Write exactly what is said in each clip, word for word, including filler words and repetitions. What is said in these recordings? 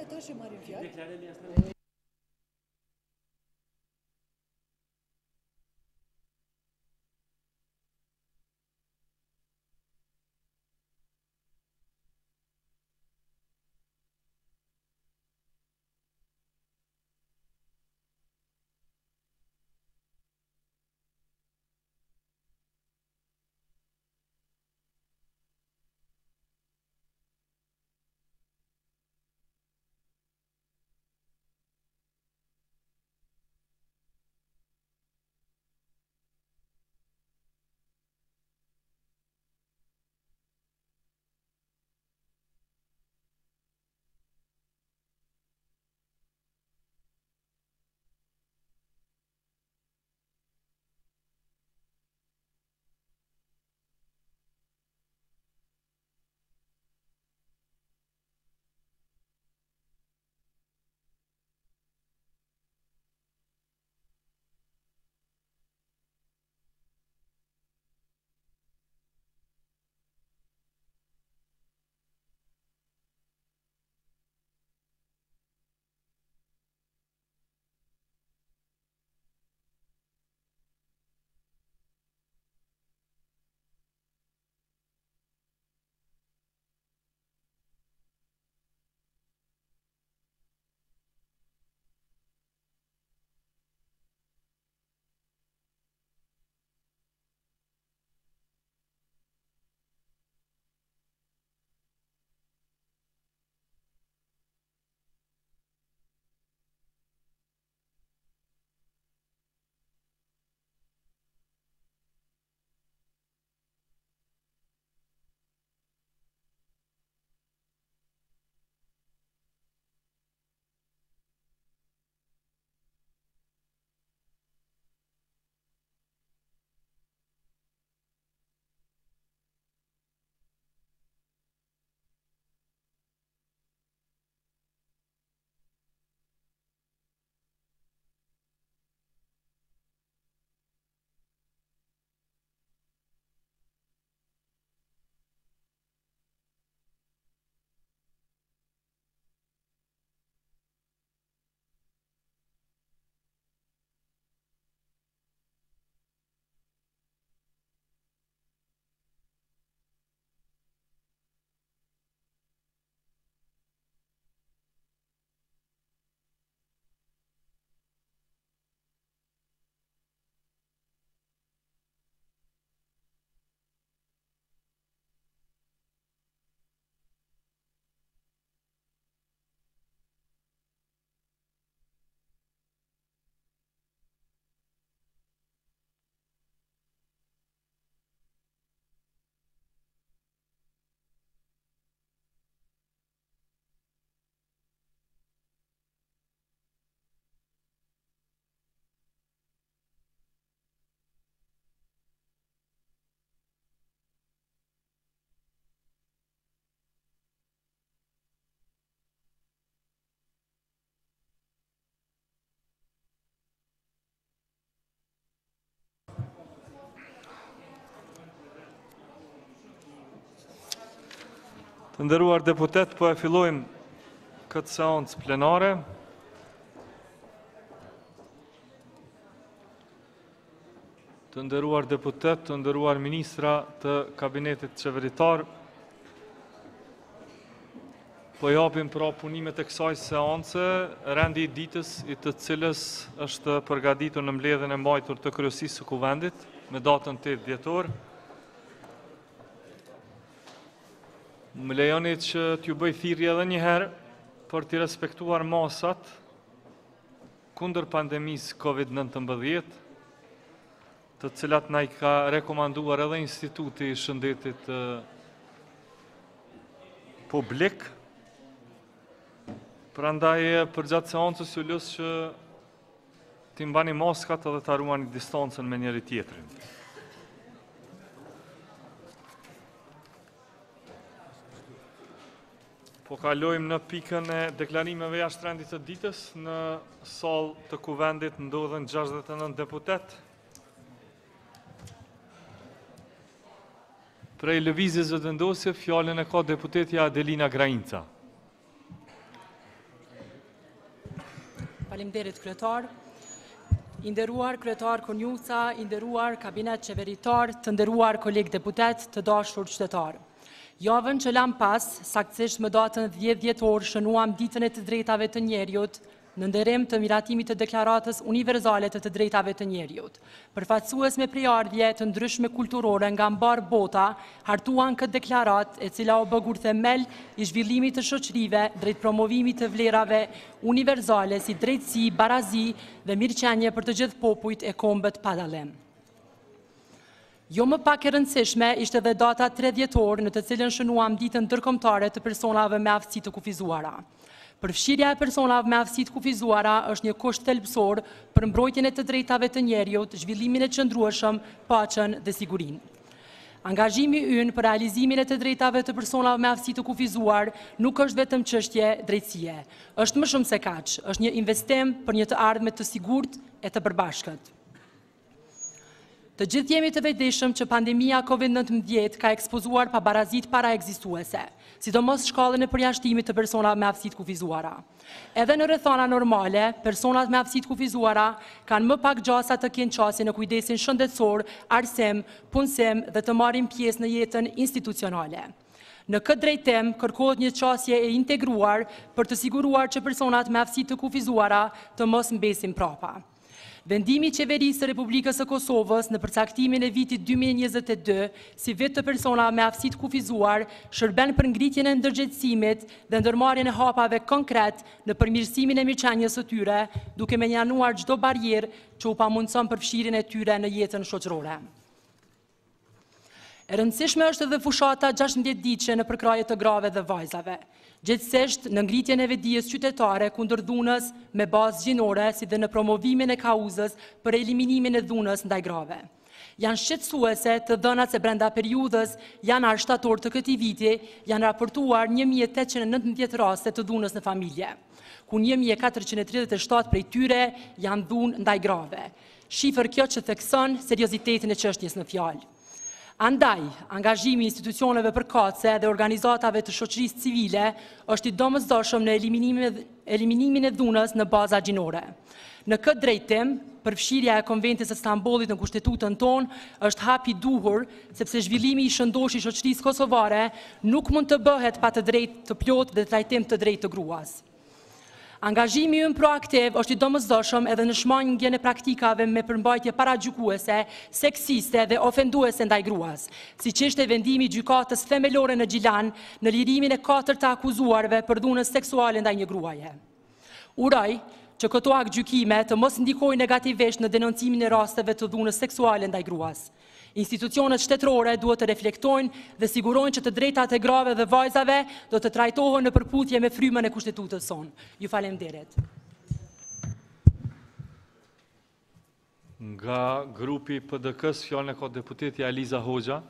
tash e marrim fjalë. Të nderuar deputet, po e fillojmë këtë seancë plenare. Të nderuar deputet, të nderuar ministra të kabinetit qeveritar, po japim pra punimet e kësaj seance, rendi i ditës i të cilës është përgatitur në mbledhjen e mbajtur të kryesisë së kuvendit me datën tetë dhjetor. Më lejoni që t'ju bëj thirrje edhe një herë për t'i respektuar masat kundër pandemisë Covid nëntëmbëdhjetë, të cilat na i ka rekomanduar edhe Instituti i Shëndetit Publik. Prandaj përgjatë seancës ju lus që t'i mbani maskat edhe ta ruani distancën me njëri tjetrin. Po kalojmë në pikën e deklarimeve jashtë rendit të ditës. Në sallë të kuvendit ndodhen gjashtëdhjetë e nëntë deputet. Prej lëvizjes vendosje, fjalën e ka deputetja Adelina Grainca. Faleminderit kryetar. I nderuar kryetar Konjuca, i nderuar kabinet qeveritar, të nderuar kolegë deputet, të dashur qytetar. Javën që lam pas, saktësisht më datën dhjetë dhjetor, shënuam ditën e të drejtave të njerëzit në nderim të miratimit të deklaratës univerzale të të drejtave të njerëzit. Përfaqësues me prejardhje të ndryshme kulturore nga mbar bota hartuan këtë deklaratë, e cila u bë themel i zhvillimit të shoqërive drejt promovimit të vlerave univerzale si drejtësi, barazi dhe mirëqenie për të gjithë popujt e kombët pa dallim. Jo më pak e rëndësishme ishte dhe data tre dhjetor në të cilën shënuam ditën ndërkombëtare të personave me aftësi të kufizuara. Përfshirja e personave me aftësi të kufizuara është një kusht thelbësor për mbrojtjen e të drejtave të njerëzit, zhvillimin e qëndrueshëm, paqen dhe sigurinë. Angazhimi ynë për realizimin e të drejtave të personave me aftësi të kufizuar nuk është vetëm çështje drejtësie. Është më shumë se kaq, është një investim për një të ardhme të sigurt e të përbashkët. Të gjithë jemi të vetëdijshëm që pandemia COVID nëntëmbëdhjetë ka ekspozuar pabarazit para ekzistuese, sidomos shkallën e përjashtimit të personave me aftësi të kufizuara. Edhe në rrethana normale, personat me aftësi të kufizuara kanë më pak gjasa të kenë qasje në kujdesin shëndetësor, arsim, punësim dhe të marrin pjesë në jetën institucionale. Në këtë drejtim, kërkohet një qasje e integruar për të siguruar që personat me aftësi të kufizuara të mos mbesin prapa. Vendimi i Qeverisë së Republikës së Kosovës në përcaktimin e vitit dy mijë e njëzet e dy si vit të personave me aftësi të kufizuar shërben për ngritjen e ndërgjegjësimit dhe ndërmarrjen e hapave konkret në përmirësimin e mirëqenies së tyre, duke menjanuar çdo barrierë që u pamundson përfshirjen e tyre në jetën shoqërore. E rëndësishme është edhe fushata gjashtëdhjetë ditëshe në përkraje të grave dhe vajzave, gjithsesi në ngritjen e vetdijes qytetare kundër dhunës me bazë gjinore, si dhe në promovimin e kauzës për eliminimin e dhunës ndaj grave. Janë shqetësuese të dhënat se brenda periudhës janar shtator të këtij viti janë raportuar një mijë e tetëqind e nëntëmbëdhjetë raste të dhunës në familje, ku një mijë e katërqind e tridhjetë e shtatë prej tyre janë dhunë ndaj grave. Shifër kjo që thekson seriozitetin e çështjes në fjalë. Andaj, angazhimi i institucioneve përkatëse dhe organizatave të shoqërisë civile është i domosdoshëm në eliminimin e dhunës në baza gjinore. Në këtë drejtim, përfshirja e Konventit të Stambollit në Kushtetutën tonë është hap i duhur, sepse zhvillimi i shëndosh i shoqërisë kosovare nuk mund të bëhet pa të drejtë të plotë dhe trajtim të drejtë të gruas. Angazhimi ynë proaktiv është i domosdoshëm edhe në shmangjen e praktikave me përmbajtje paragjykuese, seksiste dhe ofenduese ndaj gruas, siç ishte vendimi i gjykatës themelore në Gjilan në lirimin e katër të akuzuarve për dhunën seksuale ndaj një gruaje. Uroj që këto aktgjykime të mos ndikojnë negativisht në denoncimin e rasteve të dhunës seksuale ndaj gruas. Institucionet shtetërore duhet të reflektojnë dhe sigurojnë që të drejtat e grave dhe vajzave do të trajtohen në përputhje me frymën e Kushtetutës sonë. Ju faleminderit. Nga grupi P D K-s fjalën e ka deputetja Eliza Hoxha.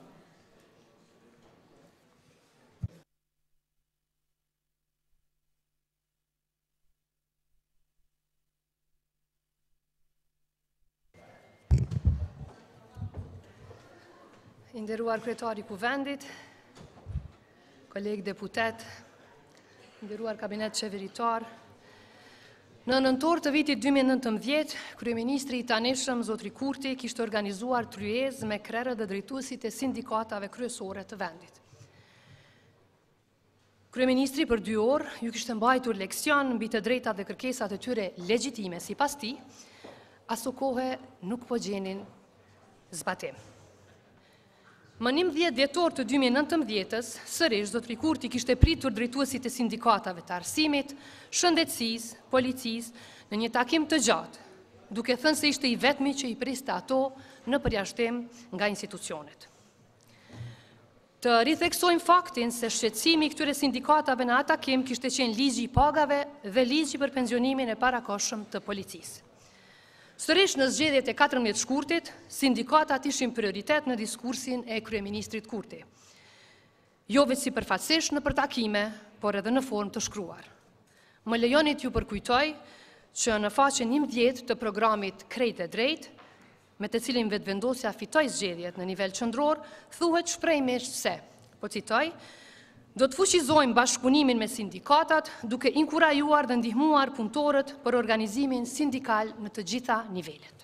I nderuar kryetari i Kuvendit, kolegë deputet, i nderuar kabinet qeveritar, në nëntor të vitit dy mijë e nëntëmbëdhjetë, kryeministri i tanishëm Zotri Kurti kishte organizuar tryezë me krerët dhe drejtuesit e sindikatave kryesore të vendit. Kryeministri për dy orë ju kishte mbajtur leksion mbi të drejtat dhe kërkesat e tyre legjitime sipas tij, aso kohë nuk po gjenin zbatim. Më njëmbëdhjetë dhjetor të dy mijë e nëntëmbëdhjetës, sërish Zotri Kurti kishte pritur drejtuesit e sindikatave të arsimit, shëndetësisë, policisë në një takim të gjatë, duke thënë se ishte i vetmi që i priste ato në përjashtim nga institucionet. Të ritheksojmë faktin se shqetësimi i këtyre sindikatave në atë takim kishte qenë ligji i pagave dhe ligji për pensionimin e parakohshëm të policisë. Sërish në zgjedhjet e katërmbëdhjetë shkurtit, sindikatat ishin prioritet në diskursin e kryeministrit Kurti. Jo veç si përfaqësisht në përtakime, por edhe në formë të shkruar. Më lejonit ju përkujtoj që në faqen njëmbëdhjetë të programit Krejt e Drejt, me të cilin vetëvendosja fitoi zgjedhjet në nivel qendror, thuhet shprehjesht se, po citoj, Do të fuqizojmë bashkëpunimin me sindikatat, duke inkurajuar dhe ndihmuar punëtorët për organizimin sindikal në të gjitha nivelet.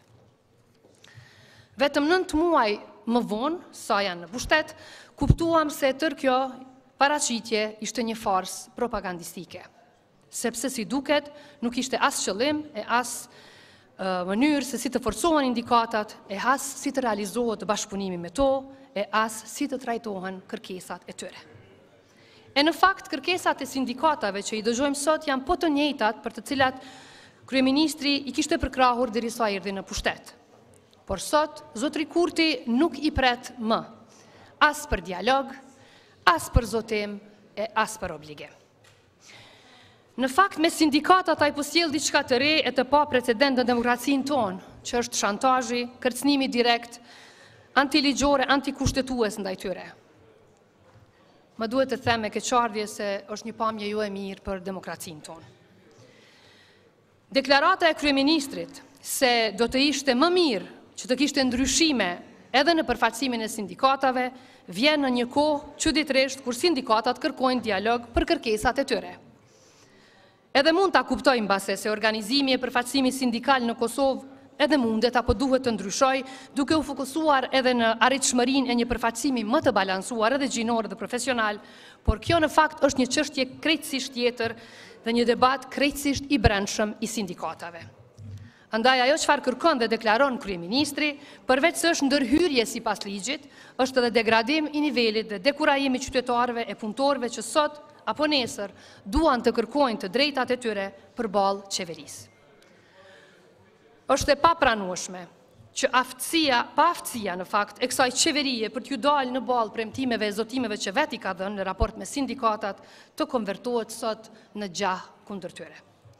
Vetëm nëntë muaj më vonë, sa janë në pushtet, kuptuam se tërë kjo paraqitje ishte një farsë propagandistike, sepse si duket nuk ishte as qëllim e as uh, mënyrë se si të forcohen indikatat, e as si të realizohet bashkëpunimi me to, e as si të trajtohen kërkesat e tyre. E në fakt, kërkesat e sindikatave që i dëgjojmë sot janë po të njëjtat për të cilat kryeministri i kishte përkrahur derisa erdhi në pushtet. Por sot, zotri Kurti nuk i pret më, as për dialog, as për zotim e as për obligim. Në fakt, me sindikatat ai po sjell diçka të re e të pa precedent në demokracinë tonë, që është shantazhi, kërcënimi direkt, antiligjore, antikushtetues ndaj tyre. Më duhet të them me keqardhje se është një pamje jo e mirë për demokracinë tonë. Deklarata e kryeministrit se do të ishte më mirë që të kishte ndryshime edhe në përfaqësimin e sindikatave vjen në një kohë çuditërisht kur sindikatat kërkojnë dialog për kërkesat e tyre. Edhe mund ta kuptojmë mbase se organizimi e përfaqësimit sindikal në Kosovë edhe mundet apo duhet të ndryshoj, duke u fokusuar edhe në arritshmërinë e një përfaqësimi më të balancuar edhe gjinor dhe profesional, por kjo në fakt është një çështje krejtësisht tjetër dhe një debat krejtësisht i brendshëm i sindikatave. Andaj ajo çfarë kërkon dhe deklaron kryeministri, përveç se është ndërhyrje sipas ligjit, është edhe degradim i nivelit dhe dekurajim i qytetarëve e punëtorëve që sot apo nesër duan të kërkojnë të drejtat e tyre përballë qeverisë. Është e papranueshme që aftësia, pa aftësia në fakt, e kësaj qeverie për t'ju dalë në balë premtimeve e zotimeve që veti ka dhënë në raport me sindikatat, të konvertohet sot në gjah kundër tyre.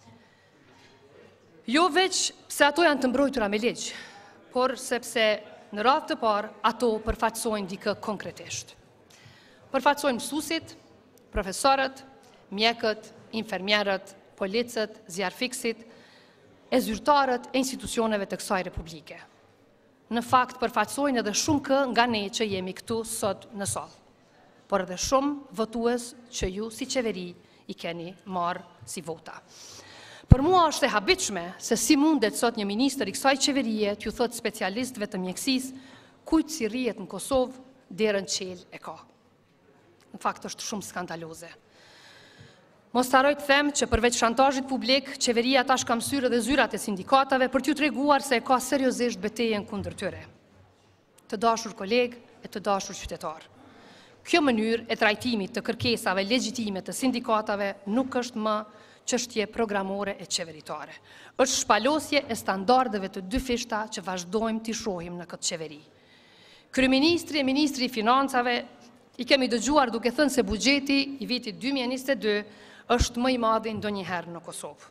Jo veç pse ato janë të mbrojtura me ligj, por sepse në radhë të parë ato përfaqësojnë dikë konkretisht. Përfaqësojnë mësuesit, profesorët, mjekët, infermierët, policët, zjarfiksit, e zyrtarët e institucioneve të kësaj republike. Në fakt përfaqësojnë edhe shumë kë nga ne që jemi këtu sot në sallë, por edhe shumë votues që ju si qeveri i keni marrë si vota. Për mua është e habitshme se si mundet sot një ministër i kësaj qeverie t'ju thot specialistëve të mjekësisë kujt si rrihet në Kosovë derën qel e ka. Në fakt është shumë skandaloze. Mos haroj të them që përveç shantazhit publik, qeveria tash ka mësyrë edhe zyrat e sindikatave për t'ju treguar se e ka seriozisht betejën kundër tyre. Të dashur kolegë e të dashur qytetar. Kjo mënyrë e trajtimit të kërkesave legjitime të sindikatave nuk është më çështje programore e qeveritare. Është shpalosje e standardeve të dy fishta që vazhdojmë t'i shohim në këtë qeveri. Kryeministri e Ministri i Financave i kemi dëgjuar duke thënë se buxheti i vitit dy mijë e njëzet e dy është më i madhi ndonjëherë në Kosovë.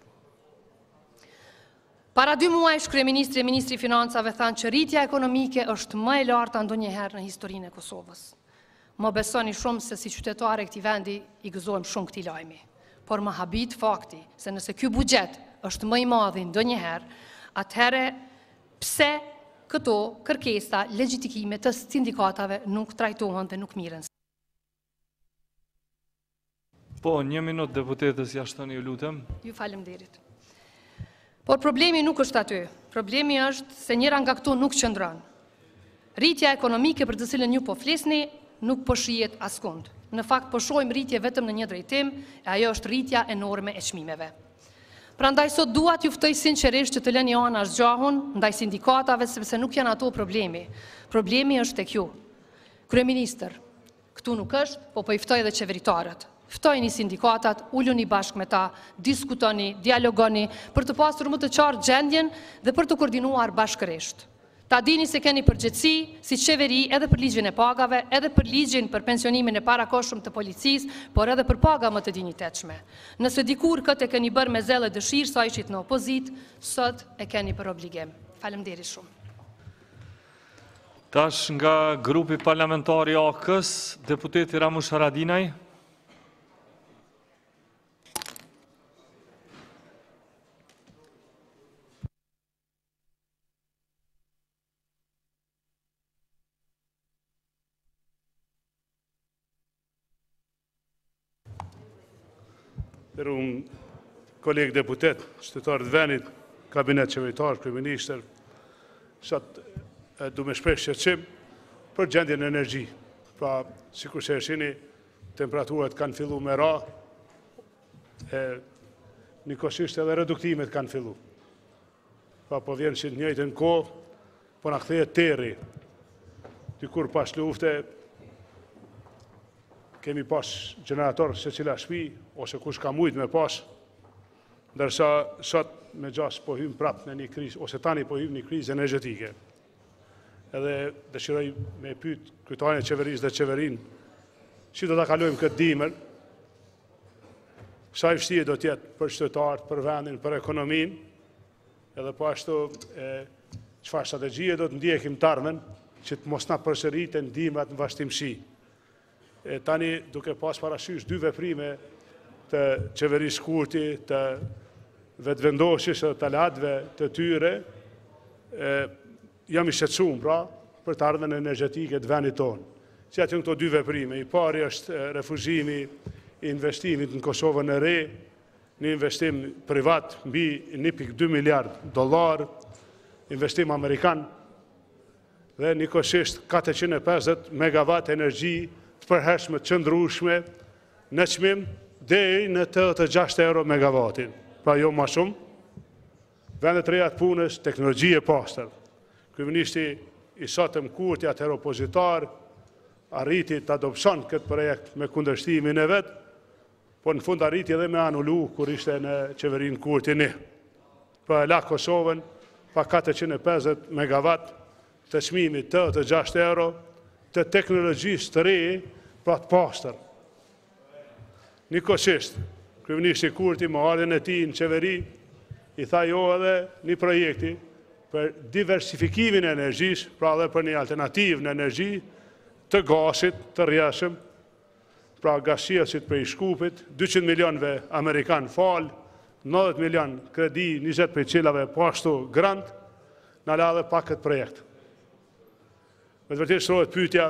Para dy muajsh, kryeministri e Ministri i Financave thanë që rritja ekonomike është më e larta ndonjëherë në historinë e Kosovës. Më besoni shumë se si qytetare e këtij vendi i gëzojmë shumë këtij lajmi. Por më habit fakti se nëse ky buxhet është më i madhi ndonjëherë, atëherë pse këto kërkesa legjitimime të sindikatave nuk trajtohen dhe nuk miren? Po, një minut deputetës jashtëni, ju lutem. Ju falemnderit. Por problemi nuk është aty. Problemi është se njëra nga këto nuk qëndron. Rritja ekonomike për të cilën ju po flisni nuk po shihet askund. Në fakt po shohim rritje vetëm në një drejtim, e ajo është rritja enorme e çmimeve. Prandaj sot dua t'ju ftoj sinqerisht që të lëni anash gjahun ndaj sindikatave sepse nuk janë ato problemi. Problemi është tek ju. Kryeministër, këtu nuk është, po po i ftoj edhe qeveritarët. Ftojni sindikatat, uluni bashkë me ta, diskutoni, dialogoni, për të pasur më të qartë gjendjen dhe për të koordinuar bashkërisht. Ta dini se keni përgjegjësi si qeveri edhe për ligjin e pagave, edhe për ligjin për pensionimin e parakohshëm të policisë, por edhe për paga më të dinjitetshme. Nëse dikur këtë e keni bërë me zell e dëshirë sa ishit në opozit, sot e keni për obligim. Faleminderit shumë. Tash nga grupi parlamentar i A K-s, deputeti Ramush Haradinaj. nderuar kolegë deputet, qytetarë të vendit, kabinet qeveritar, kryeministër, sot e du me shpreh shqetësim për gjendjen e energji. Pra, sikur se e shihni, temperaturat kanë fillu me ra, e njëkohësisht edhe reduktimet kanë fillu. Pra, po vjen që të njëjtën kohë, po na kthehet terri. Dikur pas lufte, kemi pas generator se cila shtëpi, ose kush ka mujt me pas, ndërsa sot me gjas po hym prap në një krizë, ose tani po hym një krizë energjetike. Edhe dëshiroj me pyet kryetarin e qeverisë dhe qeverinë, si do ta kalojmë këtë dimër, sa i vështirë do të jetë për qytetarët, për vendin, për ekonominë, edhe po ashtu çfarë strategjie do të ndjekim të ardhmen që të mos na përsëriten dimrat në vazhdimsi. E tani duke pas parasysh dy veprime të qeverisë Kurti, të vetëvendosjes së talatëve të tyre, e, jam i shqetësuar pra për të ardhmen energjetike të vendit tonë. Si aty këto dy veprime, i pari është refuzimi i investimit në Kosovën e re, një investim privat mbi një pikë dy miliard dollar, investim amerikan, dhe njëkohësisht katërqind e pesëdhjetë megawatt energji të përhershme të qëndrueshme në çmim deri në tetëdhjetë e gjashtë euro megavatin. Pra jo më shumë. Vendet reja të punës, teknologji e pastër. Kryeministri i sotëm Kurti, atëherë opozitar, arriti të adopson këtë projekt me kundërshtimin e vet, po në fund arriti edhe me anulu kur ishte në qeverinë Kurti një. Pra e la Kosovën pa katërqind e pesëdhjetë megawatt të çmimit tetëdhjetë e gjashtë euro të teknologjisë të re pra të pastër. Njëkohësisht, kryeministri Kurti me ardhen e tij në qeveri i tha jo edhe një projekti për diversifikimin e energjisë, pra edhe për një alternativë në energji të gasit të rrjedhshëm, pra gasqesit për i Shkupit, dyqind milionëve amerikan fal, nëntëdhjetë milion kredi, njëzet për cilave po ashtu grant, na la edhe pak këtë projekt. Me të vërtetë shtrohet pyetja,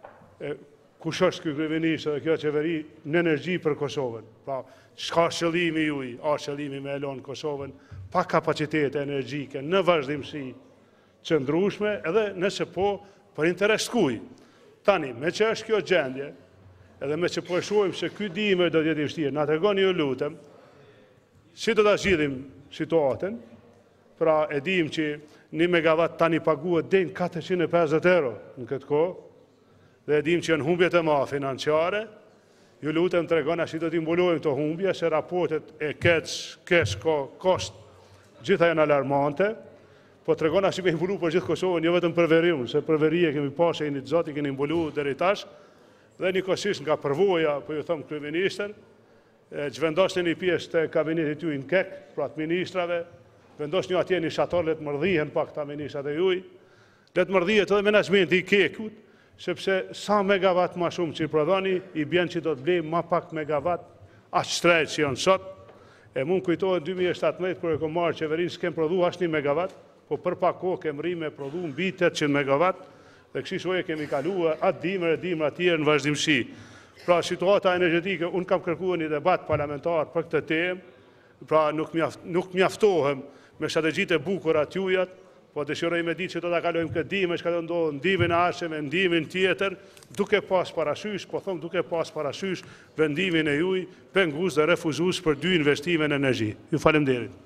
kush është ky kryeminist dhe kjo qeveri në energji për Kosovën? Pra, çka qëllimi juaj? A qëllimi me elon Kosovën pa kapacitete energjike në vazhdimsi qëndrueshme, edhe nëse po për interes kuj. Tani, me që është kjo gjendje, edhe me që po e shohim se ky dimër do të jetë i vështirë, na tregoni ju lutem, si do ta zgjidhim situatën? Pra, e dim që një megawatt tani paguhet deri në katërqind e pesëdhjetë euro në këtë kohë, dhe e dim që janë humbjet e mëdha financiare. Ju lutem tregona si do t'i mbulojmë këto humbje, se raportet e KEC, KESCO, KOST, gjitha janë alarmante, po tregona si me mbulu për gjithë Kosovën, jo vetëm për veriun, se për veri e kemi pasë e një zoti keni mbulu deri tash, dhe njëkohësisht nga përvoja, po ju them kryeministër, që vendosni një pjesë të kabinetit juaj në kek, pra të ministrave, vendosni atje një shator, le të mërdhihen pak ta ministrat e juaj, le të mërdhihet edhe menaxhmenti i kekut, sepse sa megawatt ma shumë që i prodhoni, i bjen që do të blejmë ma pak megawatt, aq shtrejt që janë sot. E mund kujtohet dy mijë e shtatëmbëdhjetë, kër e kom marrë qeverinë, s'kem prodhu as një megawatt, po për pak kohë kem rri me prodhu mbi tetëqind megawatt, dhe kësi shoje kemi kaluar atë dimër e dimër atjerë në vazhdimsi. Pra, situata energjetike, unë kam kërkuar një debat parlamentar për këtë temë, pra nuk mjaftohem me strategjitë e bukura të jujat, po dëshiroj me ditë që do ta kalojmë këtë dimër, çka do ndodhë ndimin e ardhshëm, ndimin tjetër, duke pas parasysh, po them duke pas parasysh vendimin e juaj pengues dhe refuzues për dy investime në energji. Ju faleminderit.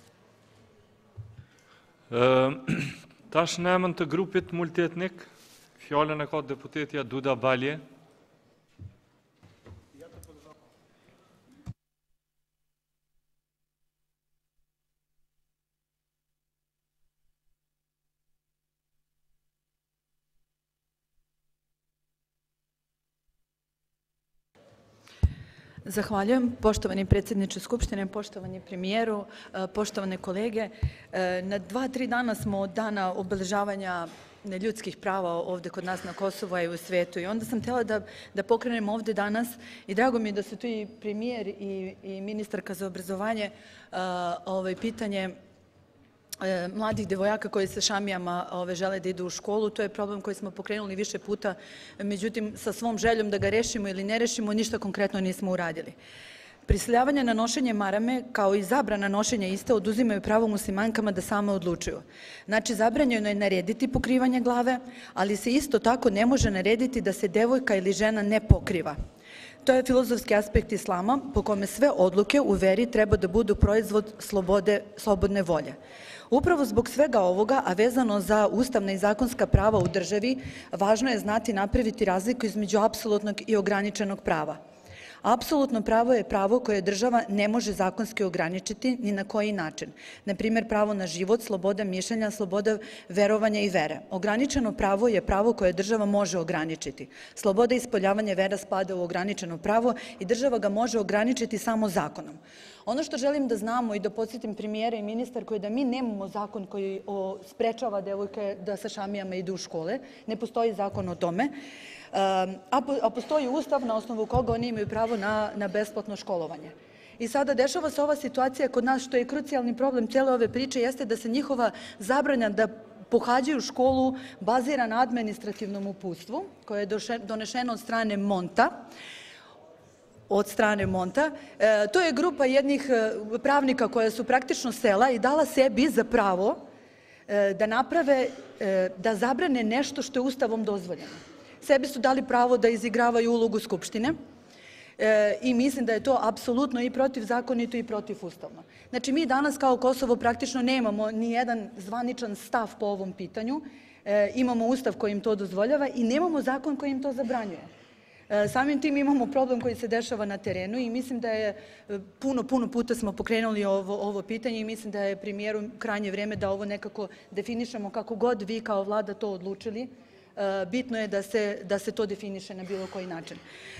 Tash në emër të grupit multietnik, fjalën e ka deputetja Duda Balje. Zahvaljujem, poštovani predsjedniče Skupštine, poštovani premijeru, poštovane kolege. Na dva, tri dana smo od dana obeležavanja ljudskih prava ovdje kod nas na Kosovu i u svijetu. I onda sam htjela da, da pokrenem ovdje danas i drago mi je da su tu i premijer i, i ministarka za obrazovanje ovaj, pitanje mladih devojaka koji sa šamijama ove, žele da idu u školu. To je problem koji smo pokrenuli više puta, međutim sa svom željom da ga rešimo ili ne rešimo, ništa konkretno nismo uradili. Prisiljavanje na nošenje marame, kao i zabrana nošenja iste, oduzimaju pravo muslimankama da same odlučuju. Znači, zabranjeno je narediti pokrivanje glave, ali se isto tako ne može narediti da se devojka ili žena ne pokriva. To je filozofski aspekt islama, po kome sve odluke u veri treba da budu proizvod slobode, slobodne volje. Upravo zbog svega ovoga, a vezano za ustavna i zakonska prava u državi, važno je znati napraviti razliku između apsolutnog i ograničenog prava. Apsolutno pravo je pravo koje država ne može zakonski ograničiti ni na koji način. Na primjer, pravo na život, sloboda mišljenja, sloboda verovanja i vere. Ograničeno pravo je pravo koje država može ograničiti. Sloboda ispoljavanja vera spada u ograničeno pravo i država ga može ograničiti samo zakonom. Ono što želim da znamo i da podsjetim premijera i ministarku je da mi nemamo zakon koji sprečava devojke da sa šamijama idu u škole. Ne postoji zakon o tome. A postoji ustav na osnovu koga oni imaju pravo na besplatno školovanje. I sada dešava se ova situacija kod nas, što je krucijalni problem cijele ove priče, jeste da se njihova zabrana da pohađaju školu bazira na administrativnom uputstvu, koje je donešeno od strane Monta, od strane Monta. To je grupa jednih pravnika koja su praktično sela i dala sebi za pravo da naprave, da zabrane nešto što je ustavom dozvoljeno. Sebi su dali pravo da izigravaju ulogu Skupštine i mislim da je to apsolutno i protivzakonito i protivustavno. Znači, mi danas kao Kosovo praktično nemamo ni jedan zvaničan stav po ovom pitanju, imamo ustav koji im to dozvoljava i nemamo zakon koji im to zabranjuje. Samim tim imamo problem koji se dešava na terenu i mislim da je puno, puno puta smo pokrenuli ovo pitanje i mislim da je premijeru krajnje vreme da ovo nekako definišemo kako god vi kao vlada to odlučili. Bitno je da se to definiše na bilo koji način.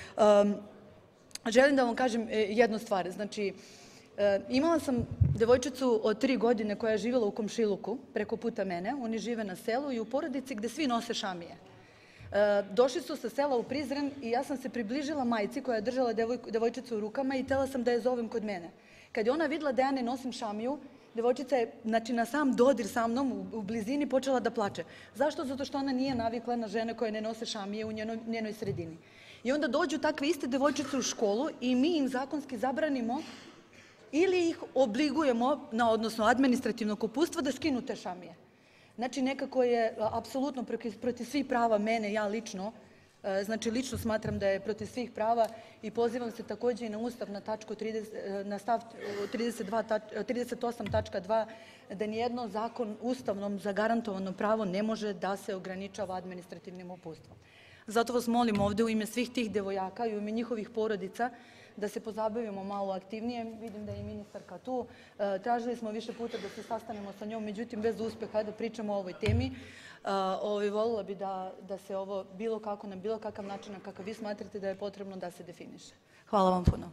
Želim da vam kažem jednu stvar. Znači, imala sam devojčicu od tri godine koja je živjela u komšiluku preko puta mene. Oni žive na selu i u porodici gde svi nose šamije. Došli su sa sela u Prizren i ja sam se približila majci koja je držala devojčicu u rukama i tela sam da je zovem kod mene. Kad je ona videla da ja ne nosim šamiju, devojčica je, znači, na sam dodir sa mnom u blizini počela da plače. Zašto? Zato što ona nije navikla na žene koje ne nose šamije u njenoj sredini. I onda dođu takve iste devojčice u školu i mi im zakonski zabranimo ili ih obligujemo, odnosno administrativnog uputstva, da skinu te šamije. Znači, nekako je apsolutno protiv svih prava mene, ja lično, znači, lično smatram da je protiv svih prava i pozivam se također i na ustav na stav trideset osam tačka dva da nijedno zakon ustavnom zagarantovano pravo ne može da se ograničava administrativnim uputstvom. Zato vas molim ovde u ime svih tih devojaka i u ime njihovih porodica da se pozabavimo malo aktivnije. Vidim da je i ministarka tu. Tražili smo više puta da se sastanemo sa njom, međutim bez uspeha da pričamo o ovoj temi. Voljela bi da se ovo bilo kako, na bilo kakav način, na kakav vi smatrate da je potrebno da se definiše. Hvala vam puno.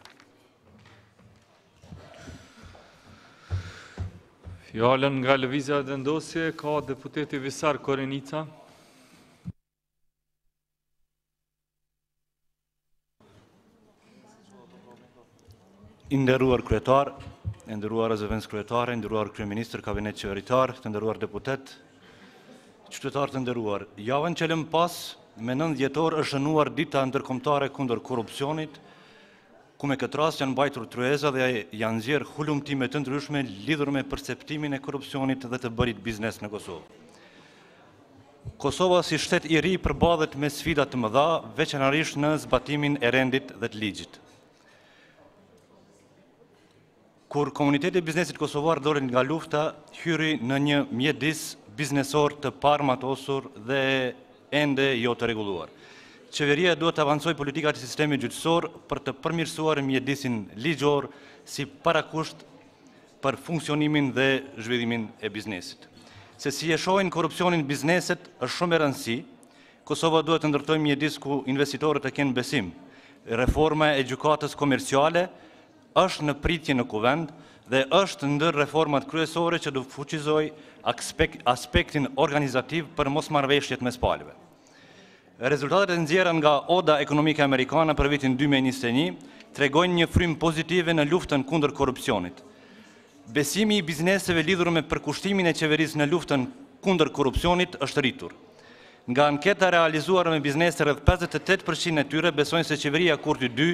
Fjallën nga Lëvizja dhe Ndosje ka deputeti Visar Korenica. I nderuar kryetar, i nderuar zëvendës kryetare, i nderuar kryeministër, kabinet qeveritar, të nderuar deputet, qytetarë të nderuar. Javën që lëm pas, me nëntë dhjetor është shënuar dita ndërkombëtare kundër korrupsionit, ku me këtë rast janë mbajtur tryeza dhe janë nxjerrë hulumtime të ndryshme lidhur me perceptimin e korrupsionit dhe të bërit biznes në Kosovë. Kosova si shtet i ri përbadhet me sfida të mëdha, veçanërisht në zbatimin e rendit dhe të ligjit. Kur komuniteti i biznesit kosovar doli nga lufta, hyri në një mjedis biznesor të parmatosur dhe ende jo të rregulluar. Qeveria duhet të avancojë politikat e sistemit gjyqësor për të përmirësuar mjedisin ligjor si parakusht për funksionimin dhe zhvillimin e biznesit. Se si e shohin korrupsionin bizneset është shumë e rëndësi, Kosova duhet të ndërtojë mjedis ku investitorët të kenë besim. Reforma e gjykatës komerciale është në pritje në kuvend dhe është ndër reformat kryesore që do fuqizoj aspektin organizativ për mosmarrëveshjet mes palëve. Rezultatet e nxjerra nga Oda Ekonomike Amerikane për vitin dy mijë e njëzet e një tregojnë një frymë pozitive në luftën kundër korrupsionit. Besimi i bizneseve lidhur me përkushtimin e qeverisë në luftën kundër korrupsionit është rritur. Nga anketa realizuar me biznese, rreth pesëdhjetë e tetë përqind e tyre besojnë se qeveria Kurti dy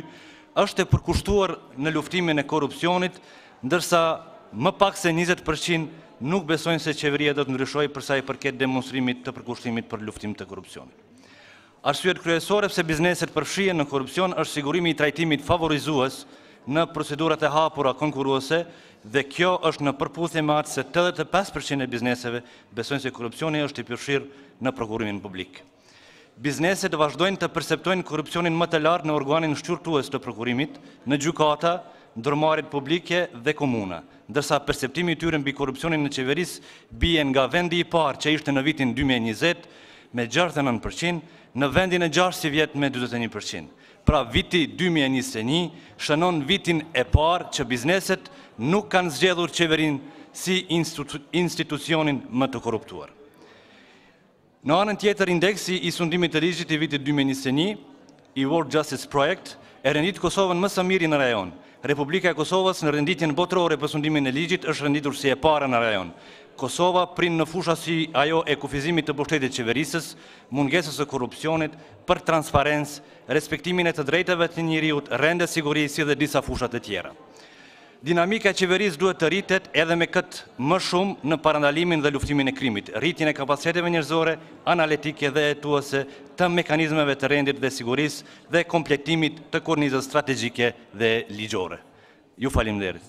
është e përkushtuar në luftimin e korrupsionit, ndërsa më pak se njëzet përqind nuk besojnë se qeveria do të ndryshojë për sa i përket demonstrimit të përkushtimit për luftim të korrupsionit. Arsyet kryesore pse bizneset përfshihen në korrupsion është sigurimi i trajtimit favorizues në procedurat e hapura konkurruese dhe kjo është në përputhje me atë se tetëdhjetë e pesë përqind e bizneseve besojnë se korrupsioni është i përfshirë në prokurimin publik. Bizneset vazhdojnë të perceptojnë korrupsionin më të lartë në organin shqyrtues të prokurimit, në gjykata, ndërmarrjet publike dhe komuna, ndërsa perceptimi i tyre mbi korrupsionin në qeverisë bie nga vendi i parë që ishte në vitin dy mijë e njëzet me gjashtëdhjetë e nëntë përqind, në vendin e gjashtë si vjet me dyzet e një përqind. Pra viti dy mijë e njëzet e një shënon vitin e parë që bizneset nuk kanë zgjedhur qeverinë si institucionin më të korruptuar. Në anën tjetër, indeksi i sundimit të ligjit i vitit dy mijë e njëzet e një, i World Justice Project, e rendit Kosovën më së miri në rajon. Republika e Kosovës në renditjen botërore për sundimin e ligjit është renditur si e para në rajon. Kosova prin në fusha si ajo e kufizimit të pushtetit qeverisës, mungesës së korrupsionit, për transparencë, respektimin e të drejtave të njeriut, rende sigurisë dhe disa fushat e tjera. Dinamika e qeverisë duhet të rritet edhe me këtë më shumë në parandalimin dhe luftimin e krimit, rritjen e kapaciteteve njerëzore, analitike dhe hetuese të mekanizmeve të rendit dhe sigurisë dhe kompletimit të kornizës strategjike dhe ligjore. Ju faleminderit.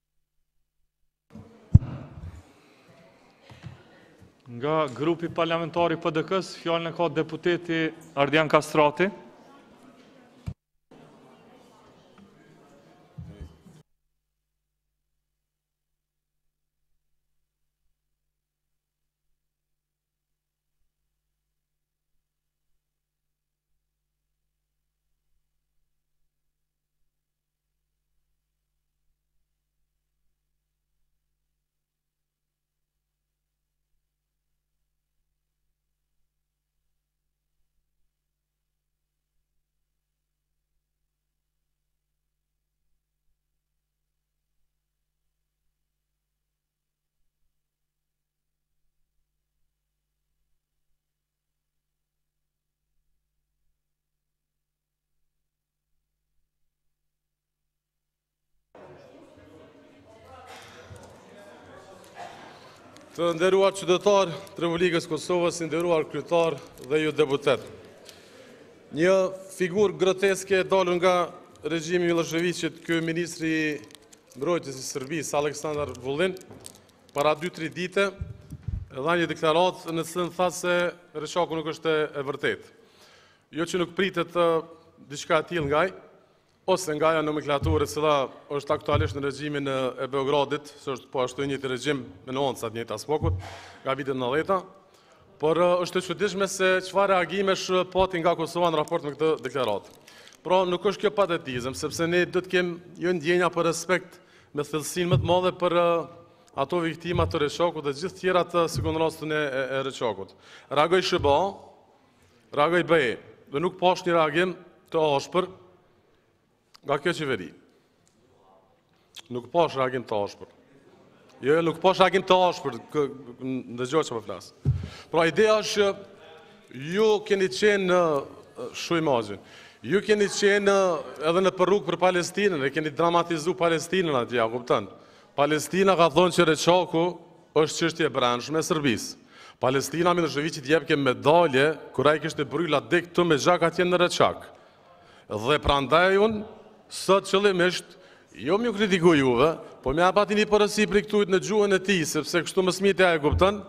Nga grupi parlamentari P D K-s, fjalën e ka deputeti Ardian Kastrati. Të nderuar qytetar të Republikës Kosovës, nderuar kryetar dhe ju deputet. Një figurë groteske dalur nga regjimi Miloševićit, ky ministri i mbrojtjes i Serbisë, Aleksandar Vulin, para dy tre dite, dha një deklaratë në cilën tha se Reshaku nuk është e vërtetë. Jo që nuk pritet diçka e tillë nga ai, ose nga ajo nomenklaturë e cila është aktualisht në regjimin e Beogradit, se është po ashtu njëjti regjim me në onca të njëjta smokut, nga vitet nëntëdhjetë, por është e çuditshme se çfarë reagimesh pati nga Kosova në raport me këtë deklaratë. Pra nuk është kjo patetizëm, sepse ne do të kemi jo ndjenja për respekt me thellësinë më të madhe për ato viktima të Reshakut dhe gjithë tjera të sekond rastin e, e Reshakut. Reagoj S B A, reagoj B E, dhe nuk pash një reagim të ashpër nga kjo qeveri. Nuk pash reagim të ashpër. Jo, nuk pash reagim të ashpër, ndëgjoj që po flas. Pra ideja është ju keni qenë shu imazhin. Ju keni qenë edhe në rrugë për Palestinën, e keni dramatizu Palestinën atje, kupton? Palestina ka thonë që Reshaku është çështje e brendshme e Serbisë. Palestina Miloševićit jep ke medalje kur ai kishte bryla dek këtu me zhak atje në Reshak. Dhe prandaj unë sot qëllimisht, jo më ju kritikuj juve, po më apati një përësi për këtujt në gjuhën e ti, sepse kështu më smitja e kupton,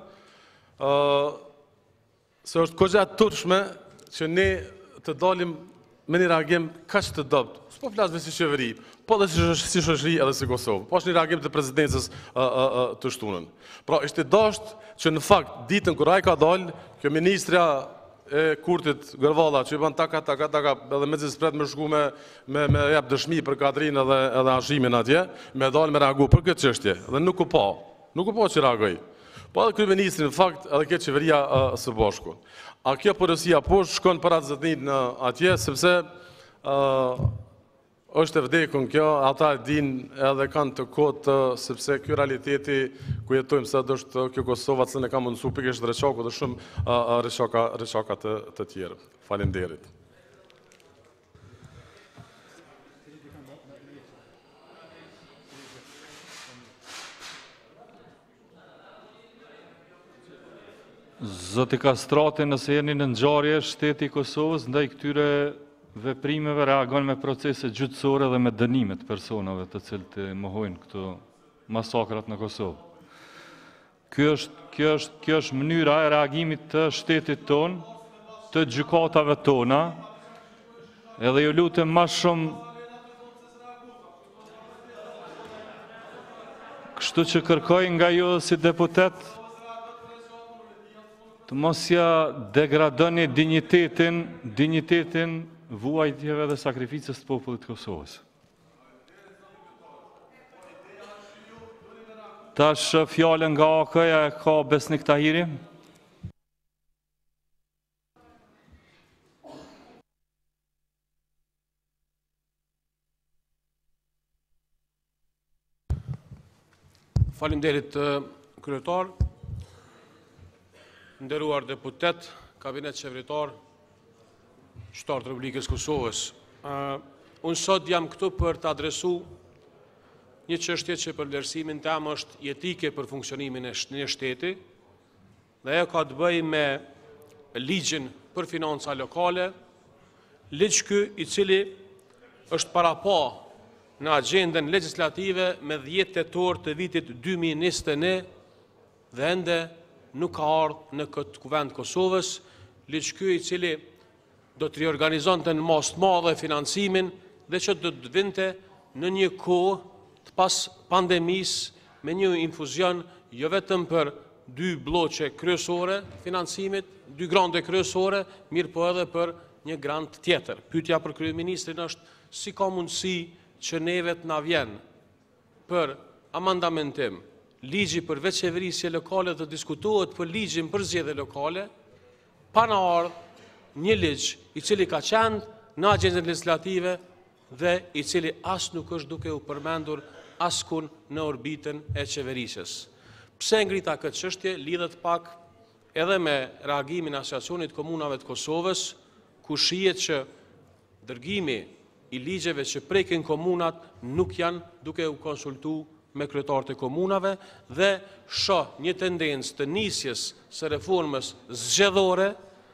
se është kogja të turshme që ne të dalim me një reagim kaq të dopt. S'po flasme si qeveri, po dhe si shoqëri edhe si Kosovë. Po është një reagim të prezidencës të shtunën. Pra, ishte dasht që në fakt, ditën kur ai ka dalë, kjo ministrja e Kurtit Gërvalla, që i ban taka, taka, taka, edhe me zispret me shku me, me, me jep dëshmi për Kadrin edhe, edhe Hashimin atje, me dalë me reagu për këtë qështje, dhe nuk u pa, nuk u pa që reagoj. Po edhe kryeministri në fakt edhe këtë qeveria uh, së bashku. A kjo përësia po shkon për atë zëtnit në atje, sepse uh, është e vdekun kjo, ata e din edhe kanë të kotë, sepse kjo realiteti ku jetojmë sot është kjo Kosova, që ne ka mundësu pikërisht Reshaku dhe shumë uh, Reshaka, Reshaka të, të tjerë. Faleminderit. Zoti Kastrati, nëse jeni në ngjarje, shteti i Kosovës ndaj këtyre veprimeve reagon me procese gjyqësore dhe me dënime të personave të cilët e mohojnë këto masakrat në Kosovë. Kjo është, kjo është, kjo është mënyra e reagimit të shtetit ton, të gjykatave tona, edhe ju lutem më shumë, kështu që kërkoj nga ju si deputet të mos ja degradoni dinjitetin, dinjitetin vuajtjeve dhe sakrificës të popullit të Kosovës. Tash fjallën nga A K-ja e ka Besnik Tahiri. Faleminderit kryetar, nderuar deputet, kabinet qeveritar, qytetar të Republikës Kosovës. Unë sot jam këtu për të adresu një çështje që për vlerësimin tim është jetike për funksionimin e një shteti, dhe ajo ka të bëjë me ligjin për financa lokale, ligj ky i cili është para pa në agjendën legislative me dhjetë tetor të vitit dy mijë e njëzet e një dhe ende nuk ka ardhur në këtë kuvend Kosovës, ligj ky i cili do të riorganizonte në mas të madhe financimin dhe që do të vinte në një kohë të pas pandemisë me një infuzion jo vetëm për dy bloqe kryesore financimit, dy grande kryesore, mirë po edhe për një grand tjetër. Pyetja për kryeministrin është si ka mundësi që neve të na vjen për amandamentim ligji për veçeverisje lokale të diskutohet për ligjin për zgjedhje lokale, pa na ardhur një ligj i cili ka qenë në agjendën legislative dhe i cili as nuk është duke u përmendur askun në orbitën e qeverisjes. Pse ngrita këtë çështje lidhet pak edhe me reagimin e Asociacionit Komunave të Kosovës, ku shihet që dërgimi i ligjeve që prekin komunat nuk janë duke u konsultu me kryetarët e komunave dhe shoh një tendencë të nisjes së reformës zgjedhore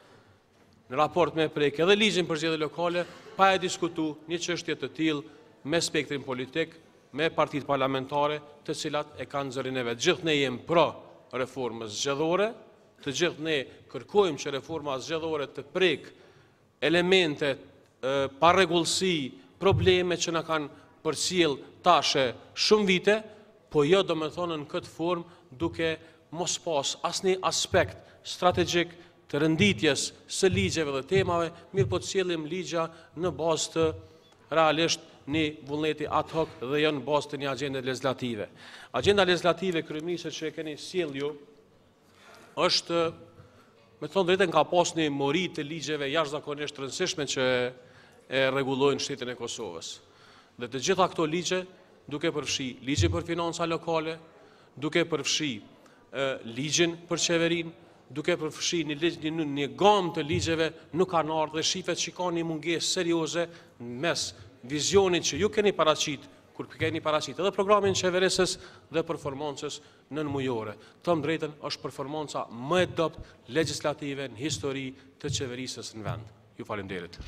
në raport me prek edhe ligjin për zgjedhje lokale, pa e diskutu një çështje të tillë me spektrin politik, me partitë parlamentare, të cilat e kanë zërin e vet. Gjithë ne jemi pro reformës zgjedhore, të gjithë ne kërkojmë që reforma zgjedhore të prek elemente pa rregullsi, probleme që na kanë përcjell tashe shumë vite, po jo do me thonë në këtë formë duke mos pas asnjë aspekt strategjik të renditjes së ligjeve dhe temave, mirë po të sjellim ligja në bazë të realisht një vullneti ad hoc dhe jo në bazë të një agjende legislative. Agjenda legislative kryeministre që e keni sjell ju është, me thonë drejtën, ka pas një mori të ligjeve jashtëzakonisht rëndësishme që e rregullojnë shtetin e Kosovës. Dhe të gjitha këto ligje, duke përfshi ligjin për financa lokale, duke përfshi ligjin për qeverin, duke përfshi një, një, një gamë të ligjeve, nuk kanë ardhur dhe shifet që ka një mungesë serioze mes vizionit që ju keni paraqit, kur keni paraqit edhe programin qeverisës dhe performancës nënmujore. Thëmë drejtën, është performanca më e dobët legislative në histori të qeverisës në vend. Ju faleminderit.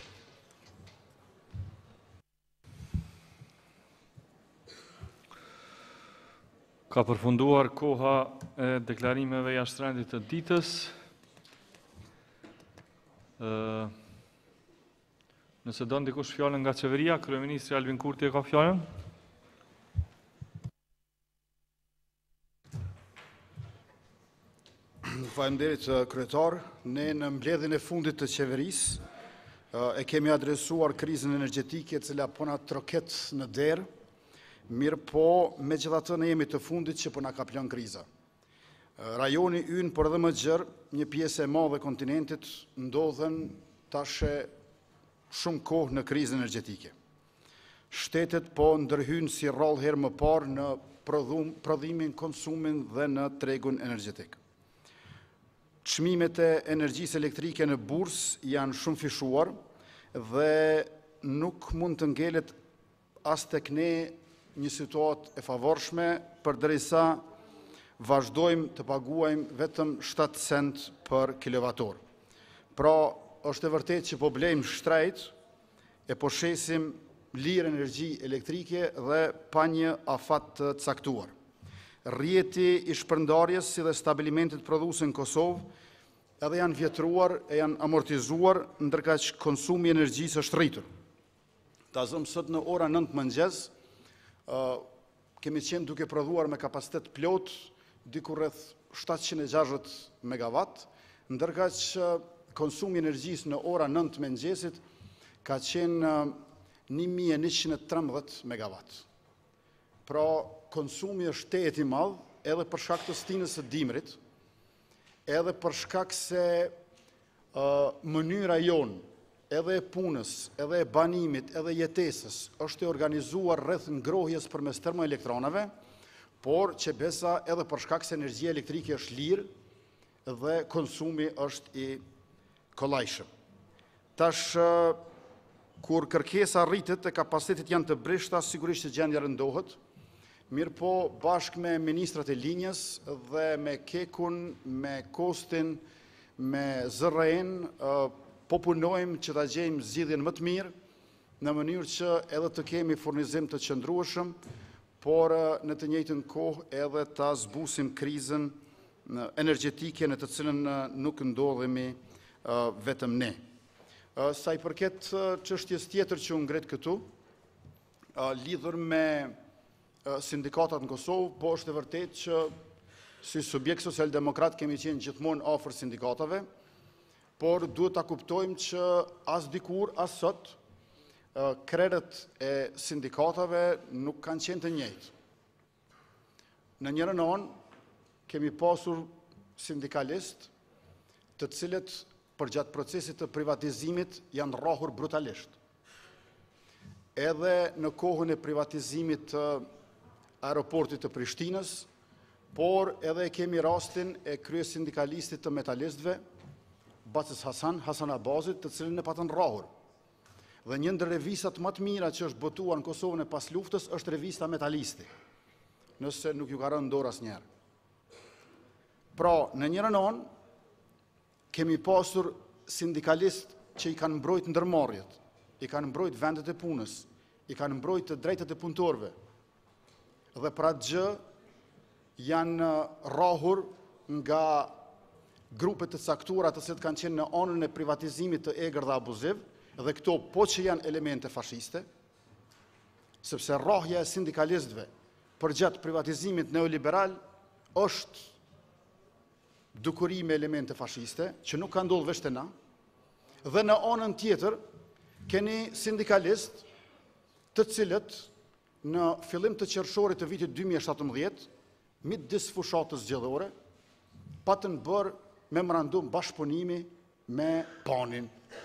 Ka përfunduar koha e deklarimeve jashtërendit të ditës. Nëse do ndikush fjallën nga qeveria, kryeministri Albin Kurti e ka fjallën. Faleminderit kryetar, ne në mbledhjen e fundit të qeverisë e kemi adresuar krizën energjetike e cila po na troket në derë. Mirë po, me gjithatë ne jemi të fundit që po na ka plan kriza. Rajoni ynë, por edhe më gjërë, një pjesë e madhe kontinentit, ndodhen tashe shumë kohë në krizën energjetike. Shtetet po ndërhyjnë si rrallë herë më parë në prodhimin, konsumin dhe në tregun energjetik. Çmimet e energjisë elektrike në bursë janë shumë fishuar dhe nuk mund të ngelet as tek ne një situatë e favorshme përderisa vazhdojmë të paguajmë vetëm shtatë cent për kilovator. Pra, është e vërtet që po blejmë shtrejt e po shesim lirë energji elektrike dhe pa një afat të caktuar. Rjeti i shpërndarjes si dhe stabilimentet prodhuese në Kosovë edhe janë vjetruar e janë amortizuar, ndërka që konsumi energjisë është rritur. Ta zëmë sot në ora nëntë mëngjes, kemi qenë duke prodhuar me kapacitet plot, diku rreth shtatëqind e gjashtëdhjetë megawatt, ndërka që konsumi energjisë në ora nëntë mëngjesit ka qenë një mijë e njëqind e trembëdhjetë megawatt. Pra, konsumi është tejet i madh, edhe për shkak të stinës së dimrit, edhe për shkak se uh, mënyra jonë, edhe e punës, edhe e banimit, edhe jetesës, është e organizuar rreth ngrohjes përmes termoelektronave, por që besa edhe për shkak se energjia elektrike është lirë dhe konsumi është i kollajshëm. Tash, uh, kur kërkesa rritet e kapacitetit janë të brishta, sigurisht që gjendja rëndohet, mirë po bashkë me ministrat e linjës dhe me Kekun, me Kostin, me Z R N, po punojmë që ta gjejmë zgjidhjen më të mirë, në mënyrë që edhe të kemi furnizim të qëndrueshëm, por në të njëjtën kohë edhe ta zbusim krizën energjetike në të cilën nuk ndodhemi vetëm ne. Sa i përket çështjes tjetër që u ngret këtu, lidhur me sindikatat në Kosovë, po është e vërtet që si subjekt social-demokrat kemi qenë gjithmonë afër sindikatave, por duhet ta kuptojmë që as dikur, as sot, krerët e sindikatave nuk kanë qenë të njëjtë. Në njërën anë, kemi pasur sindikalistë të cilët përgjatë procesit të privatizimit janë rrahur brutalisht. Edhe në kohën e privatizimit të aeroportit të Prishtinës, por edhe kemi rastin e kryes sindikalistit të metalistëve, Bacës Hasan, Hasan Abazit, të cilin e patën rrahur. Dhe një ndër revistat më të mira që është botuar në Kosovën e pas luftës është revista Metalisti, nëse nuk ju ka rënë dorë asnjëherë. Pra, në njërën anë, kemi pasur sindikalistë që i kanë mbrojt ndërmarrjet, i kanë mbrojt vendet e punës, i kanë mbrojt të drejtat e punëtorëve, dhe pra gjë janë rrahur nga grupet të caktuara të cilët kanë qenë në anën e privatizimit të egër dhe abuziv, dhe këto po që janë elemente fashiste, sepse rrahja e sindikalistëve përgjatë privatizimit neoliberal është dukuri me elemente fashiste, që nuk ka ndodhur vetëm na, dhe në anën tjetër keni sindikalistë të cilët në fillim të qershorit të vitit dy mijë e shtatëmbëdhjetë, midis fushatës zgjedhore, patën bërë memorandum bashkëpunimi me Panin.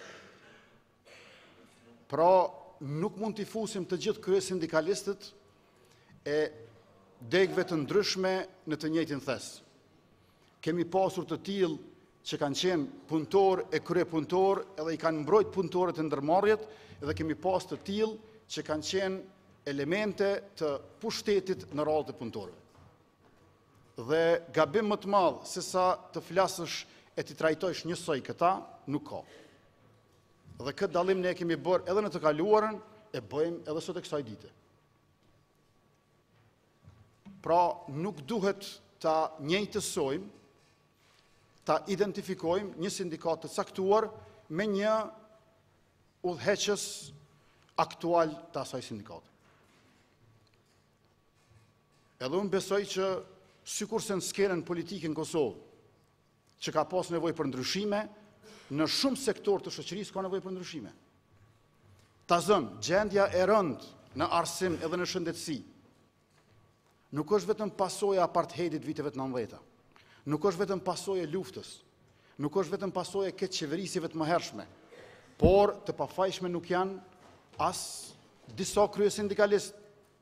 Pra, nuk mund t'i fusim të gjithë krye sindikalistët e degëve të ndryshme në të njëjtin thes. Kemi pasur të tillë që kanë qenë punëtor e krye punëtor, edhe i kanë mbrojt punëtorët e ndërmarrjet, edhe kemi pas të tillë që kanë qenë elemente të pushtetit në radhë të punëtorëve. Dhe gabim më të madh se sa të flasësh e të trajtojsh njësoj këta, nuk ka. Dhe këtë dallim ne kemi bërë edhe në të kaluarën, e bëjmë edhe sot e kësaj dite. Pra, nuk duhet ta njëjtësojmë, ta identifikojmë një sindikat të caktuar me një udhëheqës aktual të asaj sindikate. Edhe unë besoj që sikur se në skenën politike në Kosovë, që ka pas nevojë për ndryshime, në shumë sektor të shoqërisë ka nevojë për ndryshime. Ta zëmë, gjendja e rëndë në arsim edhe në shëndetësi, nuk është vetëm pasojë e apartheidit viteve të nëntëdhjetë, nuk është vetëm pasojë e luftës, nuk është vetëm pasojë e këtë qeverisive të mëhershme, por të pafajshme nuk janë as disa krye sindikalistë.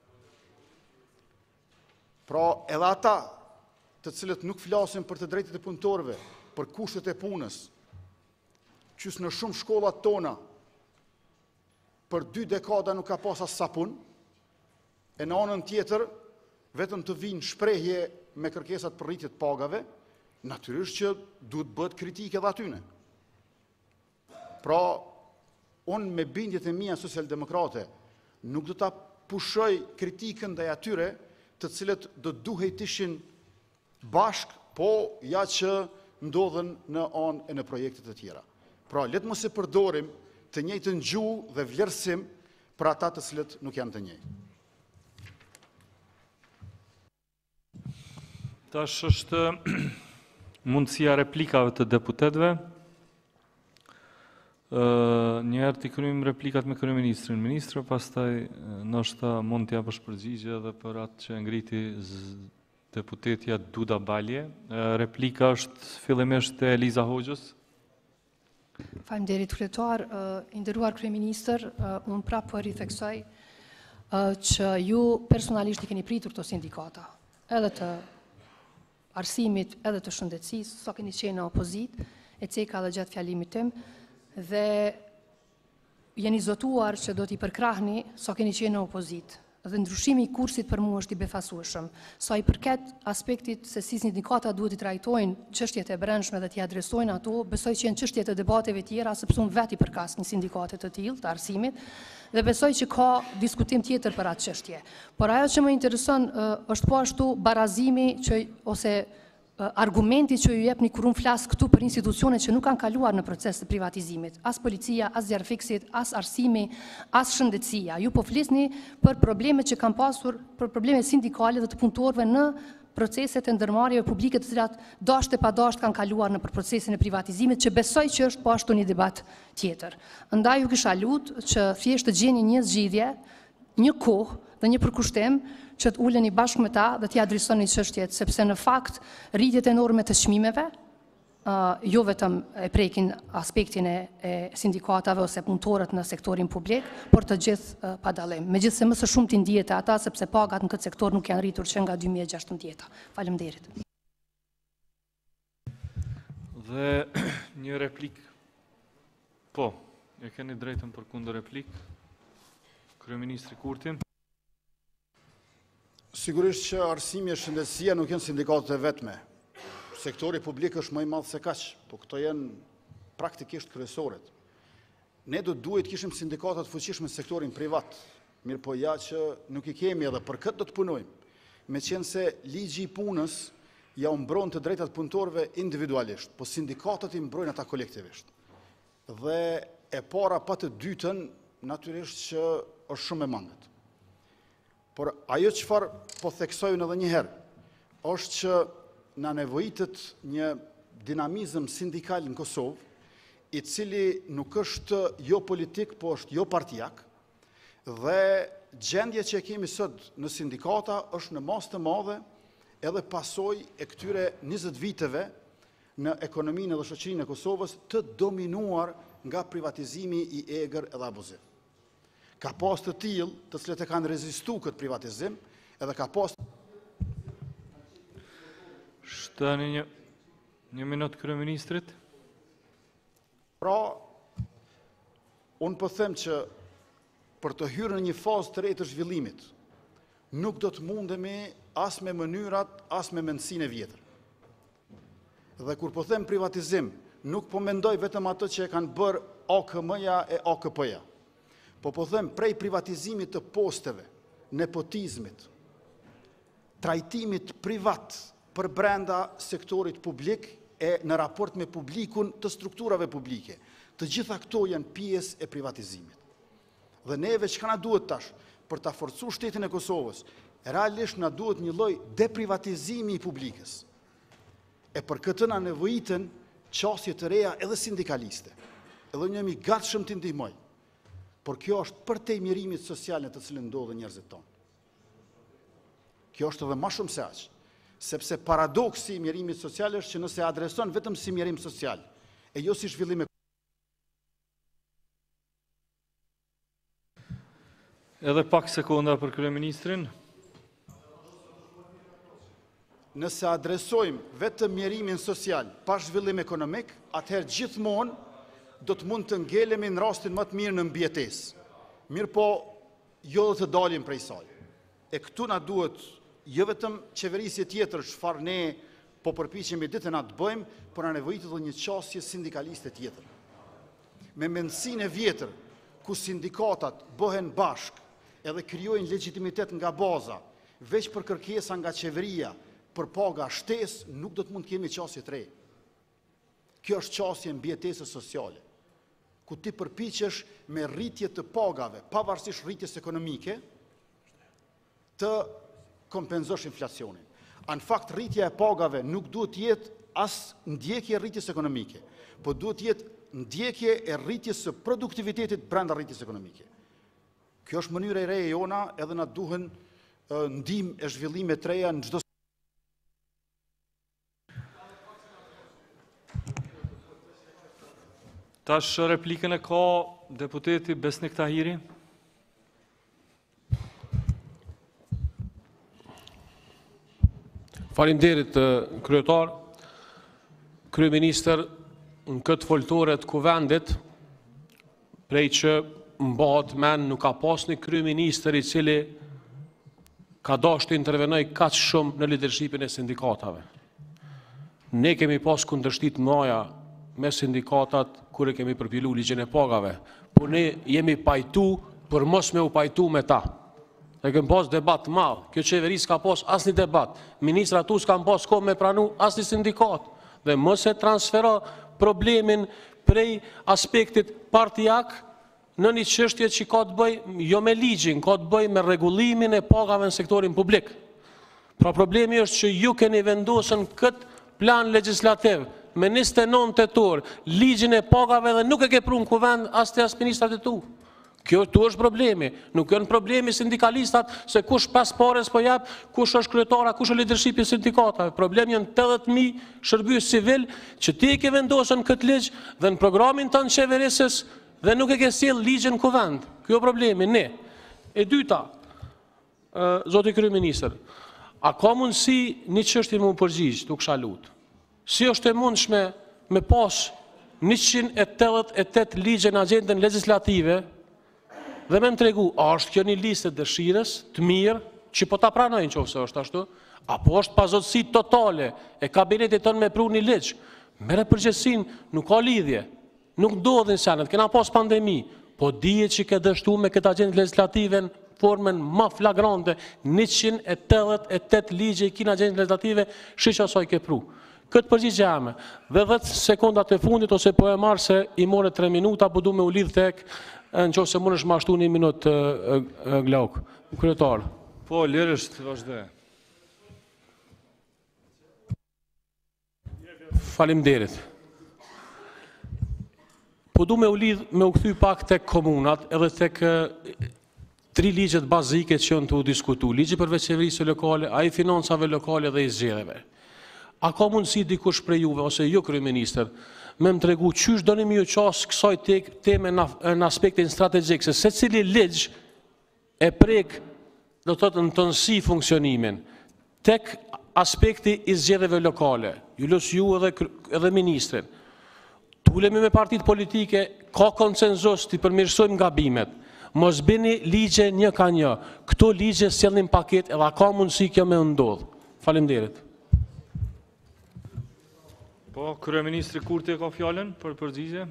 Pra, edhe ata të cilët nuk flasin për të drejtat e punëtorëve, për kushtet e punës, qys në shumë shkollat tona, për dy dekada nuk ka pas as sapun, e në anën tjetër, vetëm të vinë shprehje me kërkesat për rritjet pagave, natyrisht që duhet bët kritike edhe atyne. Pra, unë me bindjet e mia socialdemokrate nuk do ta pushoj kritikën ndaj atyre të cilët do duhej të ishin bashk, po ja që ndodhen në anë e në projekte të tjera. Pra, letë mos e përdorim të njëjtën gjuhë dhe vlerësim për ata të cilët nuk janë të njëjtë. Tash është mundësia replikave të deputetëve. Njëherë t'i kryejmë replikat me kryeministrin. Ministre, pastaj ndoshta mund t'ja bësh përgjigje edhe për atë që ngriti deputetja Duda Balje. Replika është fillimisht te Eliza Hoxhës. Faleminderit kryetar, i nderuar kryeministër, unë prapë po ritheksoj që ju personalisht i keni pritur këto sindikata, edhe të arsimit, edhe të shëndetësisë, sa keni qenë në opozit, e ceka dhe gjatë fjalimit tim, dhe jeni zotuar që do t'i përkrahni sa keni qenë në opozit. Dhe ndryshimi i kursit për mua është i befasueshëm. Sa i përket aspektit se si sindikata duhet i trajtojnë çështjet e brendshme dhe t'i adresojnë ato, besoj që janë çështjet e debateve tjera, sepse unë vetë i përkas një sindikate të tillë, të arsimit, dhe besoj që ka diskutim tjetër për atë çështje. Por ajo që më intereson është po ashtu barazimi që ose argumenti që ju jepni kur unë flas këtu për institucione që nuk kanë kaluar në proces të privatizimit, as policia, as zjarfiksit, as arsimi, as shëndetësia. Ju po flisni për problemet që kanë pasur, për problemet sindikale dhe të punëtorëve në proceset e ndërmarrjeve publike të cilat dashte pa dashte kanë kaluar në për procesin e privatizimit, që besoj që është po ashtu një debat tjetër. Andaj ju kisha lutur që thjesht të gjeni një zgjidhje, një kohë dhe një përkushtim që të uleni bashkë me ta dhe t'i adresoni çështjet, sepse në fakt rritjet enorme të çmimeve jo vetëm e prekin aspektin e sindikatave ose punëtorët në sektorin publik, por të gjithë pa dallim. Megjithëse më së shumti ndihet ata sepse pagat në këtë sektor nuk janë rritur që nga dy mijë e gjashtëmbëdhjetë. Faleminderit. Dhe një replik. Po, e keni drejtën për kundër replik. Kryeministri Kurti. Sigurisht që arsimi e shëndetësia nuk janë sindikatët e vetme. Sektori publik është më i madh se kaq, po këto janë praktikisht kryesoret. Ne do duhet kishim sindikata të fuqishme në sektorin privat, mirë po ja që nuk i kemi edhe për këtë do të punojmë, me qenë se ligji i punës ja u mbron të drejtat punëtorëve individualisht, po sindikatët i mbrojnë ata kolektivisht. Dhe e para pa të dytën, natyrisht që është shumë e mangët. Por ajo çfarë po theksojnë edhe një herë, është që na nevojitet një dinamizëm sindikal në Kosovë, i cili nuk është jo politik, po është jo partijak, dhe gjendje që e kemi sot në sindikata është në mas të madhe edhe pasoj e këtyre njëzet viteve në ekonominë dhe shoqërinë e Kosovës të dominuar nga privatizimi i egër edhe abuziv. Ka pas të tillë të cilët e kanë rezistu këtë privatizim, edhe ka pas... Shtani një, një minut kryeministrit. Pra, unë po them që për të hyrë në një fazë të re të zhvillimit, nuk do të mundemi as me mënyrat, as me mendësinë e vjetër. Dhe kur po them privatizim, nuk po mendoj vetëm ato që e kanë bërë A K M-ja e A K P-ja. Po po them prej privatizimit të posteve, nepotizmit, trajtimit privat për brenda sektorit publik e në raport me publikun të strukturave publike. Të gjitha këto janë pjesë e privatizimit. Dhe neve që ka na duhet tash për ta forcuar shtetin e Kosovës, realisht na duhet një lloj deprivatizimi i publikës. E për këtë na nevojiten qasje të reja edhe sindikaliste. Edhe një jemi gatshëm të ndihmoj. Por kjo është për te mirimit social në të cilën ndodhen njerëzit tonë. Kjo është edhe më shumë se aq, sepse paradoksi i mirimit social është që nëse adreson vetëm si mirim social, e jo si zhvillim. Edhe pak sekonda për kryeministrin. Nëse adresojmë vetëm mirimin social pa zhvillim ekonomik, atëherë gjithmonë do të mund të ngelemi në rastin më të mirë në mbjetesë. Mirë po, jo dhe të dalim prej saj. E këtu na duhet jo vetëm qeverisje tjetër çfarë ne po përpiqemi ditën atë bëjmë, por na nevojitet edhe një qasje sindikaliste tjetër. Me mendësinë e vjetër, ku sindikatat bëhen bashk edhe krijojnë legitimitet nga baza, veç për kërkesa nga qeveria, për paga shtesë, nuk do të mund të kemi qasje të re. Kjo është qasje mbijetesës sociale, ku ti përpiqesh me rritje të pagave, pavarësisht rritjes ekonomike, të kompenzosh inflacionin. Në fakt, rritja e pagave nuk duhet jetë as ndjekje e rritjes ekonomike, po duhet jetë ndjekje e rritjes së produktivitetit brenda rritjes ekonomike. Kjo është mënyra e re e jona, edhe na duhen ndihmë e zhvillime të reja në çdo. Tash replikën e ka deputeti Besnik Tahiri. Faleminderit, kryetar, kryeministër, në këtë foltore të kuvendit, prej që mbahet men nuk ka pas një kryeministër i cili ka dashur të intervenoj kaq shumë në lidershipin e sindikatave. Ne kemi pas kundërshtit mëdha me sindikatat kur e kemi përpilu ligjin e pagave, por ne jemi pajtu për mos me u pajtu me ta. E kemi pas debat madh, kjo qeveri s'ka pas asnjë debat, ministrat tu s'kan pas kohë me pranu asnjë sindikat, dhe mos e transfero problemin prej aspektit partijak në një çështje që ka të bëj jo me ligjin, ka të bëj me rregullimin e pagave në sektorin publik. Pra problemi është që ju keni vendosën këtë plan legjislativ me njëzet e nëntë tetor, ligjin e pagave dhe nuk e ke pru në kuvend as të as ministrat e tu. Kjo tu është problemi, nuk janë problemi sindikalistat se kush pas pares po jap, kush është kryetara, kush është lidershipi i sindikatave. Problemi janë tetëdhjetë mijë shërbëes civil që ti e ke vendosën këtë ligj dhe në programin tënd qeverisës dhe nuk e ke sjell ligjin në kuvend. Kjo problemi, ne. E dyta, zoti kryeministër, a ka mundësi një çështje më u përgjigj, tu kisha lut. Si është e mundshme me pas njëqind e tetëdhjetë e tetë ligje në agjendën legjislative dhe me më tregu, a është kjo një listë të dëshirës, të mirë, që po ta pranojnë qofse është ashtu, apo është pazotësi totale e kabinetit tënë me pru një ligj, mere përgjithësin, nuk ka lidhje, nuk ndodhin senet, kena pas pandemi, po dije që ke dështu me këtë agjendë legislative në formën ma flagrante, njëqind e tetëdhjetë e tetë ligje i kina agjendë legislative, shiq asaj ke pru. Këtë përgjigje jame, dhe dhjetë sekondat e fundit, ose po e marë se i more tre minuta, po du me u lidh tek, në që ose mund është mashtu një minut glauk. Kryetar. Po, lirësht, vazhde. Faleminderit. Po du me u lidh, me u kthy pak tek komunat, edhe tek tri ligjet bazike që janë të u diskutu. Ligji për veçeverisë lokale, a i financave lokale dhe i zgjedhjeve. A ka mundësi dikush prej juve, ose ju kryeministër, me më tregu qysh do një mjë qasë kësaj teme në aspektin strategjik, se se cili ligj e prek do të të në të nësi funksionimin, tek aspekti i zgjedhjeve lokale, ju lës ju edhe ministrin, tulemi me partit politike, ka konsenzus të i përmirësojmë gabimet, mos bini ligje një ka një, këto ligje sjellin paket edhe ka mundësi kjo me ndodhë. Faleminderit. Po, kryeministri Kurti e ka fjallën për përgjigje?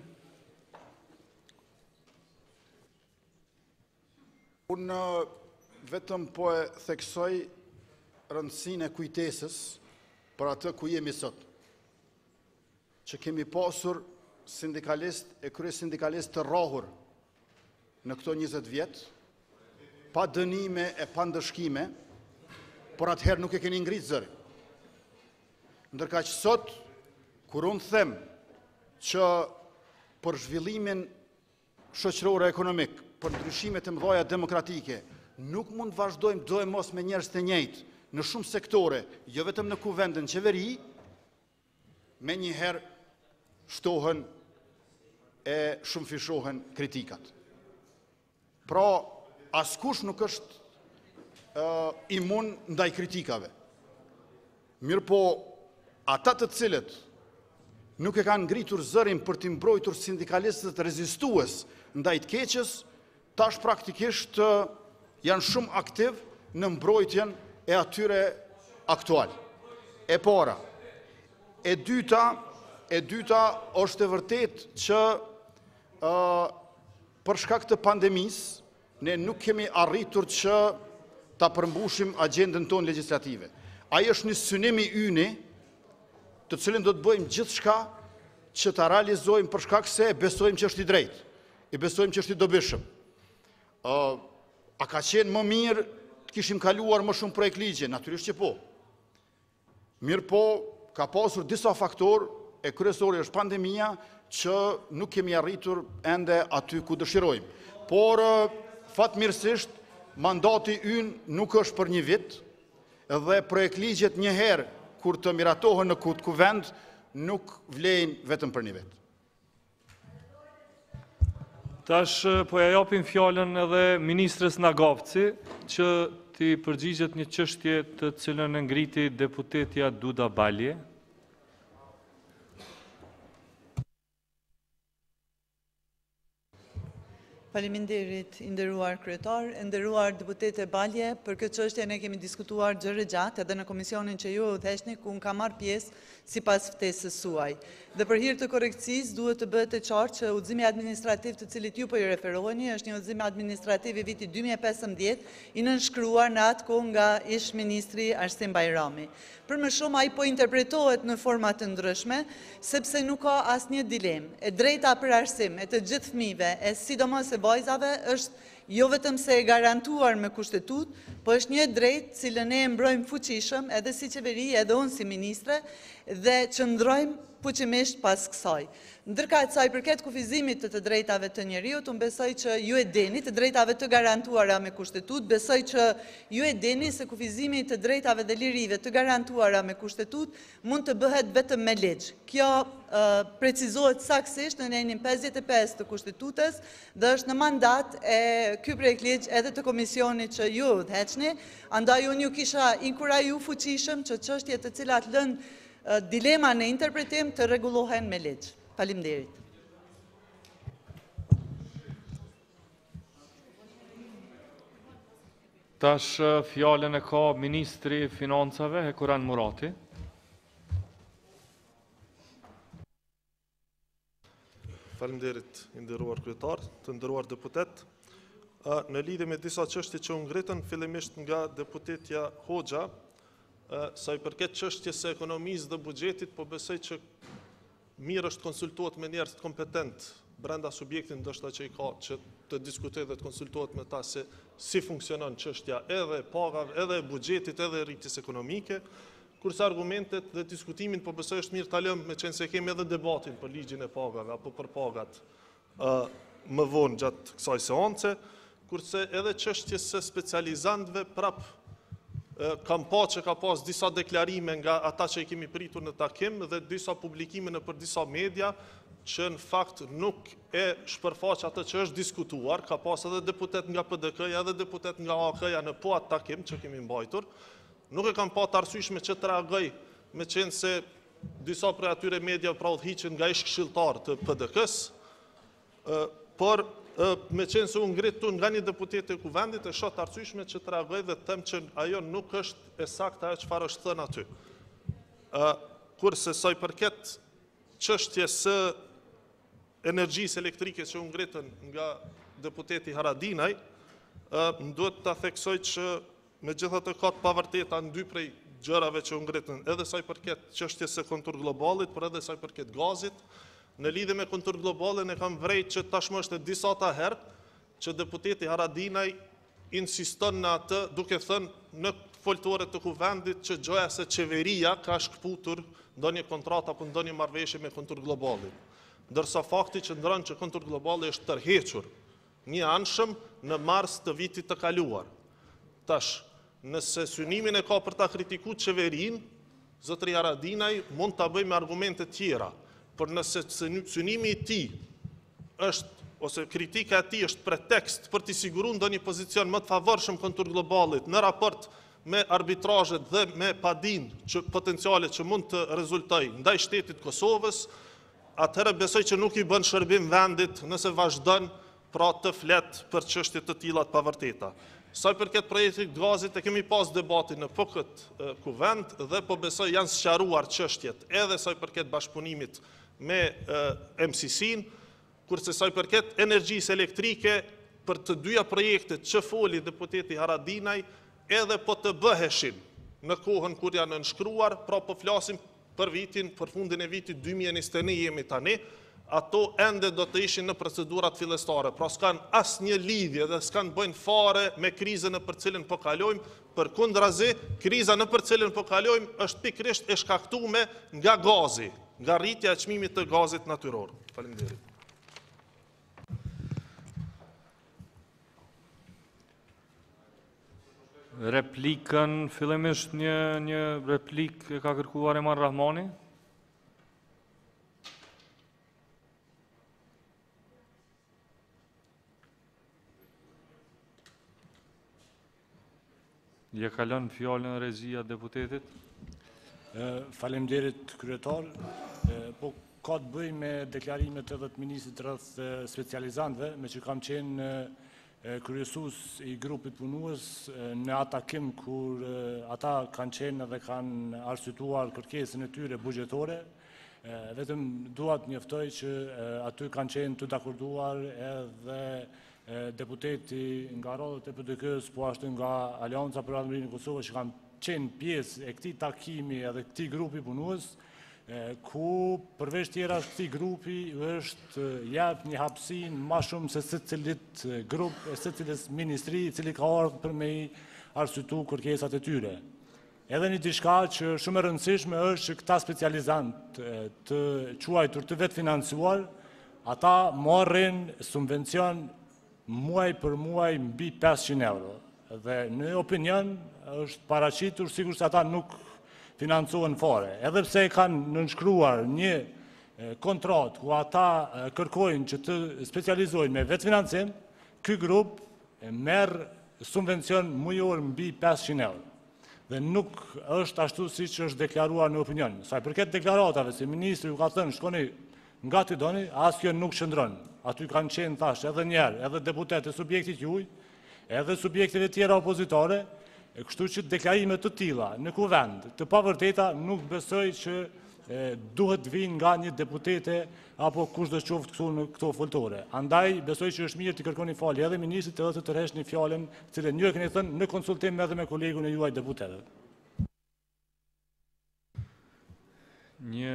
Unë vetëm po e theksoj rëndësinë e kujtesës për atë ku jemi sot. Që kemi pasur sindikalist e krye sindikalist të rrohur në këto njëzet vjetë, pa dënime e pa ndëshkime, por atëherë nuk e keni ngritë zëri. Ndërka që sot, kur unë them që për zhvillimin shoqëror ekonomik, për ndryshimet e mëdha demokratike, nuk mund vazhdojmë do e mos me njerëz të njëjtë në shumë sektore, jo vetëm në kuvendin qeveri, me njëherë shtohen e shumë fishohen kritikat. Pra, askush nuk është uh, imun ndaj kritikave. Mirë po, ata të cilët nuk e kanë ngritur zërin për të mbrojtur sindikalistët rezistues ndaj të keqës, tash praktikisht janë shumë aktiv në mbrojtjen e atyre aktual. E para, e dyta, e dyta është e vërtet që uh, për shkak të pandemisë, ne nuk kemi arritur që ta përmbushim agendën tonë legislative. Ai është një synim i yni, të cilin do të bëjmë gjithë shka që ta realizojmë për shkak se besojmë që është i drejtë, i besojmë që është i dobishëm. Uh, a ka qenë më mirë të kishim kaluar më shumë projekt ligje? Natyrisht që po. Mirë po, ka pasur disa faktorë, e kryesori është pandemia, që nuk kemi arritur ende aty ku dëshirojmë. Por, fatmirësisht, mandati ynë nuk është për një vit, dhe projekt ligjet njëherë, kur të miratohen në këtë kuvend, nuk vlejnë vetëm për një vit. Tash po ja japim fjallën edhe Ministrës Nagavci, që ti përgjigjet një çështje të cilën e ngriti deputetja Duda Balje. Faleminderit, nderuar kryetar, nderuar deputete Balje, për këtë çështje ne kemi diskutuar gjërë gjatë edhe në komisionin që ju udhëheqni, ku unë kam marrë pjesë sipas ftesës suaj. Dhe për hir të korrekcisë duhet të bëhet e qartë që udhëzimi administrativ të cilit ju po i referoheni është një udhëzim administrativ i vitit dy mijë e pesëmbëdhjetë, i nënshkruar në atë kohë nga ish ministri Arsim Bajrami. Për më shumë ai po interpretohet në forma të ndryshme, sepse nuk ka asnjë dilemë. E drejta për arsim e të gjithë fëmijëve, e sidomos e vajzave, është jo vetëm se e garantuar me kushtetut, po është një drejtë cilën ne e mbrojmë fuqishëm edhe si qeveri, edhe unë si ministre, dhe qëndrojmë fuqimisht pas kësaj. Ndërka të saj përket kufizimit të të drejtave të njeriut, unë besoj që ju e deni të drejtave të garantuara me kushtetut, besoj që ju e deni se kufizimi të drejtave dhe lirive të garantuara me kushtetut mund të bëhet vetëm me ligj. Kjo uh, precizohet saksisht në nenin pesëdhjetë e pesë të kushtetutës dhe është në mandat e ky projekt ligj edhe të komisionit që ju udhëheqni, andaj unë ju kisha inkuraju fuqishëm që çështjet të cilat lënë uh, dilema në interpretim të rregullohen me ligj. Faleminderit. Tash fjallën e ka Ministri Financave, Hekuran Murati. Faleminderit, nderuar kryetar, të nderuar deputet. Në lidhje me disa çështje që u ngritën fillimisht nga deputetja Hoxha, sa i përket çështjes së ekonomisë dhe buxhetit, po besoj që mirë është konsultuat me njerëz të kompetent brenda subjektit ndoshta që i ka, që të diskutojë dhe të konsultohet me ta se si funksionon çështja edhe e pagave, edhe e buxhetit, edhe e rritjes ekonomike, kurse argumentet dhe diskutimin po besoj është mirë ta lëmë, me qenë se kemi edhe debatin për ligjin e pagave apo për pagat uh, më vonë gjatë kësaj seance, kurse edhe çështjes së specializantëve prap kam pa që ka pas disa deklarime nga ata që i kemi pritur në takim dhe disa publikime në për disa media që në fakt nuk e shpërfaq atë që është diskutuar, ka pas edhe deputet nga P D K-ja edhe deputet nga A K-ja në po atë takim që kemi mbajtur. Nuk e kam pa të arsyeshme që të reagoj, me qenë se disa prej atyre media pra udhëhiqen nga ish këshilltar të P D K-s, por me qenë se unë ngritu nga një deputet e kuvendit, e shoh të arsyeshme që të reagoj dhe them që ajo nuk është e saktë ajo çfarë është thënë aty. Kurse sa i përket çështjes së energjisë elektrike që u ngritën nga deputeti Haradinaj, më duhet ta theksoj që megjithatë ka të pavërteta në dy prej gjërave që u ngritën, edhe sa i përket çështjes së kontur globalit, por edhe sa i përket gazit. Në lidhje me kontur globalin e kam vrejt që tashmë është e disa ta herë që deputeti Haradinaj insiston në atë, duke thënë në foltore të kuvendit që gjoja se qeveria ka shkputur ndonjë kontratë apo ndonjë marrëveshje me kontur globalin. Ndërsa fakti që ndron që kontur globali është tërhequr një anshëm në mars të vitit të kaluar. Tash, nëse synimin e ka për ta kritikuar qeverinë, zotëri Haradinaj mund ta bëjë me argumente tjera. Por nëse synimi i tij është, ose kritika e tij është pretekst për t'i siguruar ndonjë pozicion më të favorshëm kontur globalit në raport me arbitrazhet dhe me padinë që potenciale që mund të rezultojë ndaj shtetit Kosovës, atëherë besoj që nuk i bën shërbim vendit nëse vazhdon pra të flet për çështje të tilla të pavërteta. Sa i përket projektit gazit, e kemi pas debatin në po këtë kuvend dhe po besoj janë sqaruar çështjet edhe sa i përket bashkëpunimit me M C C-n, kurse sa i përket energjisë elektrike, për të dyja projektet që foli deputeti Haradinaj, edhe po të bëheshin në kohën kur janë nënshkruar, pra po flasim për vitin, për fundin e vitit dy mijë e njëzet e një jemi tani, ato ende do të ishin në procedurat fillestare, pra s'kan asë një lidhje dhe s'kan bëjnë fare me krizën në për cilën po kalojmë, për kundrazi, kriza në për cilën po kalojmë është pikrisht e shkaktume nga gazi, nga rritja e çmimit të gazit natyror. Faleminderit. Replikën, fillimisht një, një replik e ka kërkuar Eman Rahmani. Je kalon fjallën regjia deputetit. Faleminderit kryetar. Po ka të bëj me deklarimet edhe të ministrit rreth specializantëve, me që kam qenë kryesues i grupit punues në atakim kur ata kanë qenë dhe kanë arsyetuar kërkesën e tyre buxhetore. Vetëm dua të njoftoj që aty kanë qenë të dakorduar edhe deputeti nga rodhët e P D K-s, po ashtu nga Alianca për Admirimin e Kosovës, që kanë qenë pjesë e këtij takimi edhe këtij grupi punues, ku përveç tjera këtij grupi është jep një hapësinë më shumë se secilit grup e secilës ministri i cili ka ardhur për me i arsyetu kërkesat e tyre. Edhe një diçka që shumë e rëndësishme është që këta specializantë të quajtur të vetë financuar, ata marrin subvencion muaj për muaj mbi pesëqind euro. Dhe në opinion është paraqitur sikur se ata nuk financohen fare. Edhe pse kanë nënshkruar një kontratë ku ata kërkojnë që të specializohen me vetë financim, ky grup merr subvencion mujor mbi pesëqind euro. Dhe nuk është ashtu siç është deklaruar në opinion. Sa i përket deklaratave se ministri ju ka thënë shkoni nga ti doni, asgjë nuk shndron. Aty kanë qenë thash edhe njerë, edhe deputetë e subjektit juaj, edhe subjekteve tjera opozitare, e kështu që deklarimet të tilla në kuvend të pavërteta nuk besoj që duhet vinë nga një deputete apo kush do të qoftë këtu në këto foltore. Andaj besoj që është mirë të kërkoni falje edhe ministrit edhe të tërheqni fjalën, të cilën ju e keni thënë në konsultim edhe me kolegun e juaj deputetëve. Një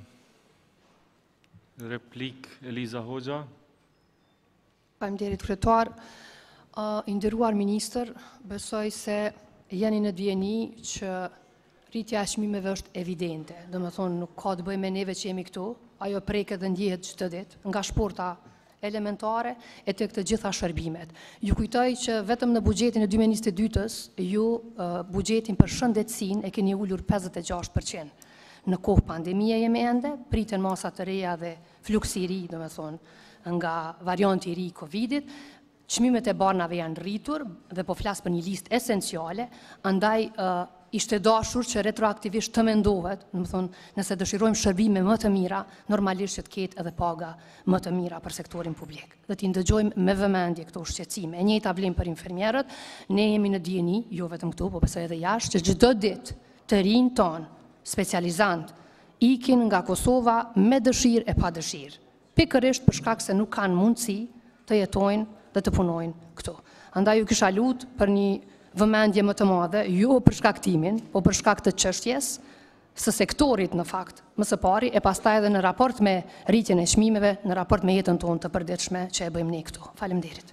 replik Eliza Hoxha. Faleminderit kryetar. I nderuar ministër, besoj se jeni në dijeni që rritja e çmimeve është evidente. Domethënë nuk ka të bëjë me neve që jemi këtu, ajo preket dhe ndjehet çdo ditë, nga shporta elementare e tek të gjitha shërbimet. Ju kujtoj që vetëm në buxhetin e dy mijë e njëzet e dytës, ju buxhetin për shëndetësinë e keni ulur pesëdhjetë e gjashtë përqind. Në kohë pandemie jemi ende, priten masa të reja dhe fluksi i ri, domethënë nga varianti i ri i Covidit. Çmimet e banave janë rritur dhe po flas për një listë esenciale, andaj ishte dashur që retroaktivisht të mendohet, domethënë nëse dëshirojmë shërbime më të mira, normalisht që të ketë edhe paga më të mira për sektorin publik. Dhe t'i ndëgjojmë me vëmendje këto shqetësime. E njëjta vlen për infermierët, ne jemi në dijeni, jo vetëm këtu, po besoj edhe jashtë, që çdo ditë të rinj ton specializant ikin nga Kosova me dëshirë e pa dëshirë. Pikërisht për shkak se nuk kanë mundësi të jetojnë dhe të punojnë këtu. Andaj ju kisha lutur për një vëmendje më të madhe, jo për shkaktimin, po për shkak të çështjes së sektorit në fakt, më së pari, e pastaj edhe në raport me rritjen e çmimeve, në raport me jetën tonë të përditshme që e bëjmë ne këtu. Faleminderit.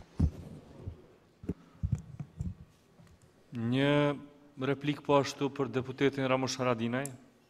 Një replik po ashtu për deputetin Ramush Haradinaj.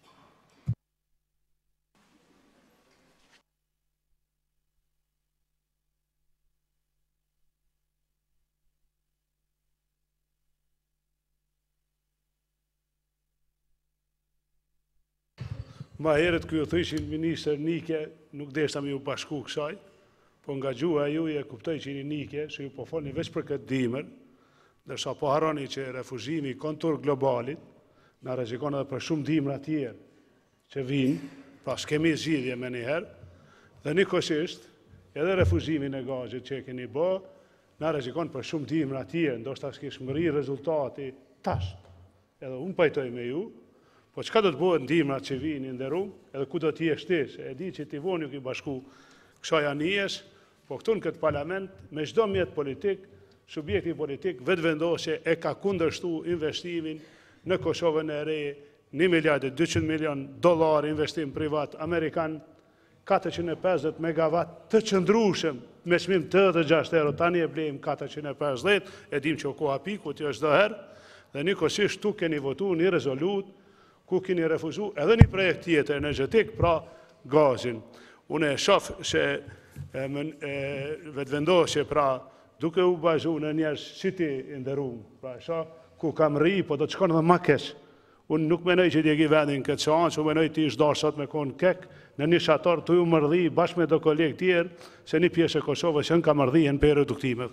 Ma herët kërë thëshin minister Nike, nuk deshta me ju bashku kësaj, po nga gjuha ju e kuptoj që një Nike, që ju po folni veç për këtë dimër, dërsa po haroni që refuzhimi kontur globalit, në rrezikon edhe për shumë dimra tjerë që vinë, pra s'kemi zgjidhje me njëherë, dhe një kosisht, edhe refuzhimin e gazit që e keni bë, na rrezikon për shumë dimra tjerë, ndoshta s'kish mëri rezultati tash. Edhe unë pajtoj me ju, po çka do të bëhet ndihmrat që vinin nderuam, edhe ku do të jesh ti, se e di që ti voni ju ki bashku kësaj anijesh, po këtu në këtë parlament, me çdo mjet politik, subjekti politik vetë vendosje e ka kundërshtu investimin në Kosovën e re, një miliard e dyqind milion dollar investim privat amerikan, katërqind e pesëdhjetë megawatt të qëndrueshëm me çmim të dhjetë e gjashtë euro, tani e blejmë katërqind e pesëdhjetë, e dim që o koha piku të është çdo herë, dhe njëkohësisht tu keni votu një rezolut ku keni refuzu edhe një projekt tjetër energjetik, pra gazin. Unë e shoh se vetëvendosje, pra duke u bazhu në njerëz si ti nderuam, pra shoh ku kam rri, po do të shkon edhe më keq. Unë nuk menoj që t'jegi vendin këtë shanë, që menoj t'i ishtë sot me konë kek, në një shator t'u ju mërdhi bashkë me do kolegë tjerë, se një pjesë e Kosovës që në ka mërdhi e në për reduktime.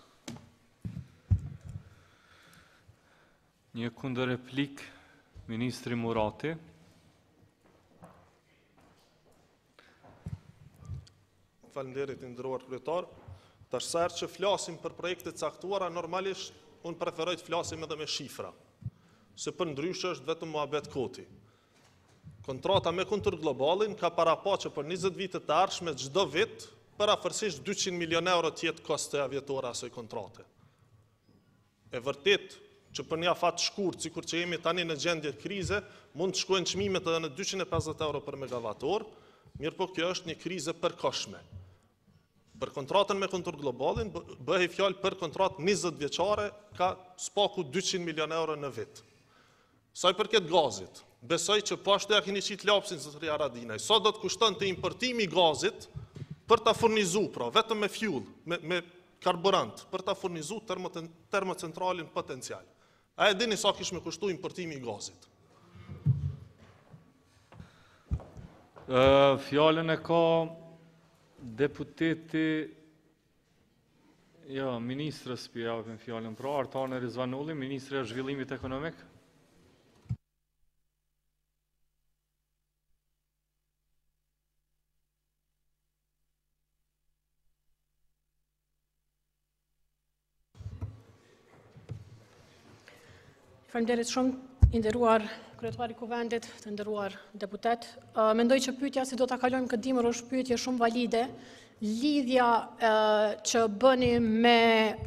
Një kundër replik, Ministri Murati. Falenderit i nderuar kryetar. Tash sa herë që flasim për projekte të caktuara, normalisht unë preferoj të flasim edhe me shifra, se për ndryshë është vetëm muhabet koti. Kontrata me Kuntur Globalin ka parapaqe për njëzet vitet të ardhshme çdo vit, parafërsisht dyqind milion euro tjetë koste vjetore asoj kontrate. E vërtet që për një afat shkurt, sikur që jemi tani në gjendje krize, mund të shkojnë çmimet edhe në dyqind e pesëdhjetë euro për megawatt orë, mirë po kjo është një krize përkohshme. Për kontratën me Kuntur Globalin, bëhej fjalë për kontratë njëzet vjeçare, ka spaku dyqind milion euro në vit. Sa i përket gazit, besoj që pashtë ja keni qitë lapsin zotëri Haradinaj. Sa do të kushton të importimi gazit për ta furnizu, pra vetëm me fuel, me, me karburant, për ta furnizu termocentralin potencial. A e dini sa kish me kushtu importimi gazit? Uh, fjallën e ka deputeti, ja, ministrës për javën fjallën, pra Artane Rizvanulli, Ministri e Zhvillimit Ekonomik. Faleminderit shumë, i nderuar kryetari i Kuvendit, të nderuar deputet. Mendoj që pyetja si do ta kalojmë këtë dimër është pyetje shumë valide. Lidhja që bëni me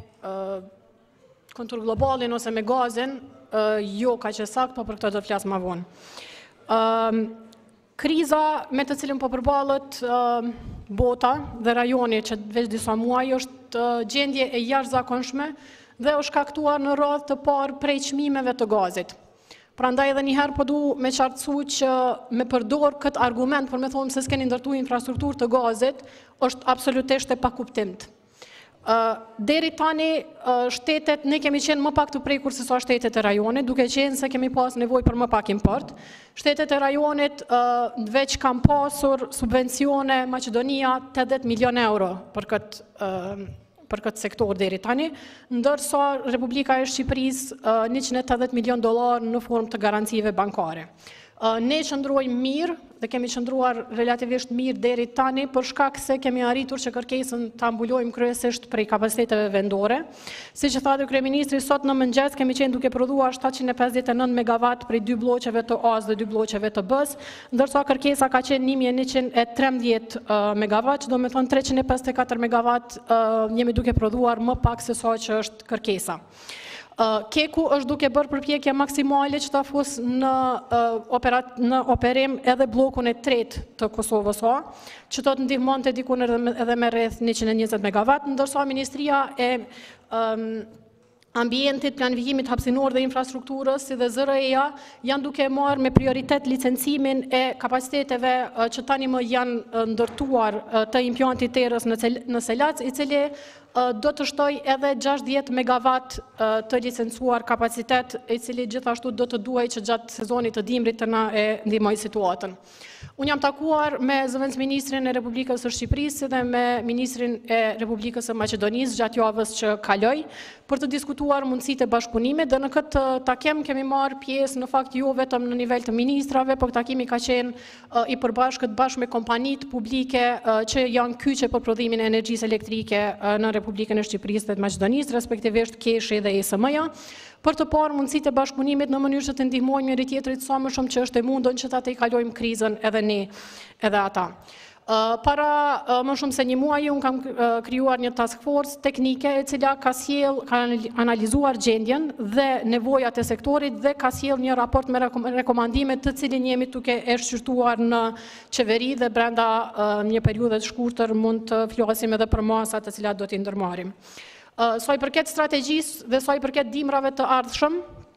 Kuntur Globalin ose me gazin, jo ka që sakt, po për këtë do të flas më vonë. Kriza me të cilën po përballet bota dhe rajoni që veç disa muaj është gjendje e jashtëzakonshme dhe është shkaktuar në radhë të parë prej çmimeve të gazit. Prandaj edhe njëherë po du me qartësu që me përdor këtë argument për me thonë se s'keni ndërtu infrastrukturë të gazit, është absolutisht e pakuptimt. Deri tani shtetet, ne kemi qenë më pak të prekur se sa shtetet e rajonit, duke qenë se kemi pas nevoj për më pak import. Shtetet e rajonit veç kam pasur subvencione Maqedonia tetëdhjetë milion euro për këtë për këtë sektor deri tani, ndërsa Republika e Shqipërisë njëqind e tetëdhjetë milion dollar në formë të garancive bankare. Ne qëndrojmë mirë dhe kemi qëndruar relativisht mirë deri tani për shkak se kemi arritur që kërkesën ta mbulojmë kryesisht prej kapaciteteve vendore. Siç e tha kryeministri, sot në mëngjes kemi qenë duke prodhuar shtatëqind e pesëdhjetë e nëntë megawatt prej dy bloqeve të A-s dhe dy bloqeve të B-s, ndërsa kërkesa ka qenë një mijë e njëqind e trembëdhjetë megawatt, do me thonë treqind e pesëdhjetë e katër megawatt jemi duke prodhuar më pak se sa që është kërkesa. Keku është duke bërë përpjekje maksimale që ta fus në operim edhe blokun e tretë të Kosovës A, që të të ndihmon të dikun edhe me rreth njëqind e njëzet megawatt, ndërsa Ministria e Ambientit, Planifimit Hapësinor dhe Infrastrukturës, si dhe Z R E-ja, janë duke marrë me prioritet licencimin e kapaciteteve që tani më janë ndërtuar të impjantit terës në Selac, i cili do të shtoj edhe gjashtëdhjetë megawatt të licencuar kapacitet, i cili gjithashtu do të duaj që gjatë sezonit të dimrit të na e ndihmoj situatën. Unë jam takuar me zëvendës Ministrin e Republikës së Shqipërisë dhe me Ministrin e Republikës së Maqedonisë gjatë javës që kaloi për të diskutuar mundësitë e bashkëpunimit dhe në këtë takim kemi marrë pjesë në fakt jo vetëm në nivel të ministrave, por takimi ka qenë i përbashkët bashkë me kompanitë publike që janë kyçe për prodhimin e energjisë elektrike në Republikën e Shqipërisë dhe të Maqedonisë, respektivisht Keshi dhe E S M-ja, për të parë mundësitë e bashkëpunimit në mënyrë që të ndihmojmë njëri tjetrit sa më shumë që është e mundon që ta tejkalojmë krizën edhe ne, edhe ata. Para më shumë se një muaj, unë kam krijuar një task force teknike e cila ka sjell, ka analizuar gjendjen dhe nevojat e sektorit dhe ka sjell një raport me rekomandime të cilin jemi duke e shqyrtuar në qeveri dhe brenda një periudhe të shkurtër mund të flasim edhe për masat të cilat do t'i ndërmarrim. Sa i përket strategjisë dhe sa i përket dimrave të ardhshëm,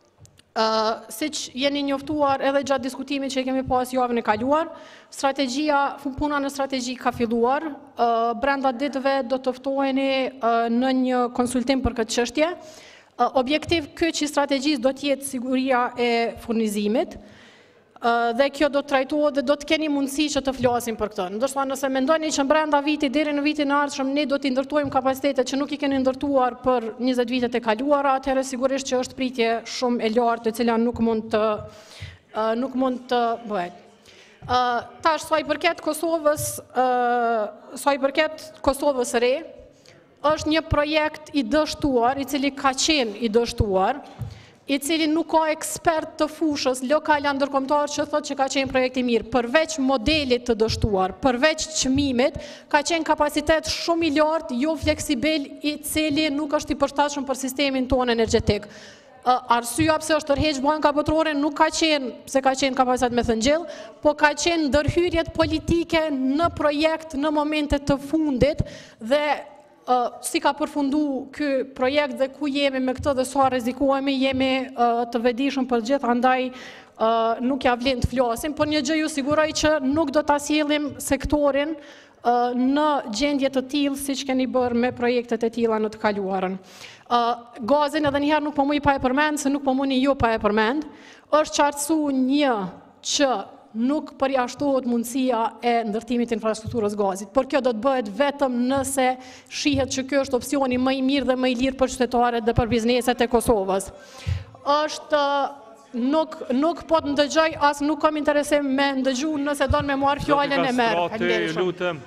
siç jeni njoftuar edhe gjatë diskutimit që kemi pas javën e kaluar, strategjia, puna në strategji ka filluar, brenda ditëve do të ftoheni në një konsultim për këtë çështje. Objektiv kyç i strategjisë do të jetë siguria e furnizimit, dhe kjo do të trajtohet dhe do të keni mundësi që të flasim për këtë. Ndërsa nëse mendoni që brenda vitit deri në vitin e ardhshëm ne do të ndërtojmë kapacitetet që nuk i keni ndërtuar për njëzet vitet e kaluara, atëherë sigurisht që është pritje shumë e lartë e cila nuk mund të nuk mund të bëhet. Tash sa i përket Kosovës, sa i përket Kosovës së re, është një projekt i dështuar, i cili ka qenë i dështuar, i cili nuk ka ekspert të fushës lokale ndërkombëtar që thotë që ka qenë projekt i mirë. Përveç modelit të dështuar, përveç çmimit, ka qenë kapacitet shumë i lartë, jo fleksibel, i cili nuk është i përshtatshëm për sistemin tonë energjetik. Arsyeja pse është tërheq banka botërore nuk ka qenë pse ka qenë kapacitet me thëngjell, po ka qenë ndërhyrjet politike në projekt në momente të fundit dhe si ka përfundu ky projekt dhe ku jemi me këtë dhe sa rrezikohemi, jemi të vetëdijshëm për gjithë, andaj nuk ja vlen të flasim, por një gjë ju siguroj që nuk do ta sjellim sektorin në gjendje të tillë siç keni bërë me projektet e tilla në të kaluarën. Gazin edhe njëherë nuk po muj pa e përmend, se nuk po muni ju pa e përmend, është qartësu një që nuk përjashtohet mundësia e ndërtimit të infrastrukturës gazit. Por kjo do të bëhet vetëm nëse shihet që kjo është opsioni më i mirë dhe më i lirë për qytetarët dhe për bizneset e Kosovës. Është nuk nuk po të ndëgjoj, as nuk kam interesim me ndëgju, nëse don me marr fjalën e merr. Ju lutem.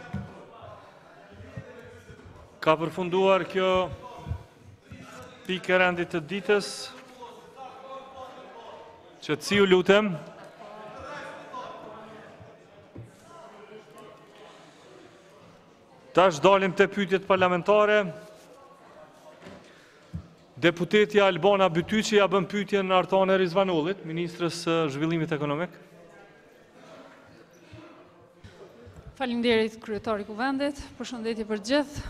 Ka përfunduar kjo pikë e rendit të ditës. Që të ju lutem. Tash dalim të pyetjet parlamentare. Deputeti Albana Bytyqi ja bën pyetjen në Artane Rizvanullit, Ministrës së Zhvillimit Ekonomik. Faleminderit kryetari i Kuvendit, përshëndetje për gjithë.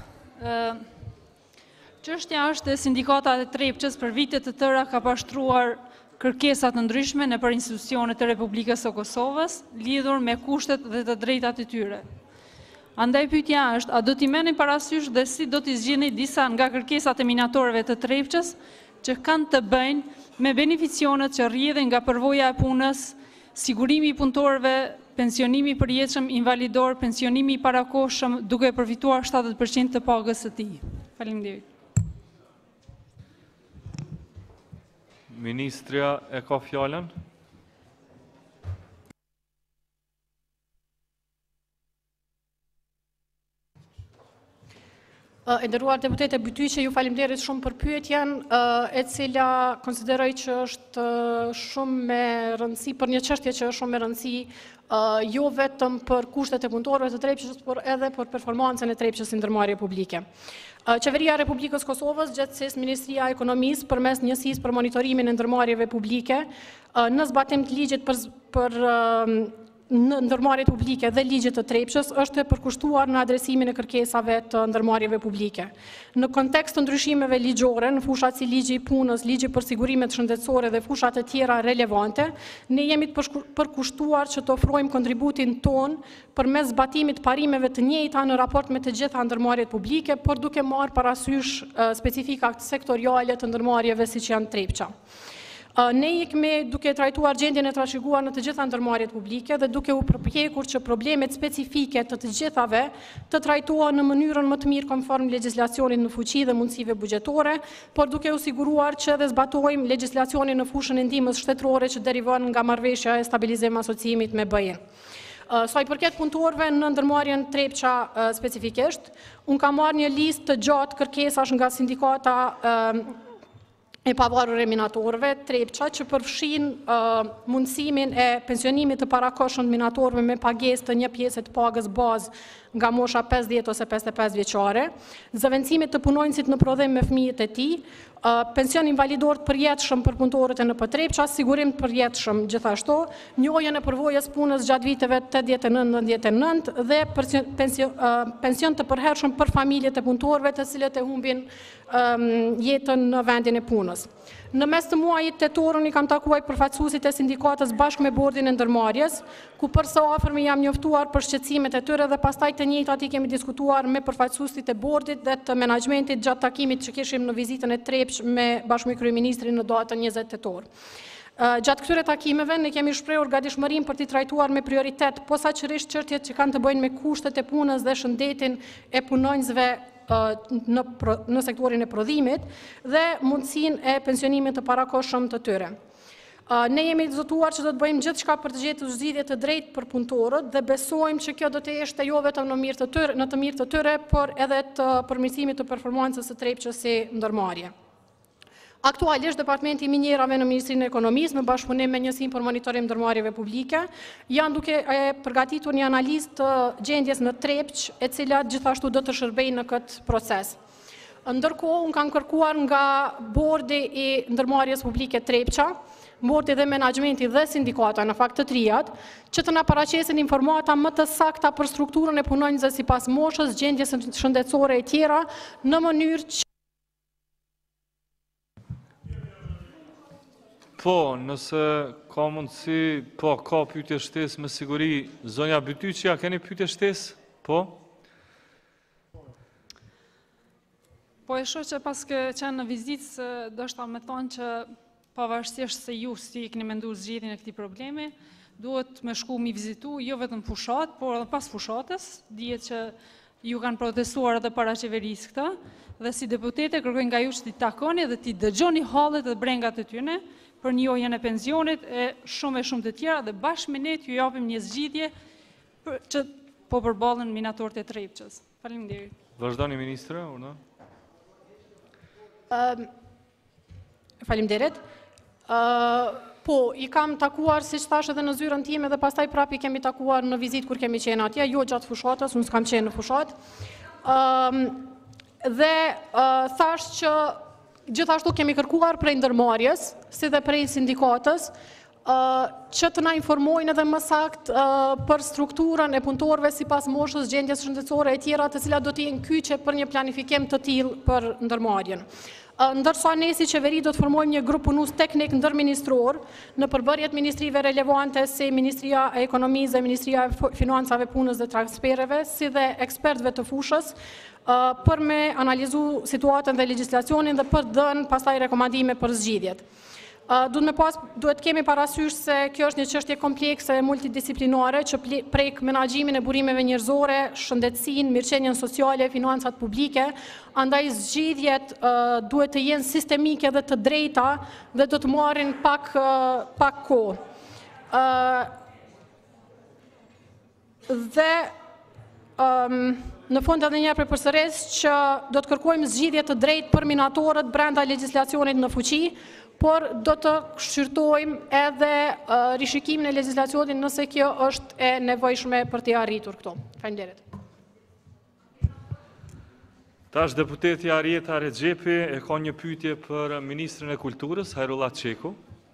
Çështja është e sindikata e Trepçës për vite të tëra ka pashtruar kërkesa të ndryshme nëpër institucionet e Republikës së Kosovës lidhur me kushtet dhe të drejtat e tyre. Andaj pyetja është, a do t'i merrni parasysh dhe si do t'i zgjidhni disa nga kërkesat e minatorëve të Trepçës që kanë të bëjnë me beneficionet që rrjedhin nga përvoja e punës, sigurimi i punëtorëve, pensionimi i përjetshëm invalidor, pensionimi i parakohshëm duke përfituar shtatëdhjetë përqind të pagës së tij. Faleminderit. Ministrja e ka fjalën. E nderuar deputete Bytyqi, ju faleminderit shumë për pyetjen, e cila konsideroj që është shumë me rëndësi, për një çështje që është shumë me rëndësi, jo vetëm për kushtet e punëtorëve të Trepçës, por edhe për performancën e Trepçës si ndërmarrje publike. Qeveria e Republikës Kosovës, gjatësisht Ministria e Ekonomisë, përmes njësisë për monitorimin e ndërmarrjeve publike, në zbatim të ligjit për, për në ndërmarrjet publike dhe ligjit të Trepçës është e përkushtuar në adresimin e kërkesave të ndërmarrjeve publike. Në kontekst të ndryshimeve ligjore, në fushat si ligji i punës, ligji për sigurimet shëndetësore dhe fushat e tjera relevante, ne jemi të përkushtuar që të ofrojmë kontributin ton përmes zbatimit parimeve të njëjta në raport me të gjitha ndërmarrjet publike, por duke marrë parasysh specifikat sektoriale të ndërmarrjeve siç janë Trepça. Ne ikme duke trajtuar gjendjen e trashëguar në të gjitha ndërmarrjet publike dhe duke u përpjekur që problemet specifike të të gjithave të trajtohen në mënyrën më të mirë konform legjislacionit në fuqi dhe mundësive buxhetore, por duke u siguruar që dhe zbatojmë legjislacionin në fushën e ndihmës shtetërore që derivon nga marrëveshja e stabilizim asociimit me B E I-n. Sa i përket punëtorëve në ndërmarrjen Trepça specifikisht, unë kam marrë një listë të gjatë kërkesash nga sindikata e pavarur e minatorëve, Trepça, që përfshin mundësimin e pensionimit të parakohshëm të minatorëve me pagesë të një pjesë të pagës bazë nga mosha pesëdhjetë ose pesëdhjetë e pesë vjeçare, zëvendësimit të punonjësit në prodhim me fëmijët e tij, pension invalidor të përjetshëm për punëtorët e N P Trepça, sigurim të përjetshëm gjithashtu, njojën e përvojës punës gjatë viteve tetëdhjetë e nëntë nëntëdhjetë e nëntë dhe pension të përhershëm për familjet e punëtorëve të cilët e humbin jetën në vendin e punës. Në mes të muajit tetor unë i kam takuar përfaqësuesit e sindikatës bashkë me bordin e ndërmarrjes, ku përsa afërmi jam njoftuar për shqetësimet e tyre dhe pastaj të njëjtat i kemi diskutuar me përfaqësuesit e bordit dhe të menaxhmentit gjatë takimit që kishim në vizitën e Trepç me bashkë me kryeministrin në datën njëzet tetor. Gjatë këtyre takimeve ne kemi shprehur gatishmërinë për t'i trajtuar me prioritet posaçërisht çështjet që kanë të bëjnë me kushtet e punës dhe shëndetin e punonjësve në sektorin e prodhimit dhe mundësinë e pensionimit të parakohshëm të tyre. Ne jemi zotuar që do të bëjmë gjithçka për të gjetur zgjidhje të drejtë për punëtorët dhe besojmë që kjo do të ishte jo vetëm në mirë të tyre, në të mirë të tyre, por edhe të përmirësimit të performancës së Trepçës si ndërmarrje. Aktualisht, Departamenti i Minjerave në Ministrinë e Ekonomisë, me bashkëpunim me Njësinë për Monitorim Ndërmarrjeve Publike, janë duke përgatitur një analizë të gjendjes në Trepç, e cila gjithashtu do të shërbejë në këtë proces. Ndërkohë, unë kam kërkuar nga Bordi i Ndërmarrjes Publike Trepça, Bordi dhe Menaxhmenti dhe sindikata në fakt të trijat, që të na paraqesin informata më të sakta për strukturën e punonjësve sipas moshës, gjendjes shëndetësore e tjera, në mënyrë që Po, nëse ka mundësi, po, ka pyetje shtesë me siguri, zonja Bytyçi, a keni pyetje shtesë? Po? Po e shoh që pas ke qenë në vizitë, se do shta me thonë që pavarësisht se ju si keni menduar zgjidhjen e këtij problemi, duhet me shku mi vizitu, jo vetëm fushat, por edhe pas fushatës, dihet që ju kanë protestuar edhe para qeverisë këta, dhe si deputete kërkojnë nga ju që t'i takoni dhe t'i dëgjoni hallet dhe brengat e tyre për njojën e pensionit e shumë e shumë të tjera dhe bashkë me ne t'ju japim një zgjidhje që po përballen minatorët e Trepçës. Faleminderit. Vazhdoni ministre, urna. Faleminderit. Po, i kam takuar, si që thash edhe në zyrën time, dhe pastaj prap i kemi takuar në vizit kur kemi qenë atje, jo gjatë fushatës, unë s'kam qenë në fushat. Dhe thash që gjithashtu kemi kërkuar prej ndërmarrjes, si dhe prej sindikatës, që të na informojnë edhe më sakt për strukturën e punëtorëve sipas moshës, gjendjes shëndetësore e tjera, të cilat do të jenë kyçe për një planifikim të tillë për ndërmarrjen. Ndërsa ne si qeveri do të formojmë një grup punues teknik ndërministror në përbërjet ministrive relevante si Ministria e Ekonomisë dhe Ministria e Financave, Punës dhe Transfereve, si dhe ekspertëve të fushës, për me analizu situatën dhe legjislacionin dhe për dhënë pastaj rekomandime për zgjidhjet. Duhet kemi parasysh se kjo është një çështje komplekse e multidisiplinare që prek menaxhimin e burimeve njerëzore, shëndetësinë, mirëqenien sociale, financat publike, andaj zgjidhjet duhet të jenë sistemike dhe të drejta dhe do të marrin pak pak kohë. Dhe në fund edhe një herë përsëris që do të kërkojmë zgjidhje të drejtë për minatorët brenda legjislacionit në fuqi, por do të shqyrtojmë edhe rishikimin e legjislacionit nëse kjo është e nevojshme për t'i arritur këto. Faleminderit. Tash deputeti Arjeta Rexhepi e ka një pyetje për Ministrin e Kulturës, Hajrullah Çeku.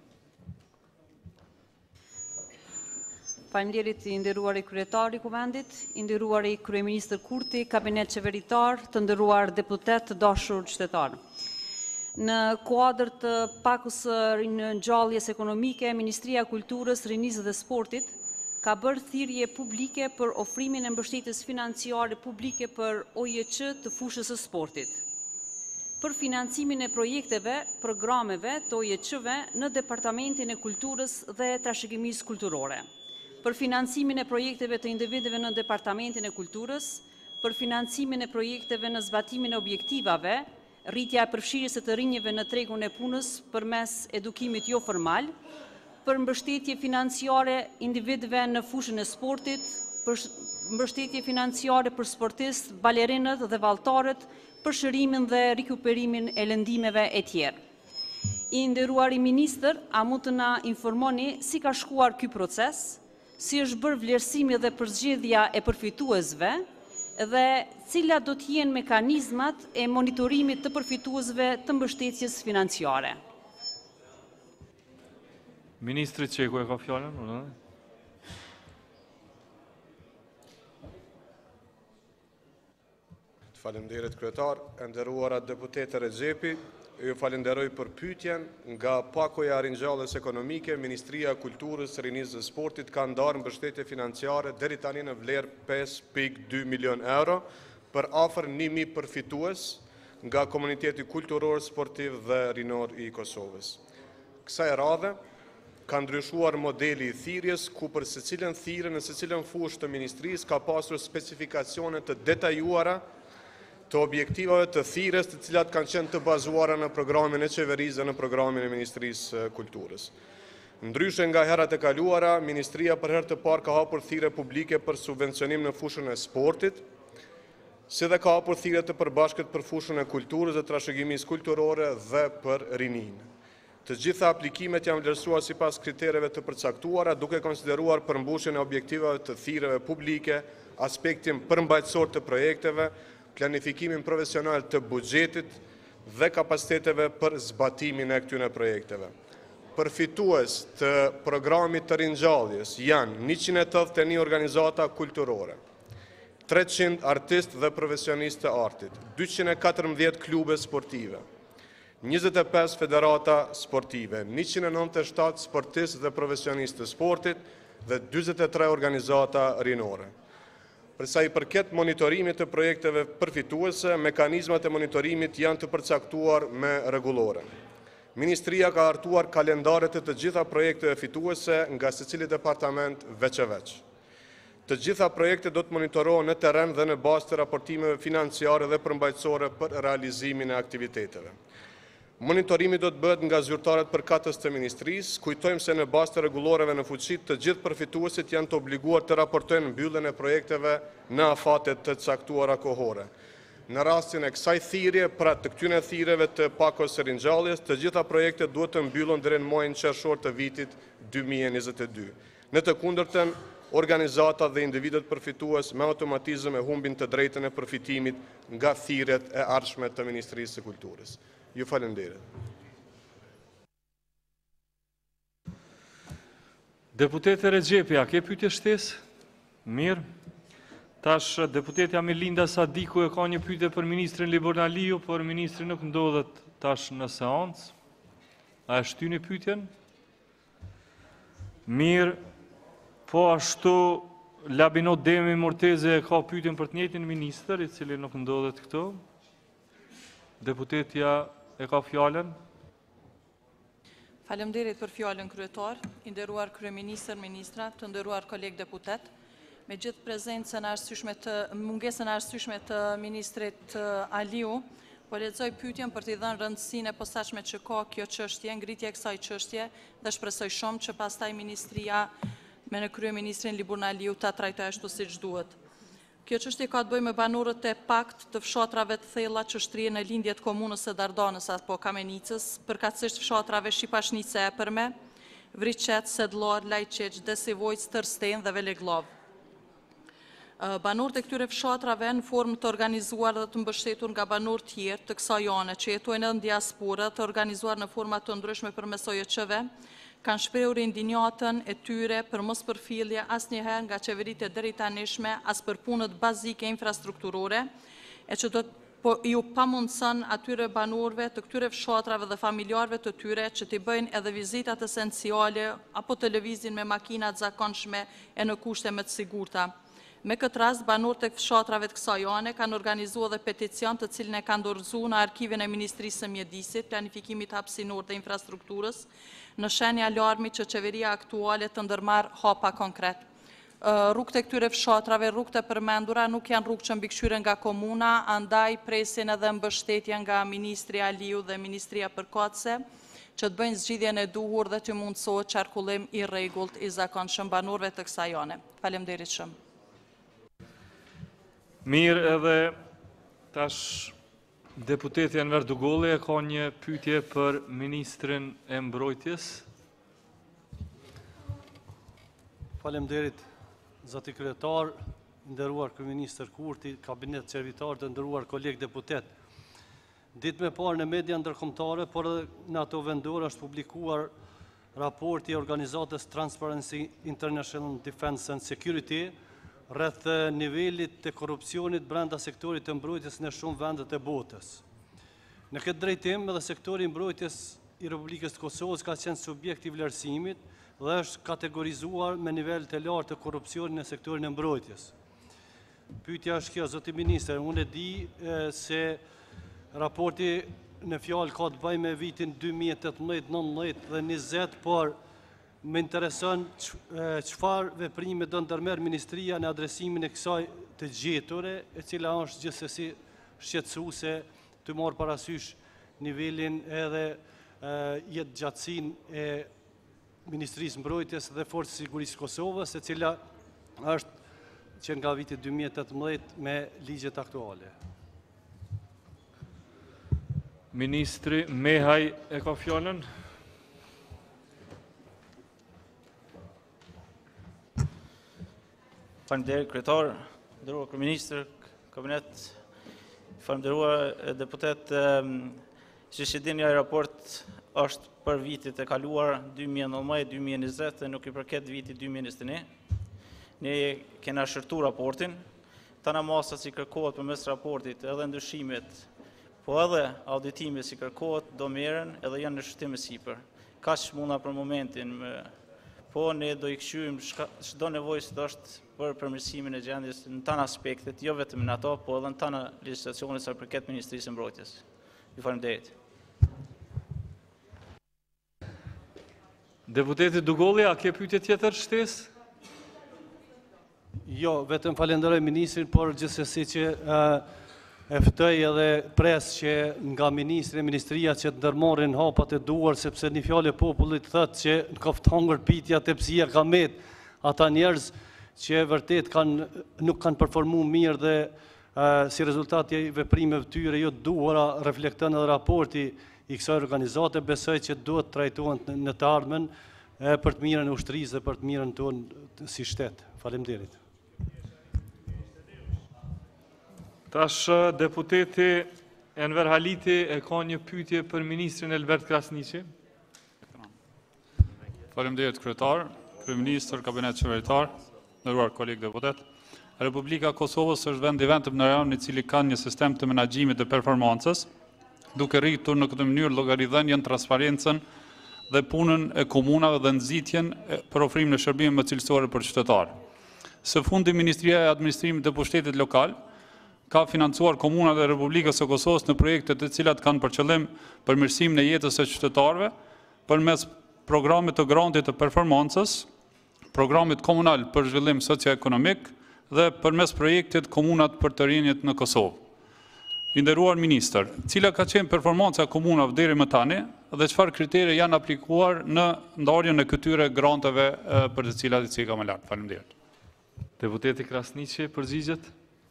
Faleminderit i nderuari kryetari i Kuvendit, i nderuari kryeministër Kurti, kabinet qeveritar, të nderuar deputet, të dashur qytetarë. Në kuadër të pakës ringjalljes ekonomike, Ministria e Kulturës, Rinisë dhe Sportit ka bërë thirrje publike për ofrimin e mbështetjes financiare publike për O J Q të fushës së sportit. për financimin e projekteve, programeve të O J Q-ve në Departamentin e Kulturës dhe Trashëgimisë Kulturore, për financimin e projekteve të individëve në Departamentin e Kulturës, për financimin e projekteve në zbatimin e objektivave, rritja e përfshirjes së të rinjve në tregun e punës përmes edukimit jo formal, për mbështetje financiare individëve në fushën e sportit, për mbështetje financiare për sportist, balerinët dhe valltarët, për shërimin dhe rikuperimin e lëndimeve e tjerë. I nderuari ministër, a mund të na informoni si ka shkuar ky proces, si është bërë vlerësimi dhe përzgjedhja e përfituesve, dhe cilat do të jenë mekanizmat e monitorimit të përfituesve të mbështetjes financiare. Ministri Qeku e ka fjallën? Falenderit kryetar, e nderuara deputete Rexhepi, ju falenderoj për pyetjen. Nga pakoja e ringjalljes ekonomike, Ministria e Kulturës, Rinisë dhe Sportit ka ndarë mbështetje financiare deri tani në vlerë pesë pikë dy milion euro për afër një mijë përfitues nga komuniteti kulturor, sportiv dhe rinor i Kosovës. Kësaj radhe ka ndryshuar modeli i thirrjes, ku për secilën thirrje në secilën fushë të ministrisë ka pasur specifikacione të detajuara të objektivave të thirrjes, të cilat kanë qenë të bazuara në programin e qeverisë dhe në programin e Ministrisë Kulturës. Ndryshe nga herat e kaluara, Ministria për herë të parë ka hapur thirrje publike për subvencionim në fushën e sportit, si dhe ka hapur thirrje të përbashkët për fushën e kulturës dhe trashëgimisë kulturore dhe për rininë. Të gjitha aplikimet janë vlerësuar sipas kritereve të përcaktuara, duke konsideruar përmbushjen e objektivave të thirrjeve publike, aspektin përmbajtësor të projekteve, planifikimin profesional të buxhetit dhe kapaciteteve për zbatimin e këtyre projekteve. Përfitues të programit të ringjalljes janë njëqind e tetëdhjetë e një organizata kulturore, treqind artistë dhe profesionistë të artit, dyqind e katërmbëdhjetë klube sportive, njëzet e pesë federata sportive, njëqind e nëntëdhjetë e shtatë sportistë dhe profesionistë të sportit dhe dyzet e tre organizata rinore. Përsa i përket monitorimit të projekteve përfituese, mekanizmat e monitorimit janë të përcaktuar me rregullore. Ministria ka hartuar kalendaret e të gjitha projekteve fituese nga secili departament veç e veç. Të gjitha projekte do të monitorohen në terren dhe në bazë të raportimeve financiare dhe përmbajtësore për realizimin e aktiviteteve. Monitorimi do të bëhet nga zyrtarët përkatës të ministrisë. Kujtojmë se në bazë të rregulloreve në fuqi të gjithë përfituesit janë të obliguar të raportojnë mbylljen e projekteve në afate të caktuara kohore. Në rastin e kësaj thirrje, pra të këtyre thirrjeve të pakos së ringjalljes, të gjitha projektet duhet të mbyllen deri në muajin qershor të vitit dy mijë e njëzet e dy. Në të kundërtën, organizatat dhe individët përfitues me automatizëm e humbin të drejtën e përfitimit nga thirrjet e ardhshme të Ministrisë së Kulturës. Ju falenderit. Deputete Rexhepi, a ke pyetje shtesë? Mirë. Tash deputetja Melinda Sadiku e ka një pyetje për ministrin Libornaliu, por ministri nuk ndodhet tash në seancë. A e shtyni pyetjen? Mirë. Po ashtu Labino Demi Morteze ka pyetjen për të njëjtin ministër, i cili nuk ndodhet këtu. Deputetja e ka fjallën. Faleminderit për fjallën kryetar, i nderuar kryeministër, ministra, të nderuar kolegë deputet, me gjithë prezencën arsyeshme të mungesën arsyeshme të ministrit Aliu, po lexoj pyetjen për t'i dhënë rëndësinë e posaçme që ka kjo çështje, ngritja e kësaj çështje, dhe shpresoj shumë që pastaj ministria me në kryeministrin Libornaliu ta trajtojë ashtu siç duhet. Kjo çështje ka të bëjë me banorët e pakt të fshatrave të thella që shtrihen në lindjet komunës së Dardanës apo Kamenicës, përkatësisht fshatrave Shqipashnice e Epërme, Vriqet, Sedllor, Lajçeq, Desivojc, Tërsten dhe Velegllov. Banorët e këtyre fshatrave në formë të organizuar dhe të mbështetur nga banorë tjerë të kësaj ane që jetojnë në diasporë, të organizuar në forma të ndryshme përmes O J Q-ve, kanë shprehur indinjatën e tyre për mos përfillje asnjëherë nga qeveritë e drejtanishme as për punët bazike infrastrukturore, e që do po ju pamundson atyre banorëve të këtyre fshatrave dhe familjarëve të tyre që t'i bëjnë edhe vizitat esenciale apo të lëvizin me makinat zakonshme e në kushte më të sigurta. Me këtë rast, banorët e fshatrave të kësaj ane kanë organizuar dhe peticion të cilin e kanë dorëzuar në arkivin e Ministrisë së Mjedisit, planifikimit hapësinor të infrastrukturës, në shenja alarmi që qeveria aktuale të ndërmarrë hapa konkret. Rrugët e këtyre fshatrave, rrugët e përmendura nuk janë rrugë që mbikëqyren nga komuna, andaj presin edhe mbështetja nga Ministri Aliu dhe Ministria Përkatëse, që të bëjnë zgjidhjen e duhur dhe të mundësohet qarkullim i rregullt i zakonshëm banorëve të kësaj ane. Faleminderit shumë. Mirë, edhe tash deputeti Enver Dugolli e ka një pyetje për Ministrin e Mbrojtjes. Faleminderit, zoti kryetar, nderuar kryeministër Kurti, kabinet qeverisor të nderuar kolegë deputet. Ditë me parë në media ndërkombëtare, por edhe në ato vendore është publikuar raporti i organizatës Transparency International Defense and Security rreth nivelit të korrupsionit brenda sektorit të mbrojtjes në shumë vendet e botës. Në këtë drejtim, edhe sektori i mbrojtjes i Republikës të Kosovës ka qenë subjekt i vlerësimit dhe është kategorizuar me nivel të lartë të korrupsionit në sektorin e mbrojtjes. Pyetja është kjo, zoti ministër, unë e di e, se raporti në fjalë ka të bëjë me vitin dy mijë e tetëmbëdhjetë, nëntëmbëdhjetë dhe njëzet, por më intereson çfarë veprime do ndërmerr ministria në adresimin e kësaj të gjeture, e cila është gjithsesi shqetësuese, të marrë parasysh nivelin edhe jetë gjatësin e Ministrisë Mbrojtjes dhe Forcës së Sigurisë së Kosovës, e cila është që nga viti dy mijë e tetëmbëdhjetë me ligjet aktuale. Ministri Mehaj e ka fjalën. Faleminderit kryetar, nderuar kryeministër, kabinet, faleminderuar deputet, siç e dini, ai raport është për vitet e kaluar dy mijë e nëntëmbëdhjetë dy mijë e njëzet dhe nuk i përket vitit dy mijë e njëzet e një. Ne kena shërtu raportin, tana masat si kërkohet përmes raportit edhe ndryshimet, po edhe auditimet si kërkohet do merren edhe janë në shërtim e sipër. Kaq munda për momentin, po ne do i këshyrim çdo nevojë që është për përmirësimin e gjendjes në tana aspektet, jo vetëm në ato, po edhe në tana legjislacionet sa përket Ministrisë së Mbrojtjes. Ju faleminderit. Deputeti Dugolli, a ke pyetje tjetër shtesë? Jo, vetëm falenderoj ministrin, por gjithsesi që e ftoj edhe pres që nga ministri e ministria që të ndërmarrin hapat e duar, sepse një fjalë e popullit thotë që në ka hangër pitja tepsia ka met, ata njerëz që vërtet kanë, nuk kanë performuar mirë dhe si rezultat i veprimeve të tyre jo të duhura, reflekton edhe raporti i kësaj organizate, besoj që duhet trajtohen në të ardhmen për të mirën e ushtrisë dhe për të mirën tonë si shtet. Faleminderit. Tash deputeti Enver Haliti e ka një pyetje për ministrin Elbert Krasniqi. Faleminderit kryetar, kryeministër, kabinet qeveritar, nderuar kolegë deputet. Republika e Kosovës është vend i vetëm në rajon i cili ka një sistem të menaxhimit të performancës, duke rritur në këtë mënyrë llogaridhënien, transparencën dhe punën e komunave dhe nxitjen për ofrimin e shërbimeve më cilësore për qytetarë. Së fundi, Ministria e Administrimit të Pushtetit Lokal ka financuar komunat e Republikës së Kosovës në projekte të cilat kanë për qëllim përmirësimin e jetës së qytetarëve përmes programit të grantit të performancës, programit komunal për zhvillim socioekonomik dhe përmes projektit Komunat për të rinjt në Kosovë. I nderuar ministër, cila ka qenë performanca e komunave deri më tani dhe çfarë kriterë janë aplikuar në ndarjen e këtyre granteve për të cilat i cika më lart? Faleminderit. Deputeti Krasniqi përgjigjet.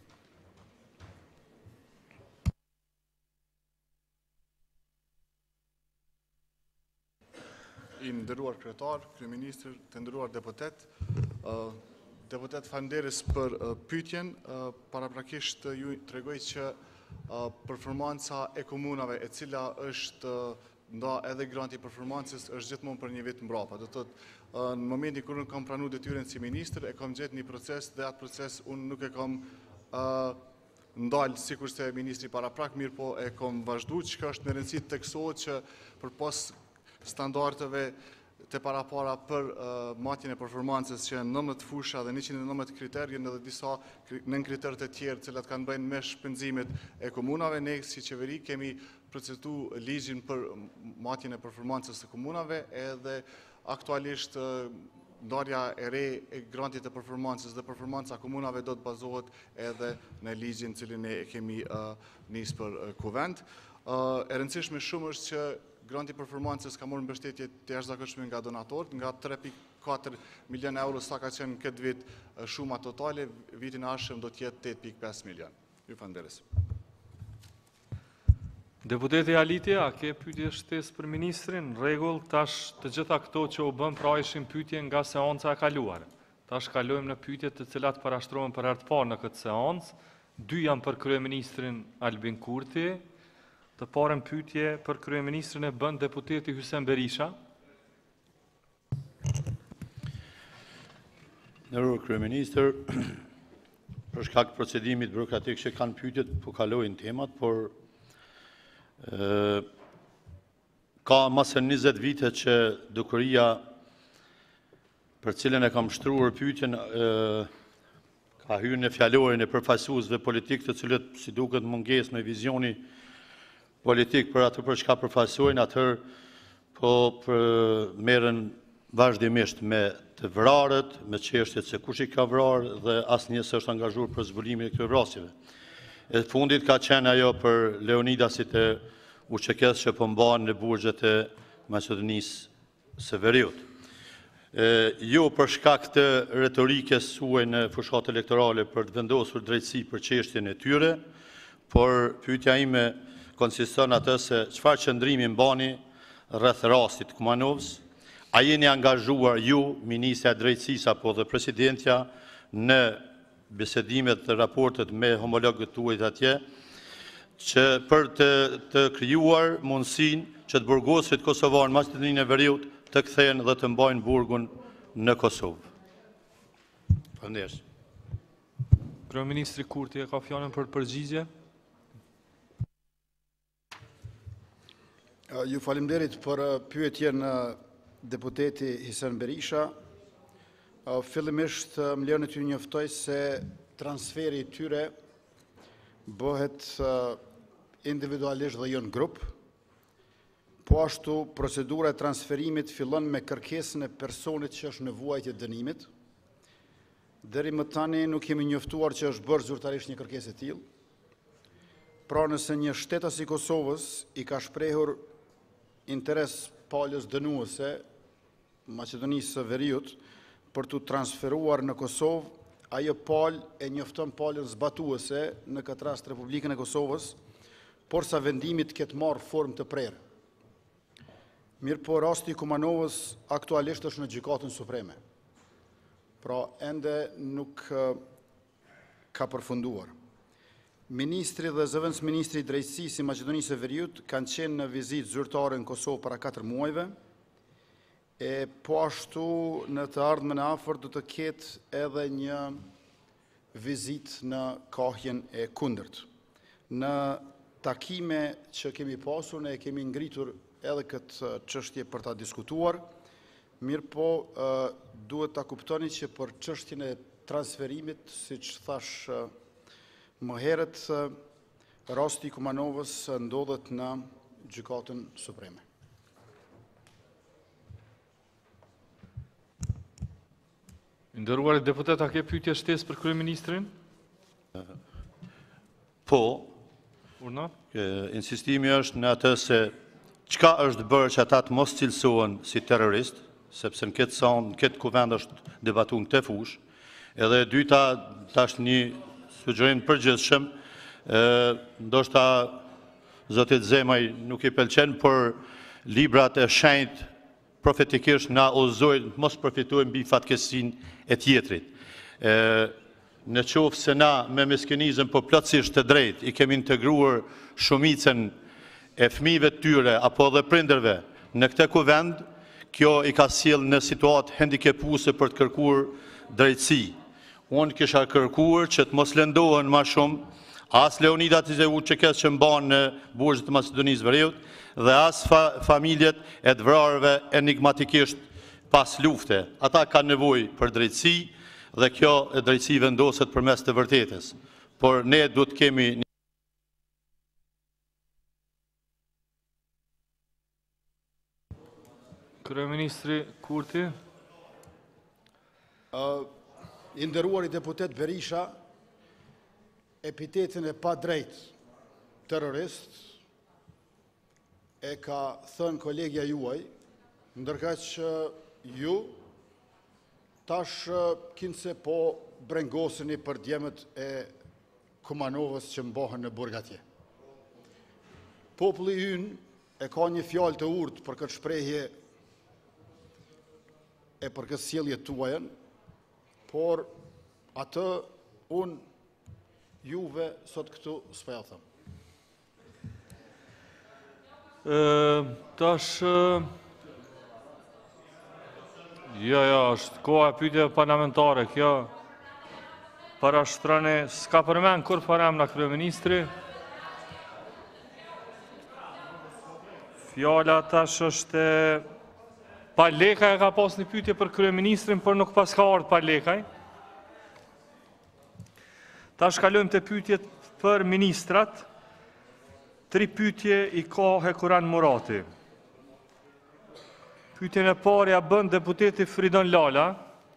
I nderuar kryetar, kryeministër, të nderuar deputet, deputet falenderës për pyetjen, paraprakisht ju tregoj që performanca e komunave e cila është nda edhe granti performancës është gjithmonë për një vit mbrapa. Do të thotë, në momentin kur unë kam pranuar detyrën si ministër, e kam gjetë një proces dhe atë proces unë nuk e kam ndalë sikur se ministri paraprak, mirë po e kam vazhduar, çka është në rëndësi të teksohet që përpas standardeve të parapara për matjen e performancës që janë nëntëmbëdhjetë fusha dhe njëqind e nëntëmbëdhjetë kriter, janë edhe disa nën kriteret e tjerë cilat kanë bëjnë me shpenzimet e komunave. Ne si qeveri kemi procesu ligjin për matjen e performancës të komunave edhe aktualisht ndarja e re e grantit të performancës dhe performanca komunave do të bazohet edhe në ligjin cilin ne kemi nisë për kuvend. E rëndësishme shumë është që granti performancës ka morë mbështetje të jashtëzakonshme nga donatorët, nga tre pikë katër milion euro sa ka qenë këtë vit shuma totale, vitin e ardhshëm do të jetë tetë pikë pesë milion. Ju falenderoj. Deputeti Aliti, a ke pyetje shtesë për ministrin? Rregull, tash të gjitha këto që u bën pra ishin pyetje nga seanca e kaluar. Tash kalojmë në pyetjet të cilat parashtrohen për herë të parë në këtë seancë. Dy janë për kryeministrin Albin Kurti. Të parën pyetje për kryeministrin e bën deputeti Hysem Berisha. Nderuar kryeministër, për shkak të procedimit bürokratik që kanë pyetjet, po kalojnë temat, por e, ka më se njëzet vite që dukuria për cilën e kam shtruar pyetjen e, ka hyrë në fjalorin e përfaqësuesve politik, të cilët si duket mungesë me vizioni politik për atë për çka përfaqësojnë, atëherë po për merren vazhdimisht me të vrarët, me çështjet se kush i ka vrarë dhe asnjë s'është angazhuar për zbulimin e këtyre vrasjeve. E fundit ka qenë ajo për Leonidasit e U Q K-s që po mbahen në burgjet e Maqedonisë së Veriut. Jo për shkak të retorikës suaj në fushat elektorale për të vendosur drejtësi për çështjen e tyre, por pyetja ime konsiston atë se çfarë qëndrimi mbani rreth rastit Kumanovs, a jeni angazhuar ju, Ministra e Drejtësisë apo dhe Presidentja, në bisedimet dhe raportet me homologët tuaj atje, që për të, të krijuar mundësinë që të burgosit kosovar në Maqedoninë e Veriut të kthehen dhe të mbajnë burgun në Kosovë. Faleminderit. Kryeministri Kurti e ka fjalën për përgjigje. Ju falemderit për pyetjen deputeti Hysem Berisha. Fillimisht më lërë të njoftoj se transferi tyre bëhet individualisht dhe jo në grup, po ashtu procedura e transferimit fillon me kërkesën e personit që është në vuajtje dënimit. Deri më tani nuk kemi njoftuar që është bërë zyrtarisht një kërkesë e tillë. Pra nëse një shtetas i Kosovës i ka shprehur interes palës dënuese Maqedonisë së Veriut për të transferuar në Kosovë, ajo palë e njofton palën zbatuese në këtë rast Republikën e Kosovës, por sa vendimit ketë marrë formë të prerë. Mirë po rasti Kumanovës aktualisht është në gjykatën supreme. Pra ende nuk ka përfunduar. Ministri dhe zëvendës ministri i drejtësisë i Maqedonisë së Veriut kanë qenë në vizitë zyrtare në Kosovë para katër muajve, e po ashtu në të ardhmen e afërt do të ketë edhe një vizitë në kohjen e kundërt. Në takime që kemi pasur, ne kemi ngritur edhe këtë çështje për ta diskutuar, mirë po duhet ta kuptoni që për çështjen e transferimit, siç thash më herët, rasti i Kumanovës ndodhet në gjykatën supreme. Nderuar deputet, a ke pyetje shtesë për kryeministrin? Po. Urna? Insistimi është në atë se çka është bërë që ata të mos cilësohen si terrorist, sepse në këtë son, në këtë kuvend është debatuar në këtë fushë, edhe e dyta tash një sugjerim përgjithshëm, ndoshta zotit Zemaj nuk i pëlqen, por librat e shenjtë profetikisht na udhëzojnë mos përfitojmë mbi fatkeqësinë e tjetrit. Në qoftë se na me meskenizëm po plotësisht të drejtë i kemi integruar shumicën e fëmijëve të tyre apo dhe prindërve në këtë kuvend, kjo i ka sjellë në situatë hendikepuese për të kërkuar drejtësi. Unë kisha kërkuar që të mos lëndohen ma shumë as Leonidat i U Q K-s që mban në burgjet të Maqedonisë Veriut dhe as fa, familjet e të vrarëve enigmatikisht pas lufte. Ata kanë nevojë për drejtësi dhe kjo drejtësi vendoset përmes të vërtetës. Por ne duhet kemi Kryeministri Kurti. Uh, I nderuari deputet Berisha, epitetin e pa drejt terrorist e ka thënë kolegja juaj, ndërka që ju tash kinse po brengoseni për djemët e Kumanovës që mbohen në burg atje. Populli ynë e ka një fjalë të urtë për këtë shprehje e për këtë sjellje tuajen, por atë unë juve sot këtu s'po ja them. Tash, jo, jo, është koha e pyetje parlamentare, kjo para shtrane, s'ka përmen kur parem nga kryeministri. Fjala tash është Palekaj ka pas një pyetje për kryeministrin, por nuk pas ka ardhur Palekaj. Tash kalojmë te pyetjet për ministrat. Tri pyetje i ka Hekuran Murati. Pyetjen e parë ja bën deputeti Fridon Lala.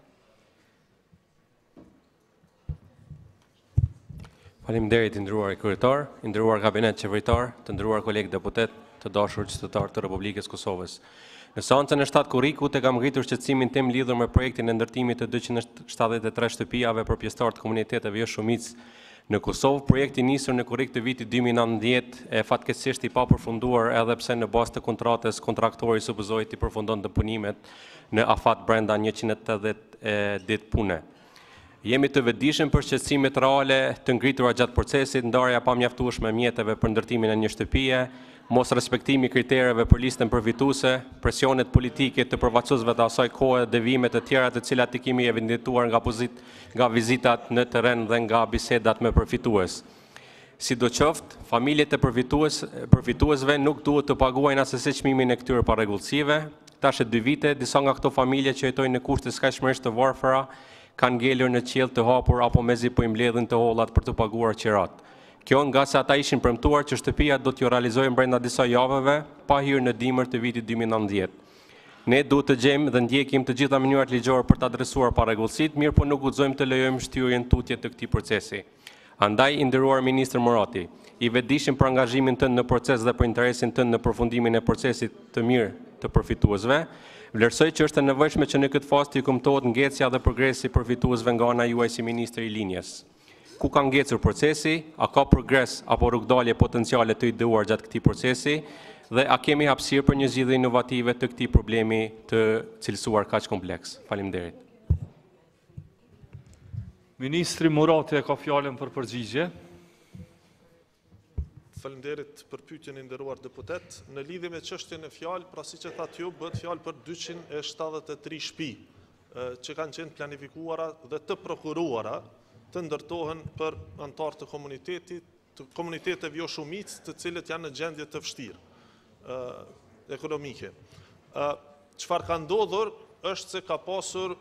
Faleminderit i nderuar kryetar, i nderuar kabinet qeveritar, të nderuar kolegë deputet, të dashur qytetarë të Republikës Kosovës. Në seancën e shtatë kurrikut e kam ngritur shqetësimin tim lidhur me projektin e ndërtimit të dyqind e shtatëdhjetë e tre shtëpijave për pjesëtarë të komuniteteve jo shumicë në Kosovë. Projekti nisur në kurrik të vitit dy mijë e nëntëdhjetë e fatkeqësisht i papërfunduar edhe pse në bazë të kontratës kontraktori supozoi të përfundonte punimet në afat brenda njëqind e tetëdhjetë ditë pune. Jemi të vetëdijshëm për shqetësimet reale të ngritura gjatë procesit, ndarja pa mjaftueshme mjeteve për ndërtimin e një shtëpie, mos respektimi kritereve për listën përfituese, presionet politike të përfaqësuesve të asaj kohe, devimet e tjera të cilat i kemi evidentuar nga pozit, nga vizitat në terren dhe nga bisedat me përfitues. Sidoqoftë, familjet e përfitues, përfituesve nuk duhet të paguajnë asesi çmimin e këtyre parregullsive. Tash e dy vite, disa nga këto familje që jetojnë në kushte skajshmërisht të varfëra kanë ngelur në qiell të hapur apo mezi po i mbledhin të hollat për të paguar qirat. Kjo nga se ata ishin premtuar që shtëpia do t'ju realizojnë brenda disa javëve, pa hyrë në dimër të vitit dy mijë e nëntëdhjetë. Ne duhet të gjejmë dhe ndjekim të gjitha mënyrat ligjore për të adresuar parregullsitë, mirë po nuk guxojmë të lejojmë shtyrjen tutje të këtij procesi. Andaj, i nderuar ministër Murati, i vetëdijshëm për angazhimin tënd në proces dhe për interesin tënd në përfundimin e procesit të mirë të përfituesve, vlerësoj që është e nevojshme që në këtë fazë të kumtohet ngecja dhe progresi përfituesve nga ana juaj si ministri i linjes. Ku ka ngecur procesi, a ka progres apo rrugdalje potenciale të ideuar gjatë këtij procesi dhe a kemi hapësirë për një zgjidhje inovative të këtij problemi të cilësuar kaq kompleks. Faleminderit. Ministri Murati e ka fjalën për përgjigje. Faleminderit për pyetjen e nderuar deputet. Në lidhje me çështjen e fjalë, pra siç e thatë ju, bëhet fjalë për dyqind e shtatëdhjetë e tre shtëpi që kanë qenë planifikuara dhe të prokuruara të ndërtohen për antarë të komunitetit, të komuniteteve jo shumicë, të cilët janë në gjendje të vështirë ekonomike. Çfarë ka ndodhur është se ka pasur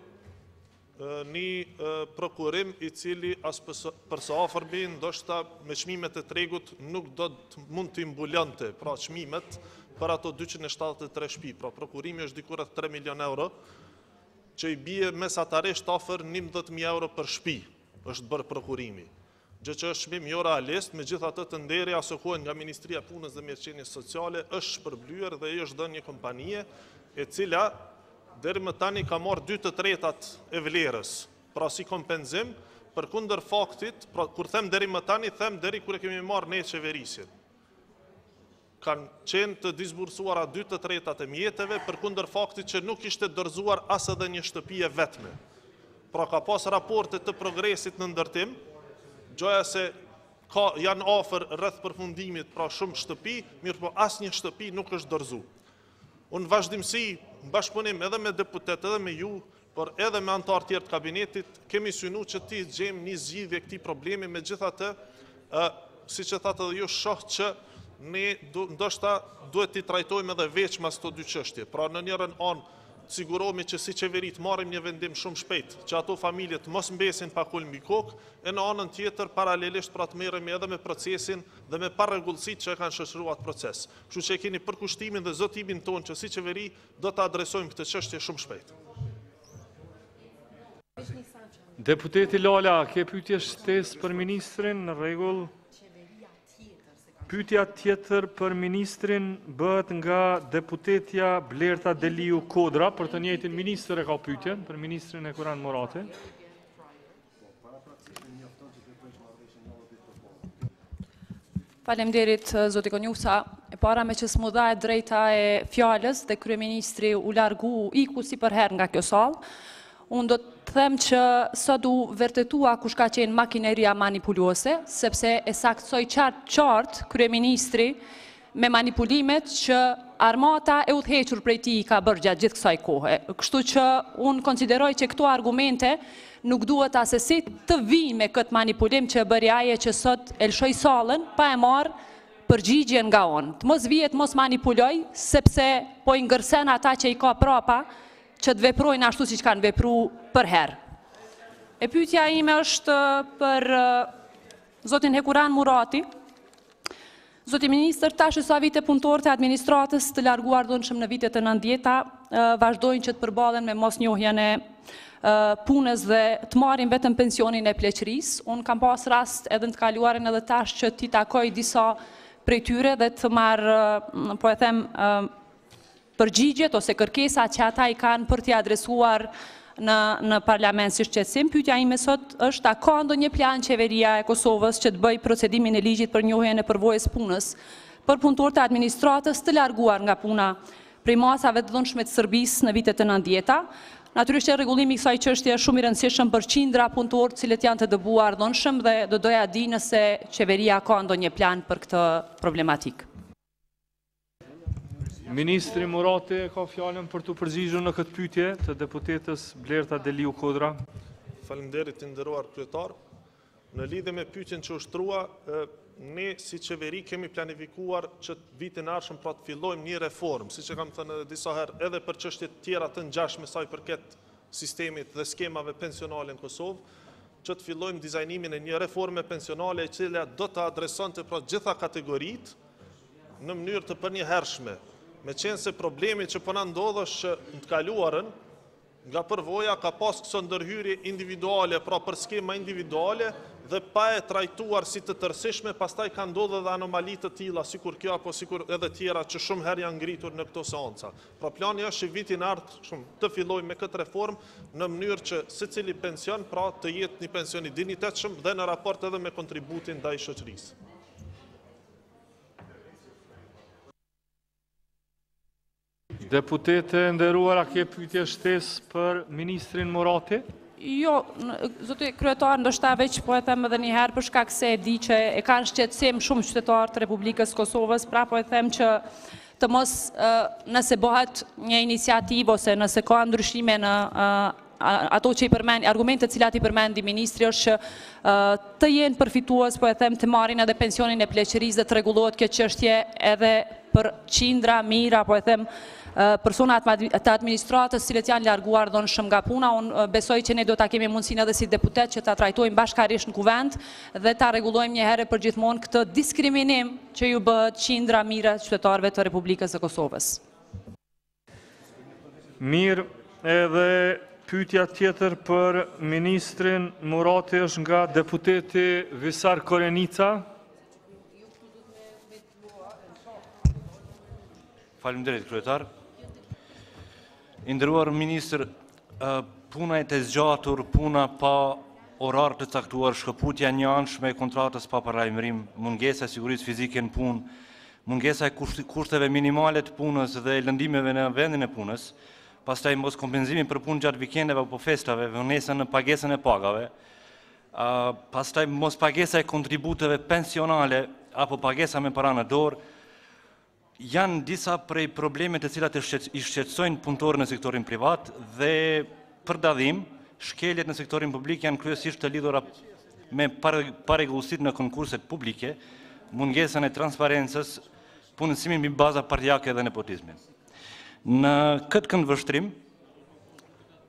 një prokurim i cili as për së afërmi, ndoshta me çmimet e tregut nuk do të mund të mbulonte, pra çmimet për ato dyqind e shtatëdhjetë e tre shtëpi. Pra prokurimi është diku rreth tre milion euro, që i bie mesatarisht afër njëmbëdhjetë mijë euro për shtëpi është bërë prokurimi. Gjë që është çmim jo realist, megjithatë të nderi asokohen nga Ministria e Punës dhe Mirëqenies Sociale është shpërblyer dhe i është dhënë një kompanie e cila deri më tani ka marrë dy të tretat e vlerës, pra si kompenzim, përkundër faktit, pra kur them deri më tani, them deri kur e kemi marrë ne qeverisin. Kanë qenë të disbursuara dy të tretat e mjeteve, përkundër faktit që nuk ishte dorëzuar as edhe një shtëpi e vetme. Pra ka pas raporte të progresit në ndërtim, gjoja se ka, janë afër rreth përfundimit, pra shumë shtëpi, mirë po asnjë shtëpi nuk është dorëzu. Unë vazhdimsi, në bashkëpunim edhe me deputet, edhe me ju, por edhe me antar tjerë të kabinetit, kemi synu që ti gjejmë një zgjidhje këtij problemi, megjithatë, siç e thatë edhe ju, shoh që ne ndoshta duhet t'i trajtojmë edhe veç mas këto dy çështje. Pra në njërin anë të sigurohemi që si qeveri të marrim një vendim shumë shpejt, që ato familje të mos mbesin pa kul mbi kokë, e në anën tjetër paralelisht pra të merremi edhe me procesin dhe me parregullësitë që e kanë shoqëruar atë proces. Kështu që e keni përkushtimin dhe zotimin tonë që si qeveri do të adresojmë këtë çështje shumë shpejt. Deputeti Lala, ke pyetje shtesë për ministrin? Në rregull. Pyetja tjetër për ministrin bëhet nga deputetja Blerta Deliu Kodra, për të njëjtin ministër e ka pyetjen, për ministrin e Kuran Murati. Faleminderit, zoti Konjusa. E para me që s'mu dha e drejta e fjalës dhe kryeministri u largu iku si për herë nga kjo sallë. Unë do të them që sot du vërtetua kush ka qenë makineria manipuluese, sepse e saktsoj qartë qartë kryeministri me manipulimet që armata e udhëhequr prej tij ka bërë gjatë gjithë kësaj kohe. Kështu që unë konsideroj që këto argumente nuk duhet asesi të vinë me këtë manipulim që bëri aje që sot e lshoi sallën pa e marrë përgjigjen nga unë. Të mos vihet, mos manipuloj, sepse po i ngërsen ata që i ka prapa që të veprojnë ashtu si që kanë vepru për herë. E pyetja ime është për zotin Hekuran Murati. Zoti ministër, tash sa vite punëtorët e administratës të larguar dhunshëm në vitet e nëntëdhjeta vazhdojnë që të përballen me mosnjohjen e punës dhe të marrin vetëm pensionin e pleqërisë. Unë kam pas rast edhe në të kaluarin edhe tash që t'i takoj disa prej tyre dhe të marr, po e them, përgjigjet ose kërkesa që ata i kanë për t'i adresuar në, në parlament si shqetësim. Pyetja ime sot është a ka ndonjë plan qeveria e Kosovës që të bëj procedimin e ligjit për njohjen e përvojës punës për punëtorët e administratës të larguar nga puna prej masave të dhunshme të Serbisë në vitet e nëntëdhjeta. Natyrisht rregullimi i kësaj çështje është shumë i rëndësishëm për qindra punëtorë të cilët janë të dëbuar dhunshëm dhe do doja di nëse qeveria ka ndonjë plan për këtë problematikë. Ministri Murati ka fjalën për të përgjigjur në këtë pyetje të deputetës Blerta Deliu Kodra. Faleminderit të nderuar kryetar. Në lidhje me pyetjen që ushtrua, ne si qeveri kemi planifikuar që vitin e ardhshëm pra të fillojmë një reformë, siç e kam thënë edhe disa herë, edhe për çështjet tjera të ngjashme sa i përket sistemit dhe skemave pensionale në Kosovë, që të fillojmë dizajnimin e një reforme pensionale e cila do të adresonte pra gjitha kategoritë në mënyrë të përnjëhershme. Me qenë se problemi që përna ndodhë është që në të kaluarën, nga përvoja ka pas këso ndërhyrje individuale, pra për skema individuale, dhe pa e trajtuar si të tërsishme, pastaj ka ndodhë dhe anomalitë të tila, sikur kjo apo sikur edhe tjera që shumë herë janë ngritur në këto seanca. Pra plani është që vitin ardhë shumë të filloj me këtë reformë në mënyrë që se cili pension, pra të jetë një pensioni dignitetshëm dhe në raport edhe me kontributin ndaj shoqërisë. Deputete nderuar, a ke pyetje shtesë për ministrin Murati? Jo, zoti kryetar, ndoshta veç po e them edhe një herë për shkak se e di që e kanë shqetësim shumë qytetarët të Republikës Kosovës, pra po e them që të mos nëse bëhet një iniciativë ose nëse ka ndryshime në ato që i përmend, argumentet cilat i përmendi ministri është që të jenë përfitues, po e them, të marrin edhe pensionin e pleqërisë dhe të rregullohet kjo çështje edhe për qindra mira, po e them, personat të administratës cilët janë larguar dhunshëm nga puna. Unë besoj që ne do ta kemi mundësinë edhe si deputet që ta trajtojmë bashkarisht në kuvend dhe ta rregullojmë një herë për gjithmonë këtë diskriminim që ju bëhet qindra mira qytetarëve të Republikës së Kosovës. Mirë, edhe pyetja tjetër për ministrin Murati është nga deputeti Visar Korenica. Faleminderit kryetar. I nderuar ministër, puna e të zgjatur, puna pa orar të caktuar, shkëputja një anshme e kontratës pa paralajmërim, mungesa e sigurisë fizike në punë, mungesa e kushteve minimale të punës dhe lëndimeve në vendin e punës, pastaj mos kompenzimi për punë gjatë vikendeve apo festave, vonesën në pagesën e pagave, pastaj mos pagesa e kontributeve pensionale apo pagesa me para në dorë, janë disa prej problemet të cilat i shqetësojnë punëtorët në sektorin privat dhe për dadhim, shkeljet në sektorin publik janë kryesisht të lidhura me parregullësitë në konkurset publike, mungesën e transparencës, punësimin mbi baza partijake dhe nepotizmin. Në këtë këndvështrim,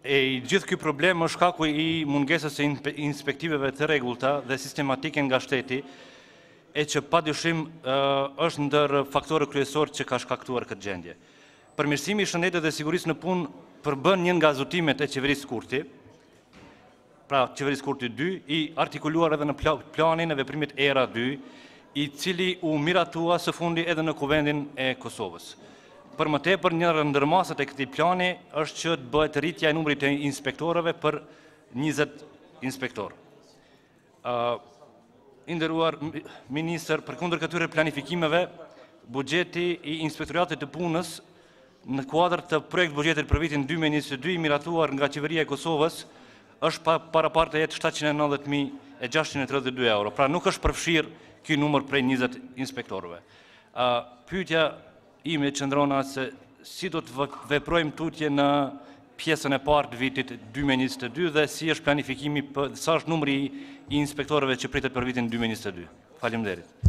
E i gjithë ky problem është shkaku i mungesës së inspe- inspektiveve të rregullta dhe sistematike nga shteti, e që padyshim ë, është ndër faktorët kryesorë që ka shkaktuar këtë gjendje. Përmirësimi i shëndetit dhe sigurisë në punë përbën një nga zutimet e qeverisë Kurti, pra qeverisë Kurti dy, i artikuluar edhe në pla- planin e veprimit ERA dy, i cili u miratua së fundi edhe në Kuvendin e Kosovës. Për më tepër, një ndër masat e këtij plani është që të bëhet rritja e numrit të inspektorëve për njëzet inspektorë. Uh, I nderuar ministër, përkundër këtyre planifikimeve, buxheti i Inspektoratit të Punës në kuadër të projekt buxhetit për vitin dy mijë e njëzet e dy i miratuar nga Qeveria e Kosovës është pa, para parte jetë shtatëqind e nëntëdhjetë mijë e gjashtëqind e tridhjetë e dy euro. Pra nuk është përfshirë ky numër prej njëzet inspektorëve. Uh, pyetja ime qëndron se si do të vë- veprojmë tutje në pjesën e parë të vitit dy mijë e njëzet e dy dhe si është planifikimi për sa është numri i inspektorëve që pritet për vitin dy mijë e njëzet e dy. Faleminderit.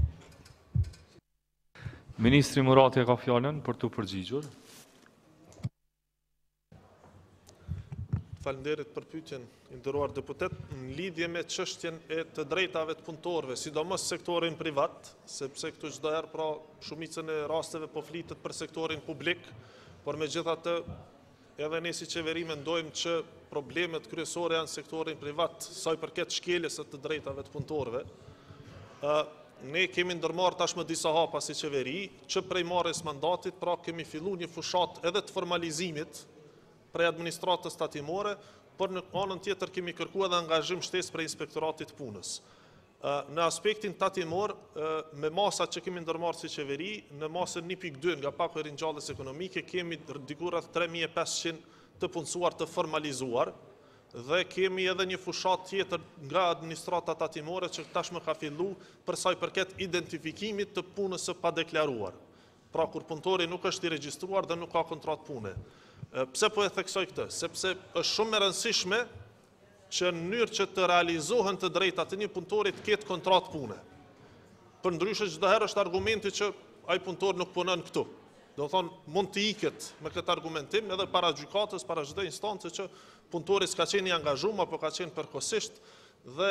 Ministri Murati ka fjalën për të përgjigjur. Falënderit për pyetjen, i nderuar deputet, në lidhje me çështjen e të drejtave të punëtorëve, sidomos sektorin privat, sepse këtu çdo herë pra shumicën e rasteve po flitet për sektorin publik, por megjithatë edhe ne si qeveri mendojmë që problemet kryesore janë sektorin privat, sa i përket shkeljes së të drejtave të punëtorëve. Ë, Ne kemi ndërmarrë tashmë disa hapa si qeveri, që prej marrjes mandatit, pra kemi filluar një fushat edhe të formalizimit prej administratës tatimore, por në anën tjetër kemi kërkuar edhe angazhim shtesë prej Inspektoratit të Punës. Ë, Në aspektin tatimor, ë, me masat që kemi ndërmarrë si qeveri, në masën një pikë dy nga paku i ringjalljes ekonomike kemi diku rreth tre mijë e pesëqind të punësuar të formalizuar, dhe kemi edhe një fushat tjetër nga administrata tatimore që tashmë ka fillu për sa i përket identifikimit të punës së padeklaruar. Pra kur punëtori nuk është i regjistruar dhe nuk ka kontratë pune. E, Pse po e theksoj këtë? Sepse është shumë e rëndësishme që në mënyrë që të realizohen të drejtat e një punëtori të ketë kontratë pune. Për ndryshe çdo herë është argumenti që ai punëtor nuk punon këtu. Do thonë, mund të iket me këtë argumentim edhe para gjykatës, para çdo instancë që punëtori s'ka qenë i angazhuar apo ka qenë përkohësisht dhe